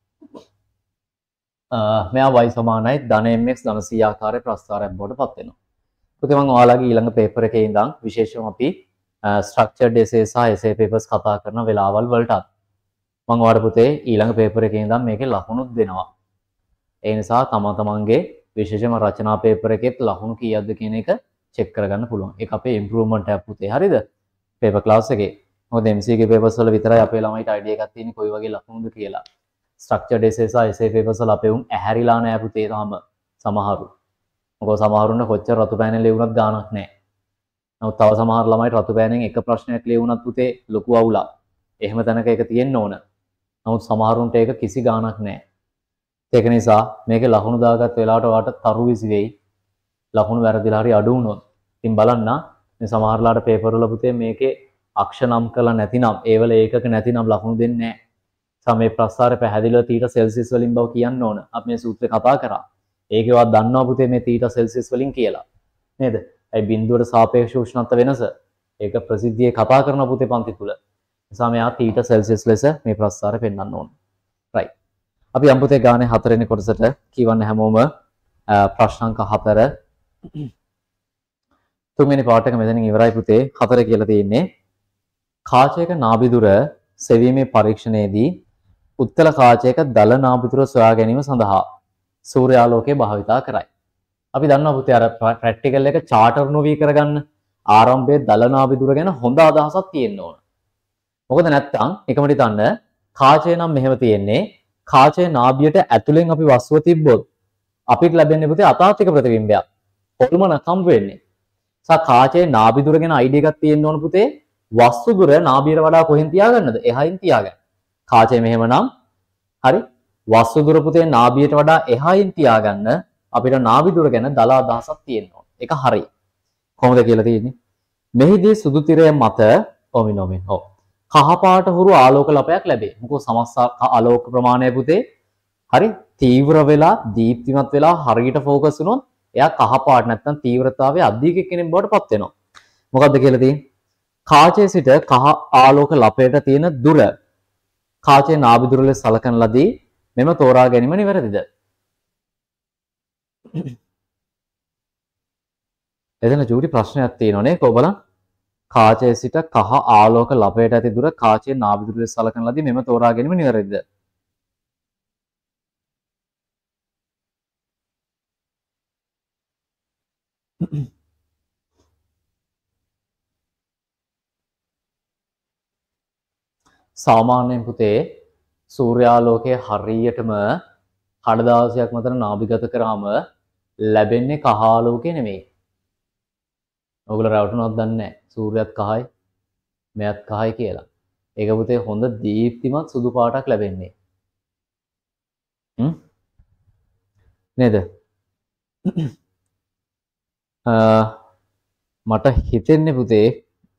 මෙයා y සමානයි ධන mx ධන c ආකාරයේ ප්‍රස්ථාරයක් බවට පත් වෙනවා. පුතේ මම ඔයාලගේ ඊළඟ පේපර් එකේ ඉඳන් විශේෂයෙන් අපි ස්ට්‍රක්චර්ඩ් essay සහ essay papers කතා කරන වෙලාවල් වලටත් මම ඔයාලට පුතේ ඊළඟ පේපර් එකේ ඉඳන් මේකේ ලකුණු දෙනවා. ඒ නිසා තම තමන්ගේ විශේෂම රචනා පේපර් එකෙත් ලකුණු කීයක්ද කියන එක චෙක් කරගන්න පුළුවන්. ඒක අපේ ඉම්ප්‍රූව්මන්ට් එක පුතේ. හරිද? පේපර් ක්ලාස් එකේ. මොකද M C ගේ පේපර්ස් වල විතරයි අපේ ළමයිට අයිඩියා එකක් තියෙන්නේ කොයි වගේ ලකුණුද කියලා. ස්ට්‍රක්චර්ඩ් essay සහ essay papers වල අපේ උන් ඇහැරිලා නෑ පුතේ තාම සමහරු. මොකද සමහරුන්ට කොච්චර රතු පෑනෙන් ලියුණත් ගාණක් නෑ. නමුත් තව සමහර ළමයිට රතු පෑනෙන් එක ප්‍රශ්නයක් ලියුණත් පුතේ ලොකු අවුලක්. එහෙම තැනක ඒක තියෙන්න ඕන. නමුත් සමහරුන්ට ඒක කිසි ගාණක් නෑ. ඒක නිසා මේකේ ලකුණු දාගත් වෙලාවට ඔයාලට තරු විසි වෙයි. ලකුණු වැරදිලා හරි අඩු වුණොත්. ඉතින් බලන්න මේ සමහරලාට පේපර් වල පුතේ මේකේ අක්ෂර නම් කරලා නැතිනම් ඒවල ඒකක නැතිනම් ලකුණු දෙන්නේ නැහැ. සමේ ප්‍රස්ථාරය පැහැදිලිව තීටා සෙල්සියස් වලින් බව කියන්න ඕන. අපි මේ සූත්‍රය කතා කරා. ඒකේවත් දන්නවා පුතේ මේ තීටා සෙල්සියස් වලින් කියලා. නේද? ඒ බිඳුවට සාපේක්ෂ උෂ්ණත්ව වෙනස. ඒක ප්‍රසිද්ධියේ කතා කරන පුතේ පන්ති තුල. නිසා මෙයා තීටා සෙල්සියස් ලෙස මේ ප්‍රස්ථාරය පෙන්වන්න ඕන. right. අපි යම් පුතේ ගානේ හතරවෙනි කොටසට කියවන්න හැමෝම ප්‍රශ්න අංක හතර තුන්වෙනි පාඩක මෙතනින් ඉවරයි පුතේ. හතර කියලා තියෙන්නේ කාචයක නාභිදුර සෙවීමේ පරීක්ෂණයේදී උත්තල කාචයක දල නාභිදුර සොයා ගැනීම සඳහා සූර්යාලෝකය භාවිතා කරයි. අපි දන්නවා පුතේ අර ප්‍රැක්ටිකල් එක චාටර් නොවි කරගන්න ආරම්භයේ දල නාභිදුර ගැන හොඳ අදහසක් තියෙන්න ඕන. මොකද නැත්තම් එකමඩ හිතන්න කාචය නම් මෙහෙම තියෙන්නේ කාචයේ නාභියට ඇතුලෙන් අපි වස්තුව තිබ්බොත් අපිට ලැබෙන්නේ පුතේ අතාර්ථික ප්‍රතිබිම්බයක්. කොල්මන කම්ප වෙන්නේ. සා කාචයේ නාභිදුර ගැන අයිඩියා එකක් තියෙන්න ඕන පුතේ. වස්තු දුර නාභියට වඩා කොහෙන් තියාගන්නද? එහයින් තියාගන්න. කාචය මෙහෙමනම් හරි. වස්තු දුර පුතේ නාභියට වඩා එහයින් තියාගන්න අපිට නාභි දුර ගැන දල අදහසක් තියෙන්න ඕන. ඒක හරි. කොහොමද කියලා තියෙන්නේ? මෙහිදී සුදු තිරය මත ඔමිනෝමින්. ඔව්. කහ පාට හුරු ආලෝක ලපයක් ලැබේ. මොකෝ සමස්ත ආලෝක ප්‍රමාණය පුතේ හරි තීව්‍ර වෙලා දීප්තිමත් වෙලා හරියට ફોකස් වුණොත් එයා කහ පාට නැත්නම් තීව්‍රතාවයේ අධික කෙනෙක් බවට පත් වෙනවා. මොකද්ද කියලා තියෙන්නේ? කාචයේ සිට කහ ආලෝක ලපයට තියෙන දුර කාචයේ නාභි දුර ලෙස සලකන ලදී. මෙම තෝරා ගැනීම නිවැරදිද? එතන චූටි ප්‍රශ්නයක් තියෙනවනේ කොබලන්. කාචයේ සිට කහ ආලෝක ලපයට ඇති දුර කාචයේ නාභි දුර ලෙස සලකන ලදී. මෙම තෝරා ගැනීම නිවැරදිද? සාමාන්‍යයෙන් පුතේ සූර්යාලෝකයේ හරියටම කඩදාසියක් මතන නාභිගත කරාම ලැබෙන්නේ කහ ආලෝකය නෙමෙයි. ඔයගොල්ලෝ රවටුනවත් දන්නේ නැහැ. සූර්යයත් කහයි, මෙයත් කහයි කියලා. ඒක පුතේ හොඳ දීප්තිමත් සුදු පාටක් ලැබෙන්නේ. හ්ම් නේද? මට හිතෙන්නේ පුතේ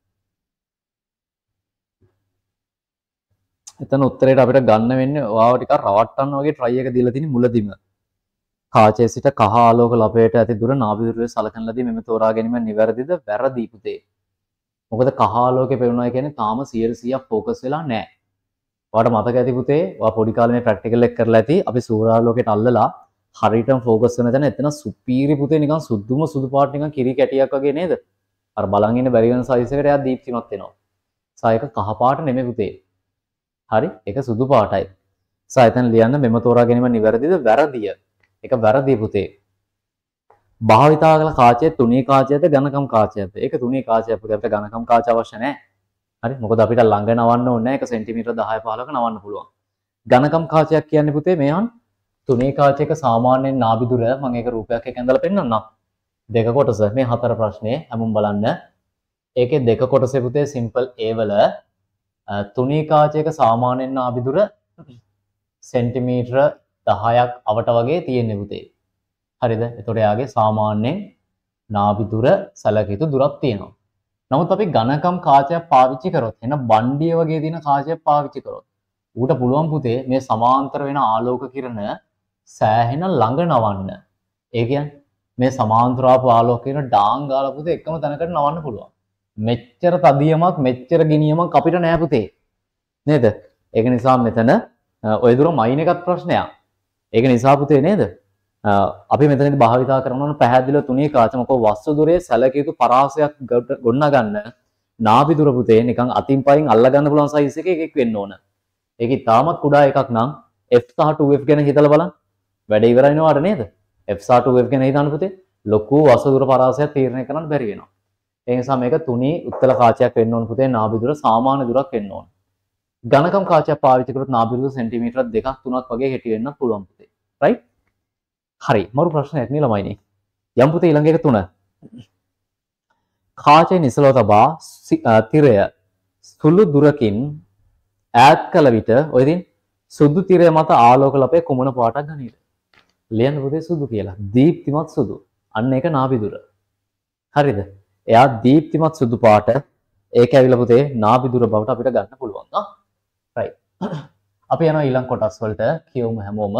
එතන උත්තරේට අපිට ගන්න වෙන්නේ ඔයාව ටිකක් රවට්ටන්න වගේ try එක දීලා තියෙන මුලදිම. කාචයේ සිට කහ ආලෝක ලපයට ඇති දුර නාභි දුරේ සලකන ලදී. මෙම තෝරා ගැනීම නිවැරදිද? වැරදි පුතේ. මොකද කහ ආලෝකේ පෙනුනා කියන්නේ තාම සියයට සීයක් ફોකස් වෙලා නැහැ. ඔයාලට මතක ඇති පුතේ ඔයා පොඩි කාලේ මේ ප්‍රැක්ටිකල් එක කරලා ඇති. අපි සූර්යාලෝකයට අල්ලලා හරියටම ફોකස් වෙන තැන එතන සුපීරි පුතේ නිකන් සුදුම සුදු පාට නිකන් කිරි කැටියක් වගේ නේද? අර බලන් ඉන්න බැරි වෙන සයිස් එකට එයා දීප්තිමත් වෙනවා. සා ඒක කහ පාට නෙමෙයි පුතේ. හරි ඒක සුදු පාටයි. සා එතන ලියන්න මෙම තෝරා ගැනීම නිවැරදිද? වැරදිය. ඒක වැරදි පුතේ. භාවිතා කළ කාචය තුනී කාචයද ඝනකම් කාචයද? ඒක තුනී කාචය පුතේ. අපිට ඝනකම් කාච අවශ්‍ය නැහැ. හරි මොකද අපිට ළඟ නවන්න ඕනේ නැහැ. එක සෙන්ටිමීටර දහය පහළොක නවන්න පුළුවන්. ඝනකම් කාචයක් කියන්නේ පුතේ මෙයන් තුනී කාචයක සාමාන්‍යයෙන් නාභි දුර මම ඒක රූපයක් එක්ක ඇඳලා පෙන්නන්නම්. දෙක කොටස මේ හතර ප්‍රශ්නේ හැමෝම බලන්න. ඒකේ දෙක කොටසේ පුතේ සිම්පල් A වල තුනී කාචයක සාමාන්‍යයෙන් නාභි දුර සෙන්ටිමීටර දහයක් අවට වගේ තියෙන්නේ පුතේ. හරිද? එතකොට යාගේ සාමාන්‍යයෙන් නාභි දුර සැලකිය යුතු දුරක් තියෙනවා. නමුත් අපි ඝනකම් කාචයක් පාවිච්චි කරොත් එන බණ්ඩිය වගේ දින කාචයක් පාවිච්චි කරොත් ඌට පුළුවන් පුතේ මේ සමාන්තර වෙන ආලෝක කිරණ සෑහෙන ළඟ නවන්න. ඒ කියන්නේ මේ සමාන්තර ආපු ආලෝකය කියන ඩාං ගාලා පුතේ එකම තැනකට නවන්න පුළුවන්. මෙච්චර තදියමක් මෙච්චර ගිනියමක් අපිට නෑ පුතේ. නේද? ඒක නිසා මෙතන ඔය දුර මයින් එකත් ප්‍රශ්නයක්. ඒක නිසා පුතේ නේද? අපි මෙතනදී භාවිතා කරනවා පැහැදිලිව තුනී කාච මොකෝ වස්තු දුරේ සැලකිය යුතු පරාසයක් ගොඩනගන්න නාභි දුර පුතේ නිකන් අතින් පයින් අල්ල ගන්න පුළුවන් සයිස් එකේ එකෙක් වෙන්න ඕන. ඒක ඉතාමත් කුඩා එකක් නම් F සහ two F ගැන හිතලා බලන්න. වැඩ ඉවරයි නේද නේද? F සහ two F ගැන හිතන්න පුතේ. ලොකු වස්තු දුර පරාසයක් තීරණය කරන්න බැරි වෙනවා. ඒ නිසා මේක තුනී උත්තල කාචයක් වෙන්න ඕන පුතේ. නාභි දුර සාමාන්‍ය දුරක් වෙන්න ඕන. ඝනකම් කාචයක් පාවිච්චි කරොත් නාභි දුර සෙන්ටිමීටර දෙකක් තුනක් වගේ හැටි වෙන්නත් පුළුවන් පුතේ. රයිට්? හරි. මරු ප්‍රශ්නයක් නේ ළමයිනේ. යම් පුතේ ඊළඟ එක තුන. කාචය නිසලව තබා තිරය සුළු දුරකින් ඈත් කළ විට ඔය ඉතින් සුදු තිරය මත ආලෝක ලපේ කුමන පාටක් ගනීද? ලියන්න පුතේ සුදු කියලා. දීප්තිමත් සුදු. අන්න ඒක නාභි දුර. හරිද? එයා දීප්තිමත් සුදු පාට ඒක ඇවිල්ලා පුතේ නාභි දුර බවට අපිට ගන්න පුළුවන්. ආ රයිට්. අපි යනවා ඊළඟ කොටස් වලට කියවමු හැමෝම.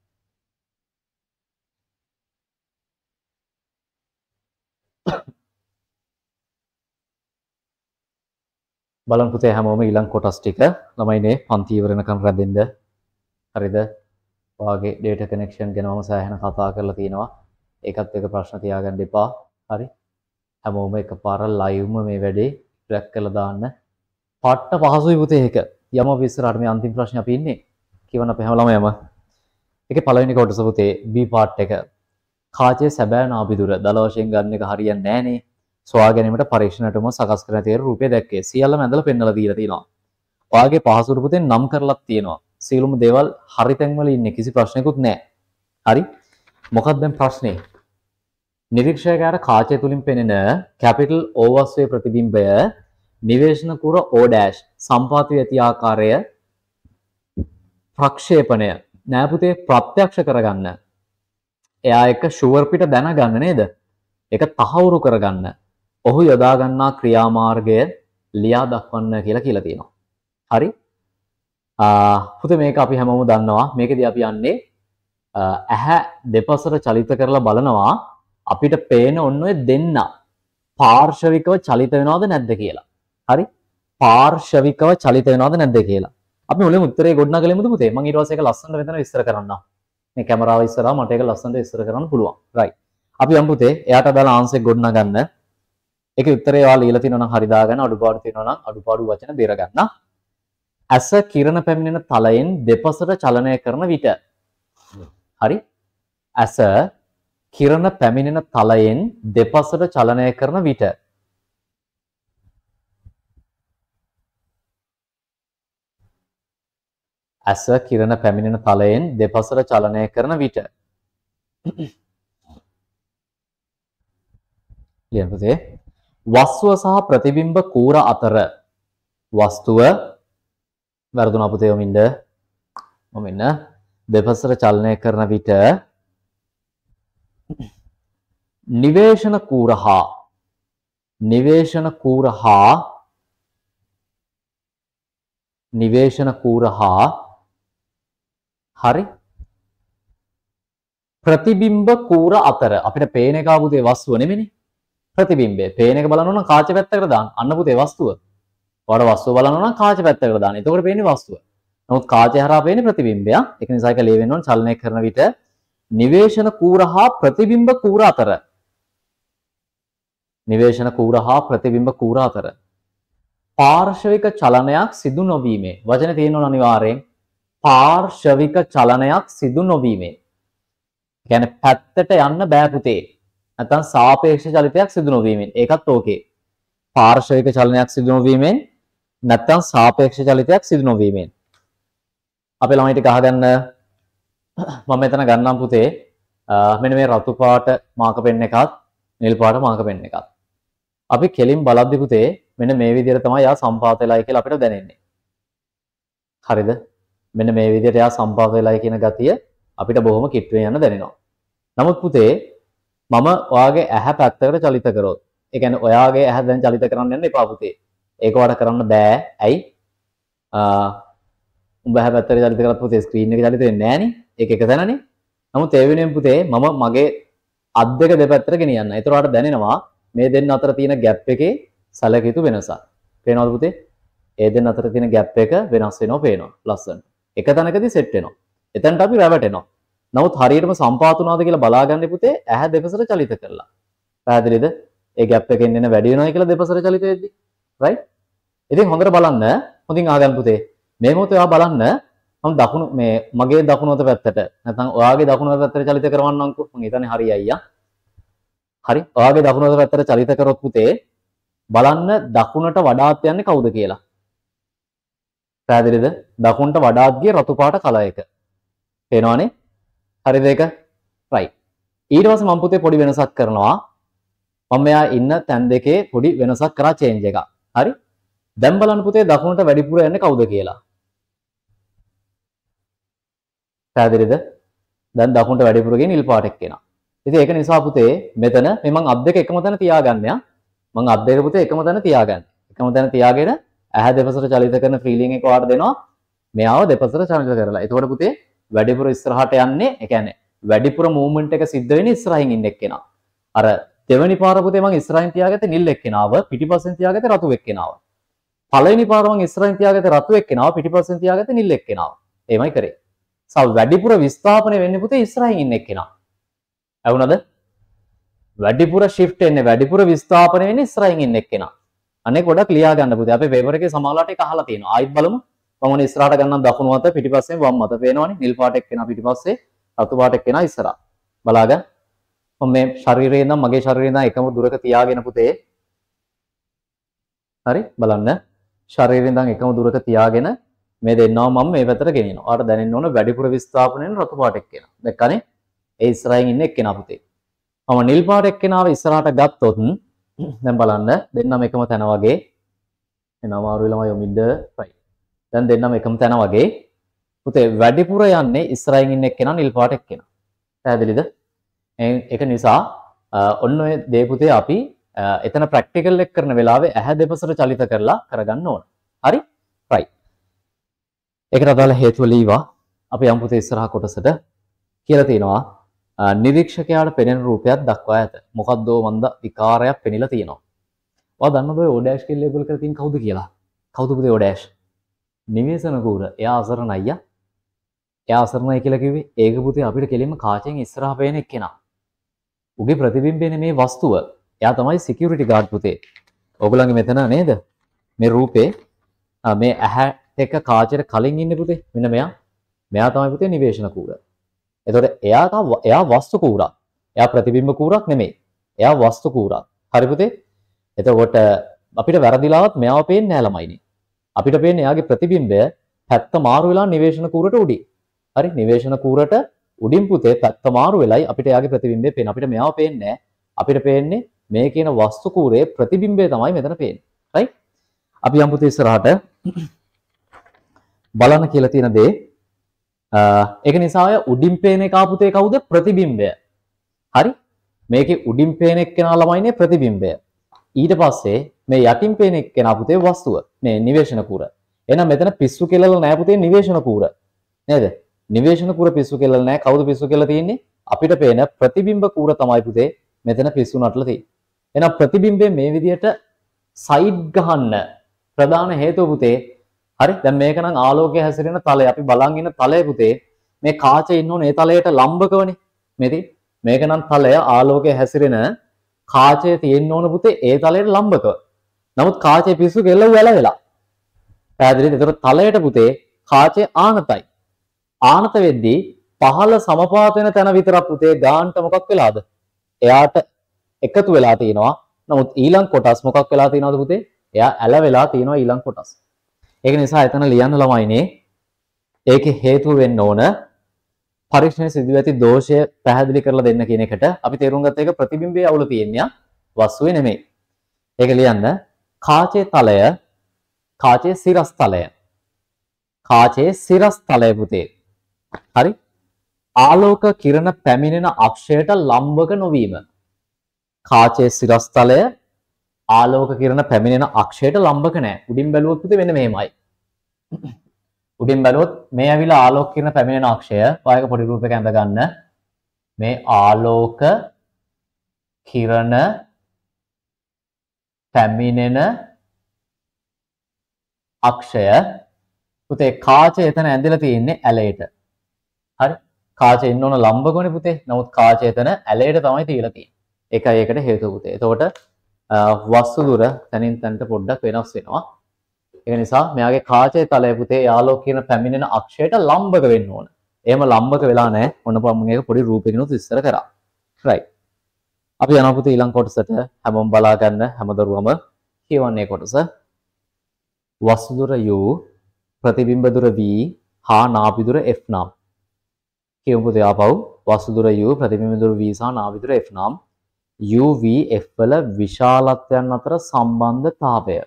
බලන්න පුතේ හැමෝම ඊළඟ කොටස් ටික ළමයිනේ පන්ති ඉවර වෙනකම් රැඳෙන්න. හරිද? ඔයාගේ data connection ගැනම සෑහෙන කතා කරලා තිනවා. ඒකත් එක ප්‍රශ්න තියාගන්න එපා. හරි? හැමෝම එකපාර live මේ වැඩේ ට්‍රැක් කරලා දාන්න. පට්ට පහසුයි පුතේ ඒක. යම විස්තරාට මේ අන්තිම ප්‍රශ්නේ අපි ඉන්නේ. කියවන්න අපේ හැම ළමයම. ඒකේ පළවෙනි කොටස පුතේ B part එක. කාචයේ සැබෑ නාභි දුර දල වශයෙන් ගන්න එක හරියන්නේ නැහනේ. සොයා ගැනීමට පරීක්ෂණයටම සකස් කරන තේර රූපය දැක්කේ. සියල්ලම ඇඳලා පෙන්නලා දීලා තියෙනවා. ඔයාගේ පහසුරු පුතේ නම් කරලත් තියෙනවා. සියලුම දේවල් හරි තැන්වල ඉන්නේ. කිසි ප්‍රශ්නයක්වත් නැහැ. හරි? මොකක්ද දැන් ප්‍රශ්නේ? නිරීක්ෂකයාට කාචය තුලින් පෙනෙන කැපිටල් O වස්තුවේ ප්‍රතිබිම්බය නිවේශන කුර O dash සම්පාත වී ඇති ආකාරය ප්‍රක්ෂේපණය නෑ පුතේ ප්‍රත්‍යක්ෂ කරගන්න. එයා එක ෂුවර් පිට දැනගන්න නේද? ඒක තහවුරු කරගන්න. ඔහු යොදා ගන්නා ක්‍රියාමාර්ගය ලියා දක්වන්න කියලා කියලා තියෙනවා. හරි? ආ පුතේ මේක අපි හැමෝම දන්නවා. මේකදී අපි යන්නේ ඇහැ දෙපසට චලිත කරලා බලනවා අපිට පේන ඔන්න ඔය දෙන්න පාර්ශවිකව චලිත වෙනවද නැද්ද කියලා. හරි? පාර්ශවිකව චලිත වෙනවද නැද්ද කියලා. අපි මුලින්ම උත්තරේ ගොඩනගලෙමුද පුතේ? මම ඊට පස්සේ ඒක ලස්සනට මෙතන විස්තර කරන්නම්. මේ කැමරාව ඉස්සරහා මට ඒක ලස්සනට විස්තර කරන්න පුළුවන්. right. අපි යමු පුතේ එයාට අදාළ ආන්සර් ගොඩනගන්න. ඒකේ උත්තරේ ඔයාලා ලියලා තියෙනවා නම් හරි දාගන්න, අඩුපාඩු තියෙනවා නම් අඩුපාඩු වචන බේර ගන්න. ඇස කිරණ පැමිණෙන තලයෙන් දෙපසට චලනය කරන විට. හරි? ඇස කිරණ පැමිණෙන තලයෙන් දෙපසට චලනය කරන විට. ඇස කිරණ පැමිණෙන තලයෙන් දෙපසට චලනය කරන විට. ලියන්න පුතේ. වස්තුව සහ ප්‍රතිබිම්බ කූර අතර වස්තුව වැරදුනා පුතේ ඔමින්ද ඔමින්න දෙපසට චලනය කරන විට නිවේශන කූර හා නිවේශන කූර හා නිවේශන කූර හා හරි ප්‍රතිබිම්බ කූර අතර අපිට පේන එක පුතේ වස්තුව නෙමෙයිනේ ප්‍රතිබිම්බය. පේන එක බලනවා නම් කාච පැත්තකට දාන්න. අන්න පුතේ වස්තුව. ඔයාලා වස්තුව බලනවා නම් කාච පැත්තකට දාන්න. එතකොට පේන්නේ වස්තුව. නමුත් කාචය හරහා පේන්නේ ප්‍රතිබිම්බය. ඒක නිසා ඒක ලිය වෙන්න ඕන චලනය කරන විට නිවේශන කූර හා ප්‍රතිබිම්බ කූර අතර. නිවේශන කූර හා ප්‍රතිබිම්බ කූර අතර පාර්ශවික චලනයක් සිදු නොවීමේ. වචනේ තියෙනවා අනිවාර්යෙන්. පාර්ශවික චලනයක් සිදු නොවීමේ. කියන්නේ පැත්තට යන්න බෑ පුතේ. නැත්නම් සාපේක්ෂ චලිතයක් සිදු නොවීමෙන්. ඒකත් ඕකේ. පාර්ශවික චලනයක් සිදු නොවීමෙන් නැත්නම් සාපේක්ෂ චලිතයක් සිදු නොවීමෙන්. අපේ ළමයිට ගහගන්න මම මෙතන ගන්නම් පුතේ මෙන්න මේ රතු පාට මාක පෙන් එකත් නිල් පාට මාක පෙන් එකත්. අපි කෙලින් බලද්දි පුතේ මෙන්න මේ විදිහට තමයි යා සම්පාත වෙලායි කියලා අපිට දැනෙන්නේ. හරිද? මෙන්න මේ විදිහට යා සම්පාත වෙලායි කියන ගතිය අපිට බොහොම කිට්ටුවෙන් යන දැනෙනවා. නමුත් පුතේ මම ඔයාගේ ඇහැ පැත්තකට චලිත කරොත් ඒ කියන්නේ ඔයාගේ ඇහැ දැන් චලිත කරන්න යන්න එපා පුතේ. ඒක වට කරන්න බෑ. ඇයි? ආ උඹ ඇහැ පැත්තට චලිත කරත් පුතේ ස්ක්‍රීන් එක චලිත වෙන්නේ නෑනේ. ඒක එක තැනනේ. නමුත් ඒ වෙනුවෙන් පුතේ මම මගේ අත් දෙක දෙපැත්තට ගෙනියන්න. ඒතරට දැනෙනවා මේ දෙන්න අතර තියෙන ગેප් එකේ සැලකිය යුතු වෙනසක්. පේනවද පුතේ? ඒ දෙන්න අතර තියෙන ગેප් එක වෙනස් වෙනවා පේනවා. ලස්සන. එක තැනකදී සෙට් වෙනවා. එතනට අපි රැවටෙනවා. නමුත් හරියටම සම්පාත වුණාද කියලා බලාගන්න පුතේ ඇහැ දෙපසට චලිත කරලා. පැහැදිලිද? ඒ ગેප් එකෙන් එන වැඩි වෙනවා කියලා දෙපසට චලිත වෙද්දි. රයිට්? ඉතින් හොඳට බලන්න. හොඳින් ආගන්න පුතේ. මේ මොහොතේ ඔයා බලන්න මම දකුණු මේ මගේ දකුණු අත පැත්තට නැත්නම් ඔයාගේ දකුණු අත පැත්තට චලිත කරවන්නම්කෝ. මම හිතන්නේ හරි අයියා. හරි. ඔයාගේ දකුණු අත පැත්තට චලිත කරොත් පුතේ බලන්න දකුණට වඩාත් යන්නේ කවුද කියලා. පැහැදිලිද? දකුණට වඩාත් ගිය රතු පාට කලර් එක. පේනවනේ? හරිද ඒක? රයිට්. ඊට පස්සේ මම පුතේ පොඩි වෙනසක් කරනවා. මම මෙයා ඉන්න තැන් දෙකේ පොඩි වෙනසක් කරා චේන්ජ් එකක්. හරි? දැන් බලන්න පුතේ දකුණට වැඩිපුර යන්නේ කවුද කියලා. පැහැදිලිද? දැන් දකුණට වැඩිපුර ගියේ නිල් පාට එක්කෙනා. ඉතින් ඒක නිසා පුතේ මෙතන මේ මං අත් දෙක එකම තැන තියාගන්න යා. මං අත් දෙක පුතේ එකම තැන තියාගන්න. එකම තැන තියාගෙන ඇහැ දෙපසට චලිත කරන ෆීලිං එක ඔයාලට දෙනවා. මෙයාව දෙපසට චලිත කරලා. එතකොට පුතේ වැඩිපුර ඉස්සරහට යන්නේ, ඒ කියන්නේ වැඩිපුර මූවමන්ට් එක සිද්ධ වෙන්නේ ඉස්සරහින් ඉන්න එක්කෙනා. අර දෙවෙනි පාර පුතේ මං ඉස්සරහින් තියාගත්තේ නිල් එක්කෙනාව, පිටිපස්සෙන් තියාගත්තේ රතු එක්කෙනාව. පළවෙනි පාර මං ඉස්සරහින් තියාගත්තේ රතු එක්කෙනාව, පිටිපස්සෙන් තියාගත්තේ නිල් එක්කෙනාව. එහෙමයි කරේ. සව වැඩිපුර විස්ථාපනය වෙන්නේ පුතේ ඉස්සරහින් ඉන්න එක්කෙනා. ඇහුණද? වැඩිපුර shift එන්නේ වැඩිපුර විස්ථාපනය වෙන්නේ ඉස්සරහින් ඉන්න එක්කෙනා. අනේ ගොඩක් ලියා ගන්න පුතේ. අපේ පේපර් එකේ සමාලාට ඒක අහලා තියෙනවා. ආයිත් බලමු. මම ඔන්න ඉස්සරහට ගන්නම් දකුණු අත පිටිපස්සෙන් වම් අත. පේනවනේ? නිල් පාට එක්කෙනා පිටිපස්සේ, රතු පාට එක්කෙනා ඉස්සරහා. බලාගන්න. මම මේ ශරීරයේ ඉඳන් මගේ ශරීරයේ ඉඳන් එකම දුරක තියාගෙන පුතේ. හරි? බලන්න. ශරීරයේ ඉඳන් එකම දුරක තියාගෙන මේ දෙන්නව මම මේ පැත්තට ගෙනියනවා. ඔයාලට දැනෙන්න ඕන වැඩිපුර විස්ථාපනය වෙන රතු පාට එක්කෙනා. දැක්කනේ? ඒ ඉස්සරහින් ඉන්න එක්කෙනා පුතේ. මම නිල් පාට එක්කෙනාව ඉස්සරහට ගත්තොත් දැන් බලන්න දෙන්නම එකම තැන වගේ එන අමාරු වෙලම යොමින්ද right. දැන් දෙන්නම එකම තැන වගේ පුතේ වැඩිපුර යන්නේ ඉස්සරහින් ඉන්න එක්කෙනා නිල් පාට එක්කෙනා. පැහැදිලිද? ඒක නිසා ඔන්න ඔය දේ පුතේ අපි එතන ප්‍රැක්ටිකල් එක කරන වෙලාවේ ඇහැ දෙපසට චලිත කරලා කරගන්න ඕන. හරි? right. ඒකට අදාළ හේතුව ලීවා අපි යම් පුතේ ඉස්සරහා කොටසට කියලා තියෙනවා. නිරීක්ෂකයාට පෙනෙන රූපයක් දක්වා ඇත. මොකද්ද මන්ද විකාරයක් පෙනිලා තියෙනවා. ඔයා දන්නවද ඔය O' කියලා ලේබල් කරලා තියෙන කවුද කියලා? කවුද පුතේ O'? නිවේසන කූර. එයා අසරණ අයියා. එයා අසරණයි කියලා කිව්වේ ඒක පුතේ අපිට කෙලින්ම කාචෙන් ඉස්සරහා පේන එක්කෙනා. උගේ ප්‍රතිබිම්බයනේ මේ වස්තුව. එයා තමයි සිකියුරිටි ගාඩ් පුතේ. ඕගොල්ලන්ගේ මෙතන නේද? මේ රූපේ මේ ඇහැ එක කාචයට කලින් ඉන්නේ පුතේ. මෙන්න මෙයා. මෙයා තමයි පුතේ නිවේෂණ කූර. එතකොට එයා තව එයා වස්තු කූරක්. එයා ප්‍රතිබිම්බ කූරක් නෙමෙයි. එයා වස්තු කූරක්. හරි පුතේ? එතකොට අපිට වැරදිලාවත් මෙයාව පේන්නේ නැහැ ළමයිනේ. අපිට පේන්නේ එයාගේ ප්‍රතිබිම්බය පැත්ත මාරු වෙලා නිවේෂණ කූරට උඩින්. හරි? නිවේෂණ කූරට උඩින් පුතේ පැත්ත මාරු වෙලයි අපිට එයාගේ ප්‍රතිබිම්බය පේන්නේ. අපිට මෙයාව පේන්නේ නැහැ. අපිට පේන්නේ මේ කියන වස්තු කූරේ ප්‍රතිබිම්බය තමයි මෙතන පේන්නේ. right? අපි යම් පුතේ ඉස්සරහට බලන්න කියලා තියෙන දේ ඒක නිසා ඔය උඩින් පේන එක ආපුතේ කවුද? ප්‍රතිබිම්බය. හරි? මේකේ උඩින් පේන එක්කෙනා ළමයිනේ ප්‍රතිබිම්බය. ඊට පස්සේ මේ යටින් පේන එක්කෙනා පුතේ වස්තුව. මේ නිවේෂණ කූර. එහෙනම් මෙතන පිස්සු කෙලල නැහැ පුතේ නිවේෂණ කූර. නේද? නිවේෂණ කූර පිස්සු කෙලල නැහැ. කවුද පිස්සු කෙලලා තියෙන්නේ? අපිට පේන ප්‍රතිබිම්බ කූර තමයි පුතේ මෙතන පිස්සු නටලා තියෙන්නේ. එහෙනම් ප්‍රතිබිම්බේ මේ විදිහට සයිඩ් ගහන්න ප්‍රධාන හේතුව පුතේ හරි දැන් මේක නම් ආලෝකය හැසිරෙන තලය අපි බලන් ඉන්න තලය පුතේ මේ කාචේ ඉන්න ඕනේ ඒ තලයට ලම්බකවනේ මේටි මේක නම් තලය ආලෝකය හැසිරෙන කාචේ තියෙන්න ඕන පුතේ ඒ තලයට ලම්බකව නමුත් කාචේ පිස්සු කෙල්ල වෙලා වෙලා පැහැදිලිද ඒතර තලයට පුතේ කාචේ ආනතයි ආනත වෙද්දී පහළ සමපාත වෙන තැන විතරක් පුතේ ගාන්ට මොකක් වෙලාද එයාට එකතු වෙලා තියෙනවා නමුත් ඊළඟ කොටස් මොකක් වෙලා තියෙනවද පුතේ එයා ඇල වෙලා තියෙනවා ඊළඟ කොටස් ඒක නිසා එතන ලියන්න ළමයිනේ ඒකේ හේතුව වෙන්න ඕන පරීක්ෂණයේ සිදුවී ඇති දෝෂය පැහැදිලි කරලා දෙන්න කියන එකට අපි තේරුම් ගත්ත එක ප්‍රතිබිම්බයේ අවුල තියෙන්නේ වස්තුවේ නෙමෙයි. ඒක ලියන්න කාචේ තලය කාචේ සිරස් තලය කාචේ සිරස් තලය පුතේ. හරි? ආලෝක කිරණ පැමිණෙන අක්ෂයට ලම්බක නොවීම. කාචේ සිරස් තලය ආලෝක කිරණ පැමිණෙන අක්ෂයට ලම්බක නැහැ. උඩින් බැලුවොත් පුතේ මෙන්න මෙහෙමයි. උඩින් බැලුවොත් මේ ඇවිල්ලා ආලෝක කිරණ පැමිණෙන අක්ෂය ඔයක පොඩි රූපයක ඇඳ ගන්න. මේ ආලෝක කිරණ පැමිණෙන අක්ෂය පුතේ කාචය එතන ඇඳලා තියෙන්නේ ඇලයට. හරි. කාචය ඉන්න ඕන ලම්බකෝනේ පුතේ. නමුත් කාචය එතන ඇලයට තමයි තියලා තියෙන්නේ. ඒකයි ඒකට හේතුව පුතේ. එතකොට වස්තු දුර තනින් තනට පොඩ්ඩක් වෙනස් වෙනවා. ඒක නිසා මෙයාගේ කාචයේ තලය පුතේ යාලෝ කියන පැමිණෙන අක්ෂයට ලම්බක වෙන්න ඕන. එහෙම ලම්බක වෙලා නැහැ. ඔන්න මම මේක පොඩි රූපයකිනුත් විස්තර කරා. right. අපි යනවා පුතේ ඊළඟ කොටසට. හැමෝම බලා ගන්න හැමදරුවම කියවන්නේ කොටස. වස්තු දුර u ප්‍රතිබිම්බ දුර v හා නාභි දුර f නම්. කියමු පුතේ ආපහු වස්තු දුර u ප්‍රතිබිම්බ දුර v සහ නාභි දුර f නම්. u v f වල විශාලත්වයන් අතර සම්බන්ධතාවය.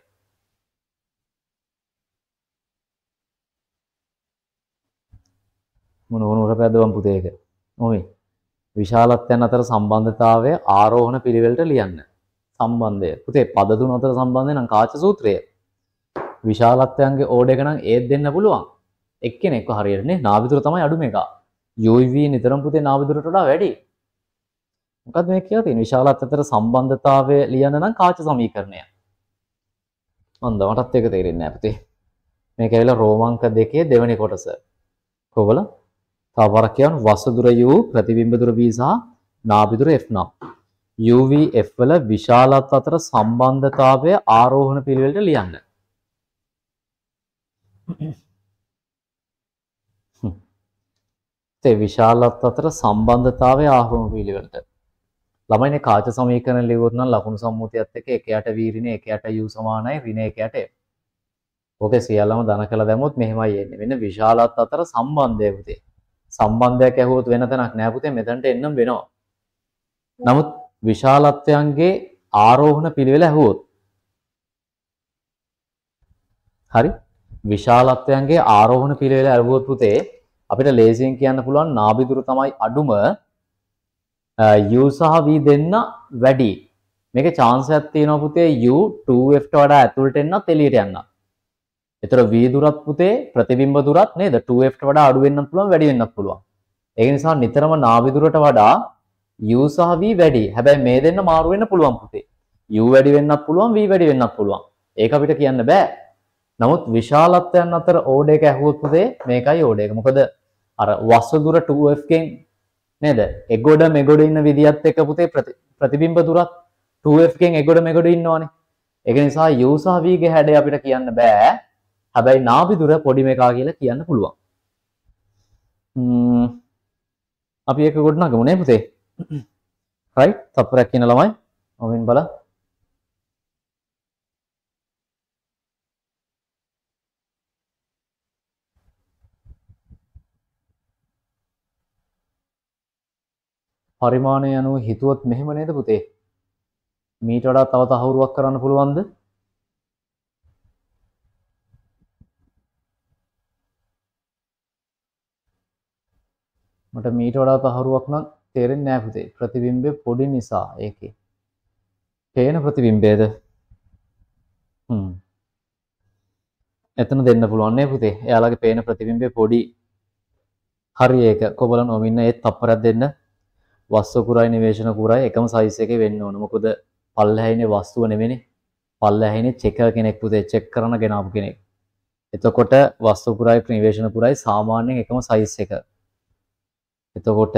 මොන මොන පැදවම් පුතේ ඒක. ඔමේ. විශාලත්වයන් අතර සම්බන්ධතාවය ආරෝහණ පිළිවෙලට ලියන්න. සම්බන්ධය. පුතේ පද තුන අතර සම්බන්ධය නම් කාච සූත්‍රය. විශාලත්වයන්ගේ ඕඩ එක නම් ඒත් දෙන්න පුළුවන්. එක්කෙනෙක්ව හරියට නේ නාභි දුර තමයි අඩුම එක. u v නිතරම පුතේ නාභි දුරට වඩා වැඩි. මොකක්ද මේ කියලා තියෙන්නේ? විශාලත්වයන් අතර සම්බන්ධතාවය ලියන්න නම් කාච සමීකරණය. මන්ද මටත් ඒක තේරෙන්නේ නැහැ පුතේ. මේක ඇවිල්ලා රෝමාංක දෙකේ දෙවෙනි කොටස. කොහොමද? තව වරක් කියවන වස්තු දුර u ප්‍රතිබිම්බ දුර v සහ නාභි දුර f නම්. u v f වල විශාලත්ව අතර සම්බන්ධතාවය ආරෝහණ පිළිවෙලට ලියන්න. ඒ විශාලත්ව අතර සම්බන්ධතාවය ආරෝහණ පිළිවෙලට. ළමයිනේ කාච සමීකරණ ලියුවොත් නම් ලකුණු සම්මුතියත් එක්ක එක යට v ඍණ එක යට u සමානයි ඍණ එක යට f. ඕකේ සියල්ලම ධන කළ දැම්මොත් මෙහෙමයි එන්නේ. මෙන්න විශාලත්ව අතර සම්බන්ධය පුතේ. සම්බන්ධයක් ඇහුවොත් වෙන තැනක් නෑ පුතේ මෙතනට එන්නම් වෙනවා. නමුත් විශාලත්වයන්ගේ ආරෝහණ පිළිවෙල ඇහුවොත් හරි විශාලත්වයන්ගේ ආරෝහණ පිළිවෙල ඇහුවොත් පුතේ අපිට ලේසියෙන් කියන්න පුළුවන් නාභි දුර තමයි අඩුම u සහ v දෙන්න වැඩි. මේකේ chance එකක් තියෙනවා පුතේ u two f ට වඩා ඇතුළට එන්නත් එළියට යන්නත්. ඒතර v දුරත් පුතේ ප්‍රතිබිම්බ දුරත් නේද two f ට වඩා අඩු වෙන්නත් පුළුවන් වැඩි වෙන්නත් පුළුවන්. ඒක නිසා නිතරම නාභි දුරට වඩා u සහ v වැඩි. හැබැයි මේ දෙන්න මාරු වෙන්න පුළුවන් පුතේ. u වැඩි වෙන්නත් පුළුවන් v වැඩි වෙන්නත් පුළුවන්. ඒක අපිට කියන්න බෑ. නමුත් විශාලත්වයන් අතර ඕඩ එක ඇහුවොත් පුතේ මේකයි ඕඩ එක. මොකද අර වස්තු දුර two f ගෙන් නේද? එගොඩ මෙගොඩ ඉන්න විදියත් එක්ක පුතේ ප්‍රතිබිම්බ දුරත් two f ගෙන් එගොඩ මෙගොඩ ඉන්නවනේ. ඒක නිසා u සහ v ගේ හැඩය අපිට කියන්න බෑ. හැබැයි නාභි දුර පොඩි මේකා කියලා කියන්න පුළුවන්. ම්ම් අපි ඒක ගොඩනගමු නේ පුතේ. right තප්පරයක් කියන ළමයි මොමින් බලන්න. පරිමාණය අනුව හිතුවොත් මෙහෙම නේද පුතේ? මීට වඩා තව තහවුරුවක් කරන්න පුළුවන්ද? මට මීට වඩා තහවුරුවක් නම් තේරෙන්නේ නැහැ පුතේ. ප්‍රතිබිම්බේ පොඩි නිසා ඒකේ. පේන ප්‍රතිබිම්බයේද? හ්ම්. එතන දෙන්න පුළුවන් නේ පුතේ. එයාලගේ පේන ප්‍රතිබිම්බේ පොඩි. හරි ඒක. කොබලන ඔමින්න ඒත් තප්පරයක් දෙන්න. වස්තු කුරයි නිවේශන කුරයි එකම සයිස් එකේ වෙන්න ඕන. මොකද පල්ලෙහායිනේ වස්තුව නෙමෙයිනේ. පල්ලෙහායිනේ චෙකර් කෙනෙක් පුතේ චෙක් කරන ගෙනාවු කෙනෙක්. එතකොට වස්තු කුරයි නිවේශන කුරයි සාමාන්‍යයෙන් එකම සයිස් එක. එතකොට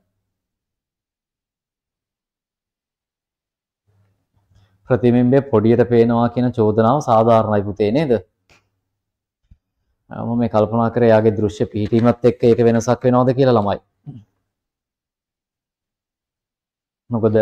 ප්‍රතිබිම්බේ පොඩියට පේනවා කියන චෝදනාව සාධාරණයි පුතේ නේද? මම මේ කල්පනා කරේ යාගේ දෘශ්‍ය පිහිටීමත් එක්ක ඒක වෙනසක් වෙනවද කියලා ළමයි. මොකද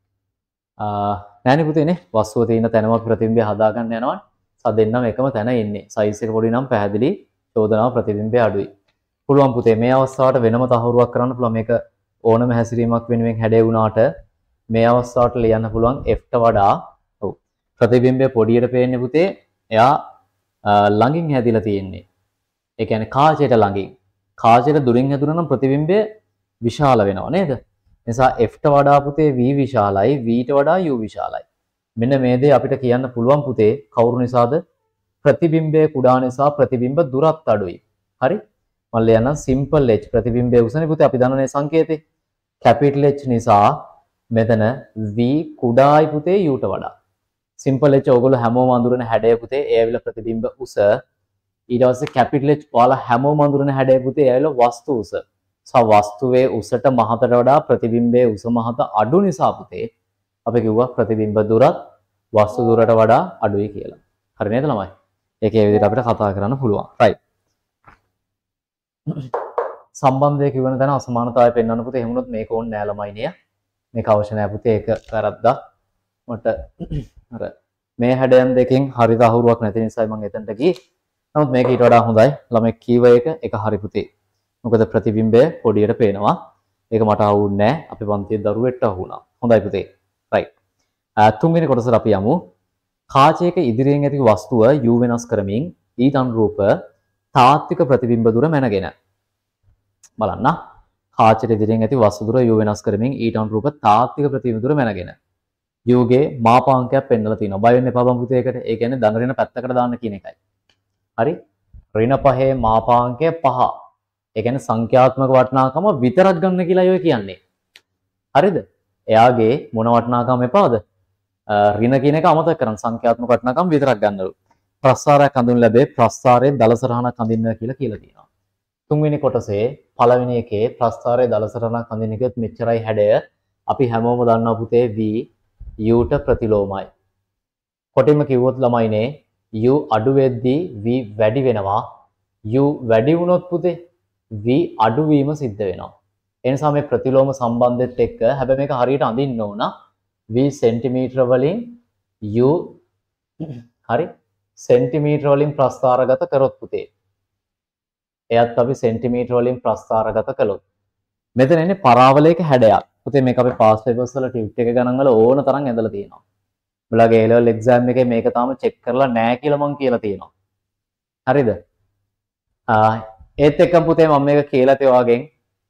නෑනේ පුතේ නේ වස්තුව තියෙන තැනම ප්‍රතිබිම්බය හදාගන්න යනවා. සදෙන්නම එකම තැන ඉන්නේ. සයිස් එක පොඩි නම් පැහැදිලි චෝදනාව ප්‍රතිබිම්බය අඩුයි. පුළුවන් පුතේ මේ අවස්ථාවට වෙනම තහවුරුවක් කරන්න පුළුවන්. මේක ඕනම හැසිරීමක් වෙනුවෙන් හැඩේ වුණාට මේ අවස්ථාවට ලියන්න පුළුවන් f ට වඩා ඔව් ප්‍රතිබිම්බය පොඩියට පේන්නේ පුතේ එයා ළඟින් හැදිලා තියෙන්නේ. ඒ කියන්නේ කාචයට ළඟින්. කාචයට දුරින් හැදුනා නම් ප්‍රතිබිම්බය විශාල වෙනවා නේද? නිසා f ට වඩා පුතේ v විශාලයි v ට වඩා u විශාලයි. මෙන්න මේ දේ අපිට කියන්න පුළුවන් පුතේ කවුරු නිසාද? ප්‍රතිබිම්බය කුඩා නිසා ප්‍රතිබිම්බ දුරත් අඩුයි. හරි? මම ලියන්න simple h ප්‍රතිබිම්බය උසනේ පුතේ අපි දන්නනේ සංකේතේ. capital H නිසා මෙතන v කුඩායි පුතේ u ට වඩා. සිම්පල් h ඔයගොල්ලෝ හැමෝම අඳුරන හැඩය පුතේ ඒ ඇවිල්ලා ප්‍රතිබිම්බ උස. ඊට පස්සේ කැපිටල් H ඔයාලා හැමෝම අඳුරන හැඩය පුතේ ඒ ඇවිල්ලා වස්තු උස. සා වස්තුවේ උසට මහතට වඩා ප්‍රතිබිම්බයේ උස මහත අඩු නිසා පුතේ අපි කිව්වා ප්‍රතිබිම්බ දුරත් වස්තු දුරට වඩා අඩුයි කියලා. හරි නේද ළමයි? ඒකේ විදිහට අපිට කතා කරන්න පුළුවන්. right. සම්බන්ධය කියවන තැන අසමානතාවය පෙන්වන්න පුතේ. එහෙම වුණොත් මේක ඕනේ නෑ ළමයි නේ. මේක අවශ්‍ය නෑ පුතේ. ඒක වැරද්දක්. මට අර මේ හැඩයන් දෙකෙන් හරි දහුරුවක් නැති නිසා මම එතනට ගියේ. නමුත් මේක ඊට වඩා හොඳයි. ළමයි කීව එක එක හරි පුතේ. මොකද ප්‍රතිබිම්බය පොඩියට පේනවා. ඒක මට අහුුන්නේ නෑ. අපේ පන්තියේ දරුවෙක්ට අහුණා. හොඳයි පුතේ. right. තුන්වෙනි කොටසට අපි යමු. කාචයක ඉදිරියෙන් ඇති වස්තුව u වෙනස් කරමින් ඊට අනුරූප තාත්වික ප්‍රතිබිම්බ දුර මැනගෙන. බලන්න. කාචයට ඉදිරියෙන් ඇති වස්තු දුර u වෙනස් කරමින් ඊට අනුරූප තාත්වික ප්‍රතිබිම්බ දුර මැනගෙන. u ගේ මාපාංකයක් පෙන්නලා තියෙනවා. බය වෙන්න එපා බං පුතේ ඒකට. ඒ කියන්නේ ධන ඍණ පැත්තකට දාන්න කියන එකයි. හරි? ඍණ පහේ මාපාංකය පහ. ඒ කියන්නේ සංඛ්‍යාත්මක වටිනාකම විතරක් ගන්න කියලා අය කියන්නේ. හරිද? එයාගේ මොන වටිනාකම එපාද? ඍණ කියන එක අමතක කරන් සංඛ්‍යාත්මක වටිනාකම් විතරක් ගන්නලු. ප්‍රස්ථාරයක් හඳුන් ලැබේ ප්‍රස්ථාරයේ දල සරහනක් හඳින්න කියලා කියලා තියෙනවා. තුන්වෙනි කොටසේ පළවෙනි එකේ ප්‍රස්ථාරයේ දල සරහනක් හඳින්න කිව්වොත් මෙච්චරයි හැඩය. අපි හැමෝම දන්නවා පුතේ v u ට ප්‍රතිලෝමයි. කොටින්ම කිව්වොත් ළමයිනේ u අඩු වෙද්දී v වැඩි වෙනවා. u වැඩි වුණොත් පුතේ v අඩු වීම සිද්ධ වෙනවා. ඒ නිසා මේ ප්‍රතිලෝම සම්බන්ධෙත් එක්ක හැබැයි මේක හරියට අඳින්න ඕන. v සෙන්ටිමීටර වලින් u හරි සෙන්ටිමීටර වලින් ප්‍රස්ථාරගත කරොත් පුතේ. එයත් අපි සෙන්ටිමීටර වලින් ප්‍රස්ථාරගත කළොත්. මෙතන එන්නේ පරාවලයක හැඩයක්. පුතේ මේක අපි පාස් පේපර්ස් වල ටියුට් එක ගණන් වල ඕන තරම් ඇදලා තියෙනවා. ඔයාලගේ A level exam එකේ මේක තාම චෙක් කරලා නැහැ කියලා මං කියලා තියෙනවා. හරිද? ආ ඒත් එක්කම පුතේ මම මේක කියලා තේ ඔයාගෙන්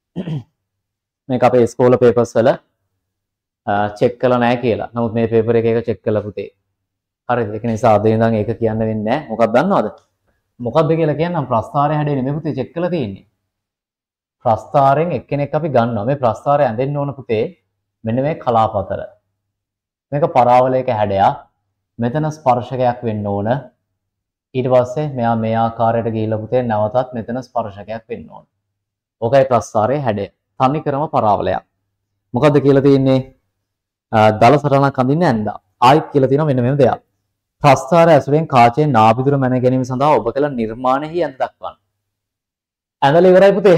මේක අපේ ඉස්කෝල පේපර්ස් වල චෙක් කළා නැහැ කියලා. නමුත් මේ පේපර් එක එක චෙක් කළා පුතේ. හරිද? ඒක නිසා අද ඉඳන් ඒක කියන්න වෙන්නේ නැහැ. මොකක්ද දන්නවද? මොකක්ද කියලා කියන්නම් ප්‍රස්ථාරය හැඩේ නෙමෙයි පුතේ චෙක් කළා තියෙන්නේ. ප්‍රස්ථාරයෙන් එක්කෙනෙක් අපි ගන්නවා. මේ ප්‍රස්ථාරය ඇඳෙන්න ඕන පුතේ මෙන්න මේ කලාපතර. මේක පරාවලයක හැඩයක්. මෙතන ස්පර්ශකයක් වෙන්න ඕන. ඊට පස්සේ මෙයා මේ ආකාරයට ගිහිල්ලා පුතේ නැවතත් මෙතන ස්පර්ශකයක් වෙන්න ඕන. ඕකයි ප්‍රස්ථාරයේ හැඩය. තනි කරම පරාවලයක්. මොකද්ද කියලා තියෙන්නේ? දල සටහනක් අඳින්න ඇඳා. ආයිත් කියලා තියෙනවා මෙන්න මෙහෙම දෙයක්. ප්‍රස්ථාරය ඇසුරෙන් කාචයේ නාභිදුර මැන ගැනීම සඳහා ඔබ කළ නිර්මාණයෙහි ඇඳ දක්වන්න. ඇඳලා ඉවරයි පුතේ.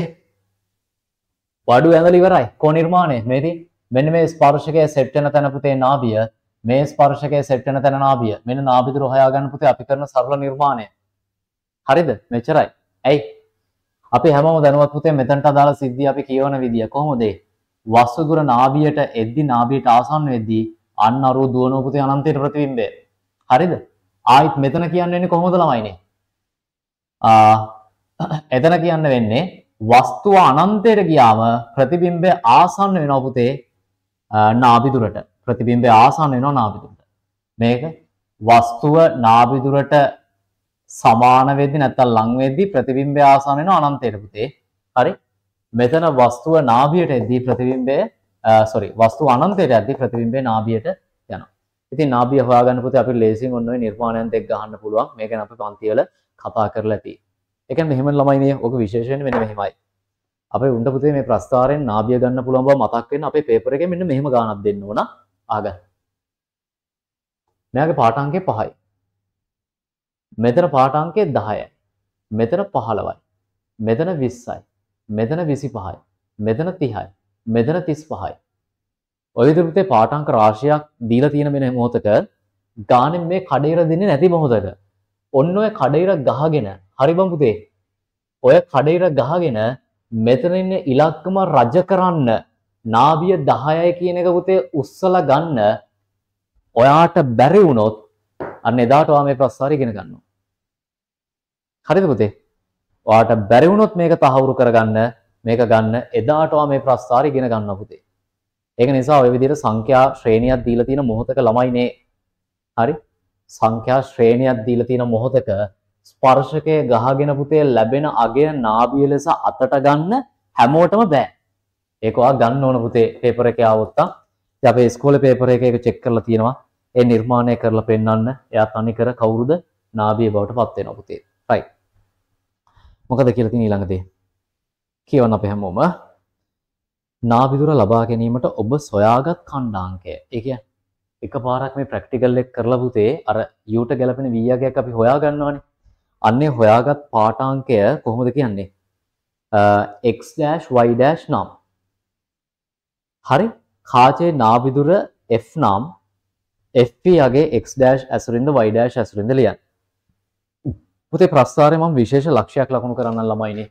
වඩු ඇඳලා ඉවරයි. කෝ නිර්මාණය? මේදී මෙන්න මේ ස්පර්ශකයේ සෙට් වෙන තැන පුතේ නාභිය. මේ ස්පර්ශකයේ සෙට් වෙන තැන නාභිය. මෙන්න නාභිදුර හොයාගන්න පුතේ අපි කරන සරල නිර්මාණය. හරිද? මෙච්චරයි. ඇයි? අපි හැමෝම දැනුවත් පුතේ මෙතනට අදාළ සිද්ධිය අපි කියවන විදිය කොහොමද? වස්තු දුර නාභියට එද්දි නාභියට ආසන්න වෙද්දී අන්න අරුව දුවන පුතේ අනන්තයට ප්‍රතිබිම්බය. හරිද? ආයිත් මෙතන කියන්න වෙන්නේ කොහොමද ළමයිනේ? ආ එතන කියන්න වෙන්නේ වස්තුව අනන්තයට ගියාම ප්‍රතිබිම්බය ආසන්න වෙනවා පුතේ නාභි දුරට. ප්‍රතිබිම්බය ආසන්න වෙනවා නාභි දුරට. මේක වස්තුව නාභි දුරට සමාන වෙද්දි නැත්නම් ලං වෙද්දි ප්‍රතිබිම්බය ආසන්න වෙනවා අනන්තයට පුතේ. හරි? මෙතන වස්තුව නාභියට එද්දී ප්‍රතිබිම්බය sorry වස්තුව අනන්තයට එද්දී ප්‍රතිබිම්බය නාභියට යනවා. ඉතින් නාභිය හොයාගන්න පුතේ අපි ලේසියෙන් ඔන්න ඔය නිර්මාණයන් දෙක ගහන්න පුළුවන්. මේක ගැන අපි පන්ති වල කතා කරලා ඇති. ඒ කියන්නේ මෙහෙම ළමයිනේ ඔක විශේෂ වෙන්නේ මෙන්න මෙහෙමයි. අපේ උණ්ඩ පුතේ මේ ප්‍රස්ථාරයෙන් නාභිය ගන්න පුළුවන් බව මතක් වෙන්න අපේ පේපර් එකේ මෙන්න මෙහෙම ගානක් දෙන්න ඕන. ආගන්න. මෙයාගේ පාඨාංකය පහයි. මෙතන පාඨාංකය දහයයි. මෙතන පහළොවයි. මෙතන විස්සයි. මෙතන විසිපහයි. මෙතන තිහයි. මෙතන තිස්පහයි. ඔය විදිහට පුතේ පාඨාංක රාශියක් දීලා තියෙන මෙන්න මොහොතක ගානෙන් මේ කඩේර දෙන්නේ නැති මොහොතක ඔන්න ඔය කඩේර ගහගෙන හරි බං පුතේ ඔය කඩේර ගහගෙන මෙතන ඉන්න ඉලක්කම රජ කරන්න නාභිය දහයයි කියන එක පුතේ උස්සලා ගන්න ඔයාට බැරි වුණොත් අන්න එදාට ඔයා මේ ප්‍රස්ථාරය ඉගෙන ගන්නවා. හරිද පුතේ? ඔයාට බැරි වුණොත් මේක තහවුරු කරගන්න මේක ගන්න එදාට ඔයා මේ ප්‍රස්ථාරය ඉගෙන ගන්නවා පුතේ. ඒක නිසා ඔය විදිහට සංඛ්‍යා ශ්‍රේණියක් දීලා තියෙන මොහොතක ළමයිනේ. හරි? සංඛ්‍යා ශ්‍රේණියක් දීලා තියෙන මොහොතක ස්පර්ශකයේ ගහගෙන පුතේ ලැබෙන අගය නාභිය ලෙස අතට ගන්න හැමෝටම බෑ. ඒක ඔයා ගන්න ඕන පුතේ පේපර් එකේ ආවොත්. ඉතින් අපේ ඉස්කෝලේ පේපර් එකේ ඒක චෙක් කරලා තියෙනවා. ඒ නිර්මාණය කරලා පෙන්වන්න. එයා තනිකර කවුරුද? නාභිය බවට පත් වෙනවා පුතේ. right. මොකද කියලා තියෙන ඊළඟ දේ. කියවන්න අපි හැමෝම. නාභිදුර ලබා ගැනීමට ඔබ සොයාගත් ඛණ්ඩාංකය. ඒ කියන්නේ එකපාරක් මේ ප්‍රැක්ටිකල් එක කරලා පුතේ අර u ට ගැලපෙන v යගයක් අපි හොයා ගන්නවානේ. අන්නේ හොයාගත් පාඨාංකය කොහොමද කියන්නේ? x dash y dash නම්. හරි? කාචේ නාභිදුර f නම් fp යගේ x dash ඇසුරින්ද y dash ඇසුරින්ද ලියන්න. පුතේ ප්‍රස්තාරේ මම විශේෂ ලක්ෂයක් ලකුණු කරන්න ළමයිනේ.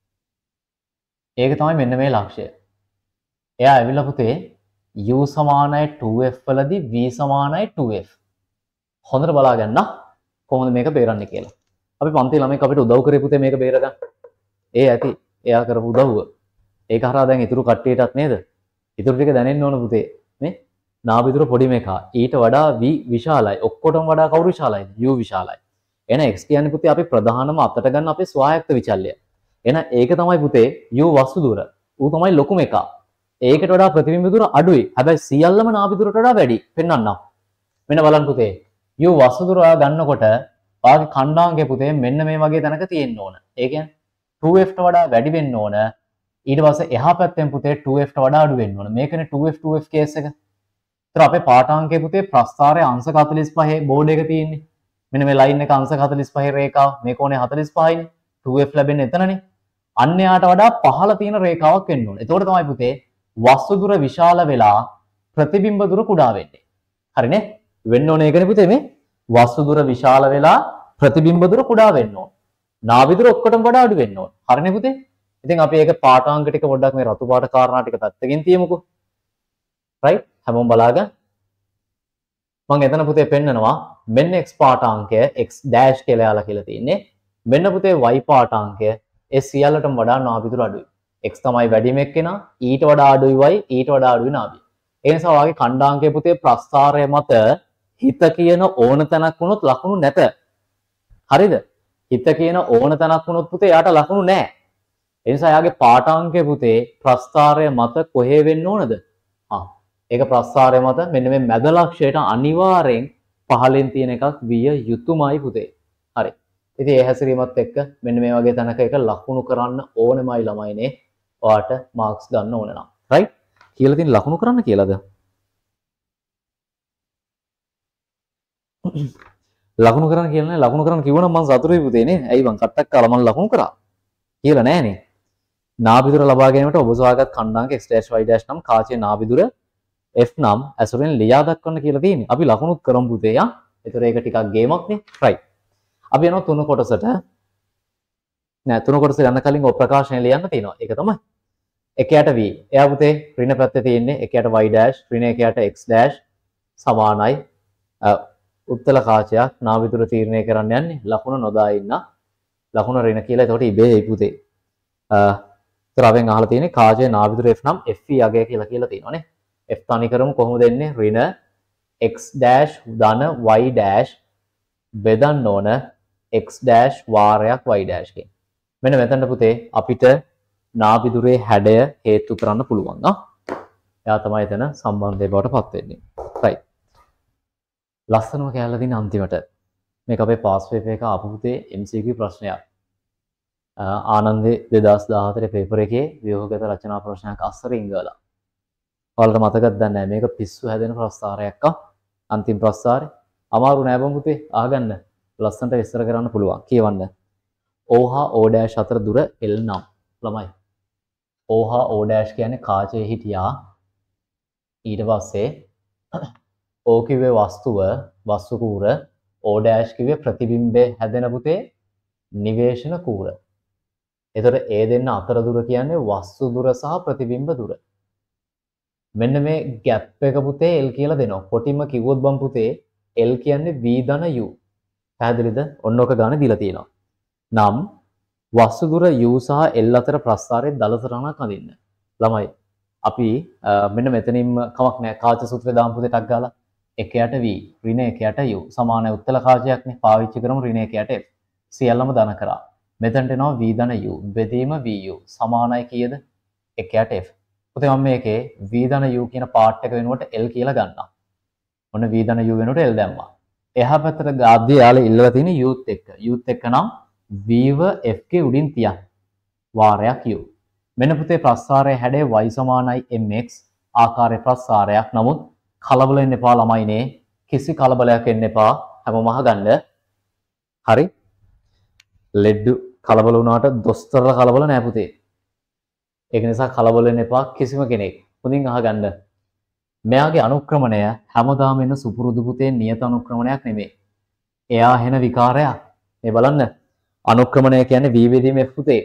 ඒක තමයි මෙන්න මේ ලක්ෂය. එයා ඇවිල්ලා පුතේ u සමානයි two f වලදී v සමානයි two f. හොඳට බලා ගන්න කොහොමද මේක බේරන්නේ කියලා. අපි පන්ති ළමයික අපිට උදව් කරේ පුතේ මේක බේරගන්න. ඒ ඇති එයා කරපු උදව්ව. ඒක හරහා දැන් ඉතුරු කට්ටියටත් නේද? ඉතුරු ටික දැනෙන්න ඕන පුතේ. මේ නාභිදුර පොඩි මේකා ඊට වඩා v විශාලයි. ඔක්කොටම වඩා කවුරු විශාලයිද? u විශාලයි. එහෙනම් x කියන්නේ පුතේ අපි ප්‍රධානම අතට ගන්න අපේ ස්වායක්ත විචල්්‍ය. එහෙනම් ඒක තමයි පුතේ u වස්තු දුර. ඌ තමයි ලොකුම එක. ඒකට වඩා ප්‍රතිබිම්බ දුර අඩුයි. හැබැයි සියල්ලම නාභිදුරට වඩා වැඩි. පෙන්වන්නම්. මෙන්න බලන්න පුතේ. u වස්තු දුර ගන්නකොට ඔයාගේ ඛණ්ඩාංකය පුතේ මෙන්න මේ වගේ තැනක තියෙන්න ඕන. ඒ කියන්නේ two f ට වඩා වැඩි වෙන්න ඕන. ඊට පස්සේ එහා පැත්තෙන් පුතේ two f ට වඩා අඩු වෙන්න ඕන. මේකනේ two f two f case එක. ඒතර අපේ පාඨාංකයේ පුතේ ප්‍රස්ථාරයේ අංශක forty-five බෝඩ් එක තියෙන්නේ. මෙන්න මේ ලයින් එක අංශක forty-five රේඛාව. මේ කෝණය forty-five නේ. two f ලැබෙන්නේ එතනනේ. අන්න යාට වඩා පහළ තියෙන රේඛාවක් වෙන්න ඕන. එතකොට තමයි පුතේ වස්තු දුර විශාල වෙලා ප්‍රතිබිම්බ දුර කුඩා වෙන්නේ. හරිනේ? වෙන්න ඕනේ ඒකනේ පුතේ මේ වස්තු දුර විශාල වෙලා ප්‍රතිබිම්බ දුර කුඩා වෙන්න ඕන. නාභිදුර ඔක්කොටම වඩා අඩු වෙන්න ඕන. හරිනේ පුතේ? ඉතින් අපි ඒක පාඨාංක ටික පොඩ්ඩක් මේ රතු පාට කාරණා ටික පැත්තකින් තියමුකෝ. right? හැමෝම බලාගන්න. මම එතන පුතේ පෙන්නනවා මෙන්න x පාඨාංකය x dash කියලා යාලා කියලා තියෙන්නේ. මෙන්න පුතේ y පාඨාංකය ඒ සියල්ලටම වඩා නාභිදුර අඩුයි. x තමයි වැඩිම එක්කෙනා ඊට වඩා අඩුයි y ඊට වඩා අඩුයි නාභිය. ඒ නිසා ඔයාගේ ඛණ්ඩාංකයේ පුතේ ප්‍රස්ථාරය මත හිත කියන ඕන තැනක් වුණොත් ලකුණු නැත. හරිද? හිත කියන ඕන තැනක් වුණොත් පුතේ යාට ලකුණු නැහැ. ඒ නිසා යාගේ පාඨාංකයේ පුතේ ප්‍රස්ථාරය මත කොහේ වෙන්න ඕනද? ආ ඒක ප්‍රස්ථාරය මත මෙන්න මේ මැද ලක්ෂයට අනිවාර්යෙන් පහලින් තියෙන එකක් විය යුතුමයි පුතේ. හරි. ඉතින් ඒ හැසිරීමත් එක්ක මෙන්න මේ වගේ තැනක එක ලකුණු කරන්න ඕනෙමයි ළමයිනේ. ඔයාට මාක්ස් ගන්න ඕන නම්. right? කියලා තියෙන ලකුණු කරන්න කියලාද? ලකුණු කරන්න කියලා නෑ. ලකුණු කරන්න කිව්වනම් මම සතුටුයි පුතේ නේ. ඇයි මං කට්ටක් කාලා මම ලකුණු කරා කියලා නෑනේ. නාභිදුර ලබා ගැනීමට ඔබ සොයාගත් ඛණ්ඩාංක x dash y dash නම් කාචේ නාභිදුර f නම් ඇසුරෙන් ලියා දක්වන්න කියලා තියෙන්නේ. අපි ලකුණුත් කරමු පුතේ යා. ඒතර ඒක ටිකක් ගේමක් නේ. right. අපි යනවා තුන කොටසට. නෑ තුන කොටස යන්න කලින් ඔය ප්‍රකාශනය ලියන්න තියෙනවා. ඒක තමයි. එකයට v. එයා පුතේ ඍණ පැත්තේ තියෙන්නේ එකයට y dash ඍණ එකයට x dash සමානයි උත්තල කාචයක් නාභිදුර තීරණය කරන්න යන්නේ ලකුණ නොදා ඉන්න ලකුණ ඍණ කියලා. එතකොට ඉබේ පුතේ. අ තරවෙන් අහලා තියෙන්නේ කාචයේ නාභිදුර f නම් f යගය කියලා කියලා තියෙනවානේ. f තනි කරමු කොහොමද එන්නේ? ඍණ x dash ධන y dash බෙදන්න ඕන x dash වාරයක් y dash කින්. මෙන්න මෙතනට පුතේ අපිට නාභිදුරේ හැඩය හේතු කරන්න පුළුවන්. ආ එයා තමයි එතන සම්බන්ධය බවට පත් වෙන්නේ. right. ලස්සනම කැලලා දින අන්තිමට මේක අපේ පාස් පේපර් එක ආපු පුතේ M C Q ප්‍රශ්නයක්. ආනන්දේ දෙදාස් දාහතර පේපර් එකේ ව්‍යුහගත රචනා ප්‍රශ්නයක් අස්සර ඉංගලා. ඔයාලට මතකද දන්නේ නැහැ මේක පිස්සු හැදෙන ප්‍රස්තාරයක් ආ අන්තිම ප්‍රස්තාරේ. අමාරු නෑ බං පුතේ අහගන්න. ලස්සනට විස්තර කරන්න පුළුවන්. කියවන්න. O හා O dash අතර දුර L නම් ළමයි. O හා O dash කියන්නේ කාචයේ හිටියා. ඊට පස්සේ O කිව්වේ වස්තුව වස්තු කූර O dash කිව්වේ ප්‍රතිබිම්බේ හැදෙන පුතේ නිවේශන කූර. එතකොට ඒ දෙන්න අතර දුර කියන්නේ වස්තු දුර සහ ප්‍රතිබිම්බ දුර. මෙන්න මේ ગેප් එක පුතේ L කියලා දෙනවා. කොටින්ම කිව්වොත් බම් පුතේ L කියන්නේ v ධන u. පැහැදිලිද? ඔන්න ඔක ගානේ දීලා තියෙනවා. නම් වස්තු දුර u සහ L අතර ප්‍රස්ථාරයේ දලසටහනක් අඳින්න. ළමයි අපි මෙන්න මෙතනින්ම කමක් නැහැ කාච සූත්‍රය දාමු පුතේ ටක් ගාලා. එකයට v ඍණ එකයට u සමානයි උත්තල කාචයක්නේ. පාවිච්චි කරමු ඍණ එකයට f. සියල්ලම ධන කරා. මෙතනට එනවා v ධන u. බෙදීම vu සමානයි කීයද? එකයට f. පුතේ මම මේකේ v ධන u කියන පාර්ට් එක වෙනුවට l කියලා ගන්නවා. ඔන්න v ධන u වෙනුවට l දැම්මා. එහා පැත්තට ගාද්දී යාලා ඉල්ලලා තියෙන uත් එක්ක. uත් එක්ක නම් v ව f ගේ උඩින් තියන්න. වාරයක් u. මෙන්න පුතේ ප්‍රස්ථාරයේ හැඩය y සමානයි mx ආකාරයේ ප්‍රස්ථාරයක්. නමුත් කලබල වෙන්න එපා ළමයිනේ. කිසි කලබලයක් වෙන්න එපා. හැමෝම අහගන්න. හරි? ලෙඩ්ඩු කලබල වුණාට දොස්තරලා කලබල නෑ පුතේ. ඒක නිසා කලබල වෙන්න එපා කිසිම කෙනෙක්. හොඳින් අහගන්න. මෙයාගේ අනුක්‍රමණය හැමදාම එන සුපුරුදු පුතේ නියත අනුක්‍රමණයක් නෙමෙයි. එයා හෙන විකාරයක්. මේ බලන්න. අනුක්‍රමණය කියන්නේ v බෙදීම f පුතේ.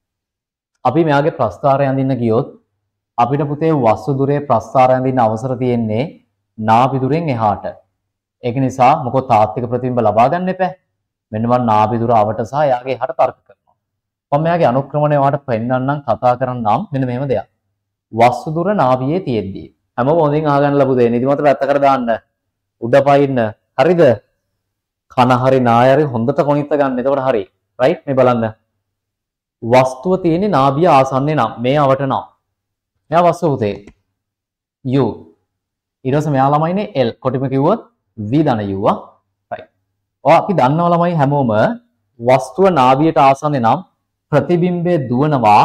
අපි මෙයාගේ ප්‍රස්ථාරය අඳින්න ගියොත් අපිට පුතේ වස්තු දුරේ ප්‍රස්ථාරය අඳින්න අවසර තියෙන්නේ නාභි දුරෙන් එහාට. ඒක නිසා මොකෝ තාත්වික ප්‍රතිබිම්බ ලබා ගන්න එපා. මෙන්න මම නාභි දුර අවට සහ එයාගේ එහාට තර්ක කරනවා. මම මෙයාගේ අනුක්‍රමණය ඔයාලට පෙන්නන්නම් කතා කරන්නම් මෙන්න මෙහෙම දෙයක්. වස්තු දුර නාභියේ තියෙද්දී හැමෝම හොඳින් අහගන්න ලැබුදේ නිදිමත පැත්තකට දාන්න. උඩ පයින්න. හරිද? කන හරි නාය හරි හොඳට කොනිට ගන්න. එතකොට හරි. රයිට් මේ බලන්න. වස්තුව තියෙන්නේ නාභිය ආසන්නයේ නම් මේ අවට නම්. මෙයා වස්තුව පුතේ u. ඊට පස්සේ මෙයා ළමයිනේ l. කොටිම කිව්වොත් v ධන u ආ. රයිට්. ඔය අපි දන්නවා ළමයි හැමෝම වස්තුව නාභියට ආසන්නයේ නම් ප්‍රතිබිම්බය දුවනවා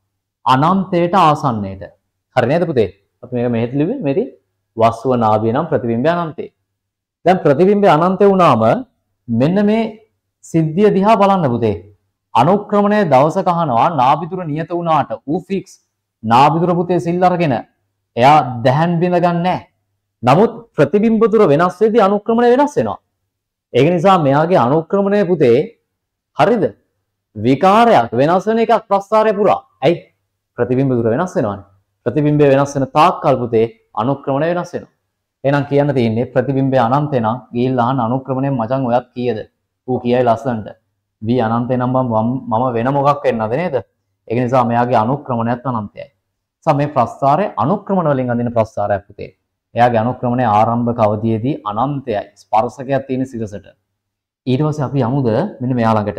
අනන්තයට ආසන්නයට. හරි නේද පුතේ? අපි මේක මෙහෙත් ලිව්වේ මේටි වස්තුව නාභිය නම් ප්‍රතිබිම්බය අනන්තේ. දැන් ප්‍රතිබිම්බය අනන්තේ වුණාම මෙන්න මේ සිද්ධිය දිහා බලන්න පුතේ. අනුක්‍රමණය දවසක අහනවා නාභි දුර නියත වුණාට ඌ ෆික්ස් නාභි දුර පුතේ සිල් අරගෙන එයා දැහන් බිඳ ගන්නෑ. නමුත් ප්‍රතිබිම්බ දුර වෙනස් වෙද්දී අනුක්‍රමණය වෙනස් වෙනවා. ඒක නිසා මෙයාගේ අනුක්‍රමණය පුතේ හරිද? විකාරයක් වෙනස් වෙන එකක් ප්‍රස්ථාරය පුරා. ඇයි? ප්‍රතිබිම්බ දුර වෙනස් වෙනවානේ. ප්‍රතිබිම්බය වෙනස් වෙන තාක්කල් පුතේ අනුක්‍රමණය වෙනස් වෙනවා. එහෙනම් කියන්න තියෙන්නේ ප්‍රතිබිම්බය අනන්තේ නම් ගිහිල්ලා අහන්න අනුක්‍රමණය මචං ඔයත් කීයද? ඌ කියයි ලස්සනට. v අනන්තේ නම් මම වෙන මොකක් වෙන්නද නේද? ඒක නිසා මෙයාගේ අනුක්‍රමණයත් අනන්තයයි. සම මේ ප්‍රස්ථාරය අනුක්‍රමණ වලින් අඳින ප්‍රස්ථාරයක් පුතේ. එයාගේ අනුක්‍රමණය ආරම්භක අවධියේදී අනන්තයයි. ස්පර්ශකයක් තියෙන සිරසට. ඊට පස්සේ අපි යමුද මෙන්න මෙයා ළඟට.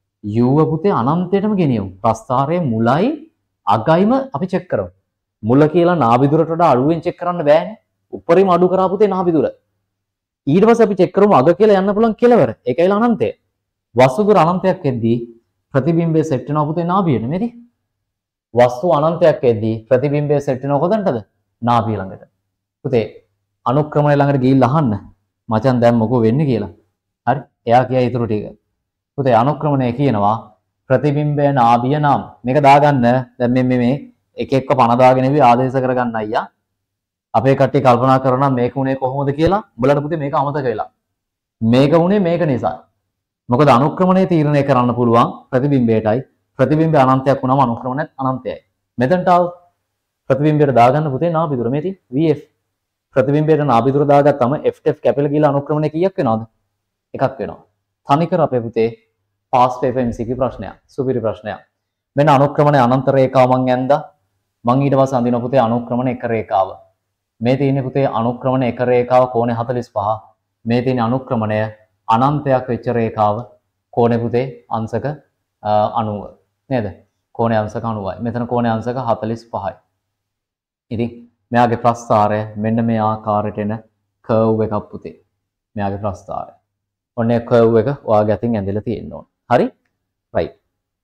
u පුතේ අනන්තයටම ගෙනියමු. ප්‍රස්ථාරයේ මුලයි අගයිම අපි චෙක් කරමු. මුල කියලා නාභි දුරට වඩා අඩුවෙන් චෙක් කරන්න බෑනේ. උඩරිම අඩු කරා පුතේ නාභි දුර. ඊට පස්සේ අපි චෙක් කරමු අග කියලා යන්න පුළුවන් කෙලවර. ඒකයිලා අනන්තය. වස්තු දුර අනන්තයක් එද්දී ප්‍රතිබිම්බය සෙට් වෙනවා පුතේ නාභිය නෙමෙයි. වස්තු අනන්තයක් එද්දී ප්‍රතිබිම්බය සෙට් වෙනව කොතනටද? නාභිය ළඟට. පුතේ අනුක්‍රමණය ළඟට ගිහිල්ලා අහන්න. මචං දැන් මොකෝ වෙන්නේ කියලා. හරි? එයා කියයි ඊටු ටික. පුතේ අනුක්‍රමණය කියනවා ප්‍රතිබිම්බය නාභිය නම් මේක දාගන්න. දැන් මේ මේ එක එක්ක පණ දාගෙන ඉවි ආදේශ කරගන්න අයියා. අපේ කට්ටිය කල්පනා කරනවා මේක උනේ කොහොමද කියලා. උඹලට පුතේ මේක අමතක වෙලා. මේක උනේ මේක නිසා. මොකද අනුක්‍රමණය තීරණය කරන්න පුළුවන් ප්‍රතිබිම්බයටයි. ප්‍රතිබිම්බය අනන්තයක් වුණාම අනුක්‍රමණයත් අනන්තයයි. මෙතනට ආව ප්‍රතිබිම්බයට දාගන්න පුතේ නාභි දුර මේ තියෙන්නේ vf. ප්‍රතිබිම්බයට නාභි දුර දාගත්තම ft කැපිලා ගිහලා අනුක්‍රමණය කීයක් වෙනවද? එකක් වෙනවා. තනිකර අපේ පුතේ pass paper M C Q ප්‍රශ්නයක්. සුපිරි ප්‍රශ්නයක්. මෙන්න අනුක්‍රමණය අනන්ත රේඛාව මං ඇන්දා. මං ඊට පස්සේ අඳින පුතේ අනුක්‍රමණය එක රේඛාව. මේ තියෙන්නේ පුතේ අනුක්‍රමණය එක රේඛාව කෝණය හතළිස් පහ. මේ තියෙන්නේ අනුක්‍රමණය අනන්තයක් වෙච්ච රේඛාව කෝණය පුතේ අංශක අනූව නේද? කෝණය අංශක අනූවයි. මෙතන කෝණය අංශක හතළිස් පහයි. ඉතින් මෙයාගේ ප්‍රස්ථාරය මෙන්න මේ ආකාරයට එන කර්ව් එකක් පුතේ. මෙයාගේ ප්‍රස්ථාරය. ඔන්න ඒ කර්ව් එක ඔයාගේ අතින් ඇඳලා තියෙන්න ඕන. හරි? රයිට්.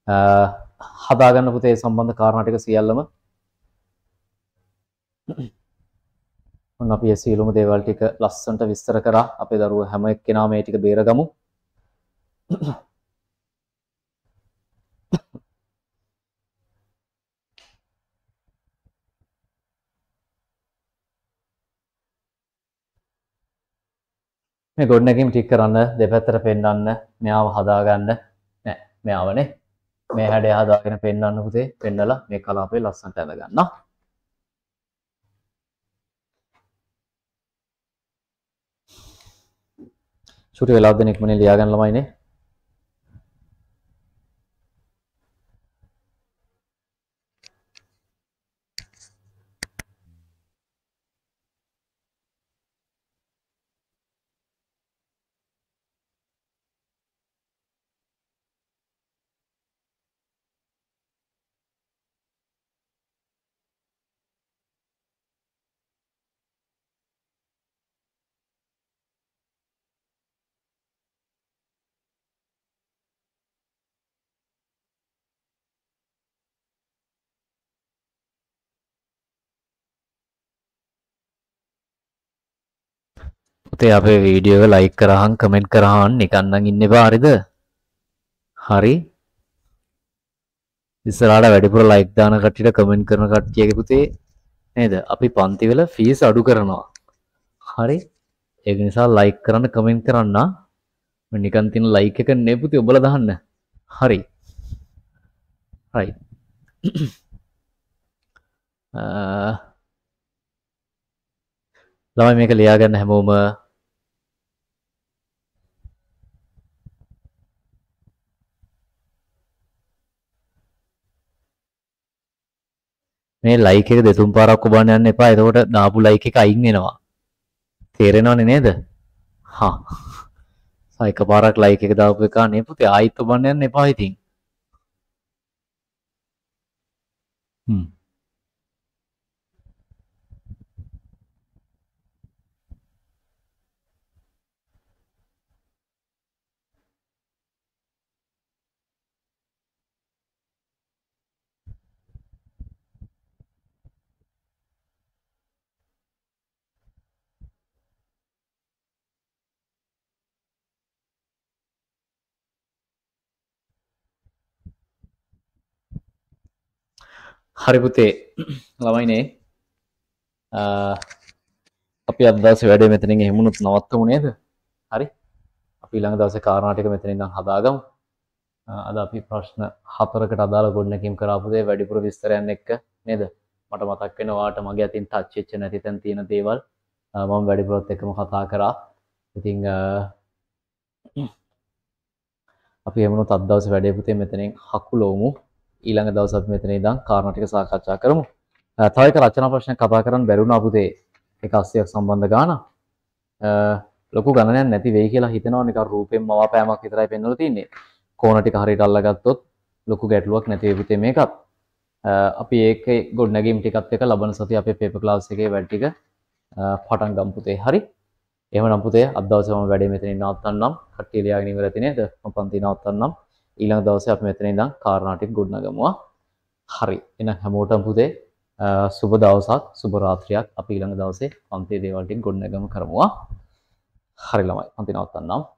හදාගන්න පුතේ සම්බන්ධ කාරණා ටික සියල්ලම ඔන්න අපි ඒ සියලුම දේවල් ටික ලස්සනට විස්තර කරා. අපේ දරුවෝ හැම එක්කෙනාම මේ ටික බේරගමු. මේ ගොඩනැගීම් ටික කරන්න දෙපැත්තට පෙන්වන්න මෙයාව හදාගන්න නෑ මෙයාවනේ මේ හැඩය හදාගෙන පෙන්වන්න පුතේ පෙන්නලා මේ කලාපේ ලස්සනට ඇඳ ගන්න. චුටි වෙලාවක් දෙන ඉක්මනින් ලියා ගන්න ළමයිනේ. පුතේ අපේ වීඩියෝ එක ලයික් කරාන් කමෙන්ට් කරාන් නිකන් නම් ඉන්න එපා හරිද? හරි. ඉස්සරහට වැඩිපුර ලයික් දාන කට්ටියට කමෙන්ට් කරන කට්ටියගේ පුතේ නේද? අපි පන්ති වල ෆීස් අඩු කරනවා. හරි. ඒක නිසා ලයික් කරන්න කමෙන්ට් කරන්න. මම නිකන් තියෙන ලයික් එක නේ පුතේ ඔබලා දාන්න. හරි. right. ළමයි මේක ලියා ගන්න හැමෝම මේ ලයික් එක දෙතුන් පාරක් ඔබන්න යන්න එපා. එතකොට දාපු ලයික් එක අයින් වෙනවා. තේරෙනවනේ නේද? හා. සයික පාරක් ලයික් එක දාපු එක නේ පුතේ ආයිත් ඔබන්න යන්න එපා ඉතින්. හ්ම්. හරි පුතේ ළමයිනේ අපි අද දවසේ වැඩේ මෙතනින් එහෙමුණුත් නවත්තමු නේද? හරි. අපි ඊළඟ දවසේ කාරණා ටික මෙතනින් ඉඳන් හදාගමු. අද අපි ප්‍රශ්න හතරකට අදාළ ගොඩනැගීම් කරාපු දේ වැඩිපුර විස්තරයන් එක්ක නේද? මට මතක් වෙනවා ඔයාලට මගේ අතින් ටච් වෙච්ච නැති තැන් තියෙන දේවල් මම වැඩිපුරත් එක්කම කතා කරා. ඉතින් අපි එමුණුත් අද දවසේ වැඩේ පුතේ මෙතනින් හකුලවමු. ඊළඟ දවස් අපි මෙතන ඉඳන් කාරණා ටික සාකච්ඡා කරමු. තව එක රචනා ප්‍රශ්නයක් කතා කරන්න බැරුණා පුතේ. ඒක අස්සීයක් සම්බන්ධ ගාන. ලොකු ගණනයක් නැති වෙයි කියලා හිතනවා නිකන් රූපෙන් මවාපෑමක් විතරයි පෙන්වලා තින්නේ. කෝණ ටික හරියට අල්ලගත්තොත් ලොකු ගැටලුවක් නැති වෙයි පුතේ මේකත්. අපි ඒකේ ගොඩනැගීම් ටිකත් එක්ක ලබන සතිය අපේ පේපර් ක්ලාස් එකේ වැඩ ටික පටන් ගමු පුතේ. හරි. එහෙමනම් පුතේ අද දවසේ මම වැඩේ මෙතනින් නවත්තන්නම්. කට්ටිය ලියාගෙන ඉවර ඇති නේද? මම පන්ති නවත්තන්නම්. ඊළඟ දවසේ අපි මෙතන ඉඳන් කාරණා ටික ගොඩනගමුවා. හරි. එහෙනම් හැමෝටම පුතේ සුබ දවසක්, සුබ රාත්‍රියක්. අපි ඊළඟ දවසේ පන්තියේ දේවල් ටික ගොඩනගමු කරමුවා. හරි ළමයි. පන්ති නවත්තන්නම්.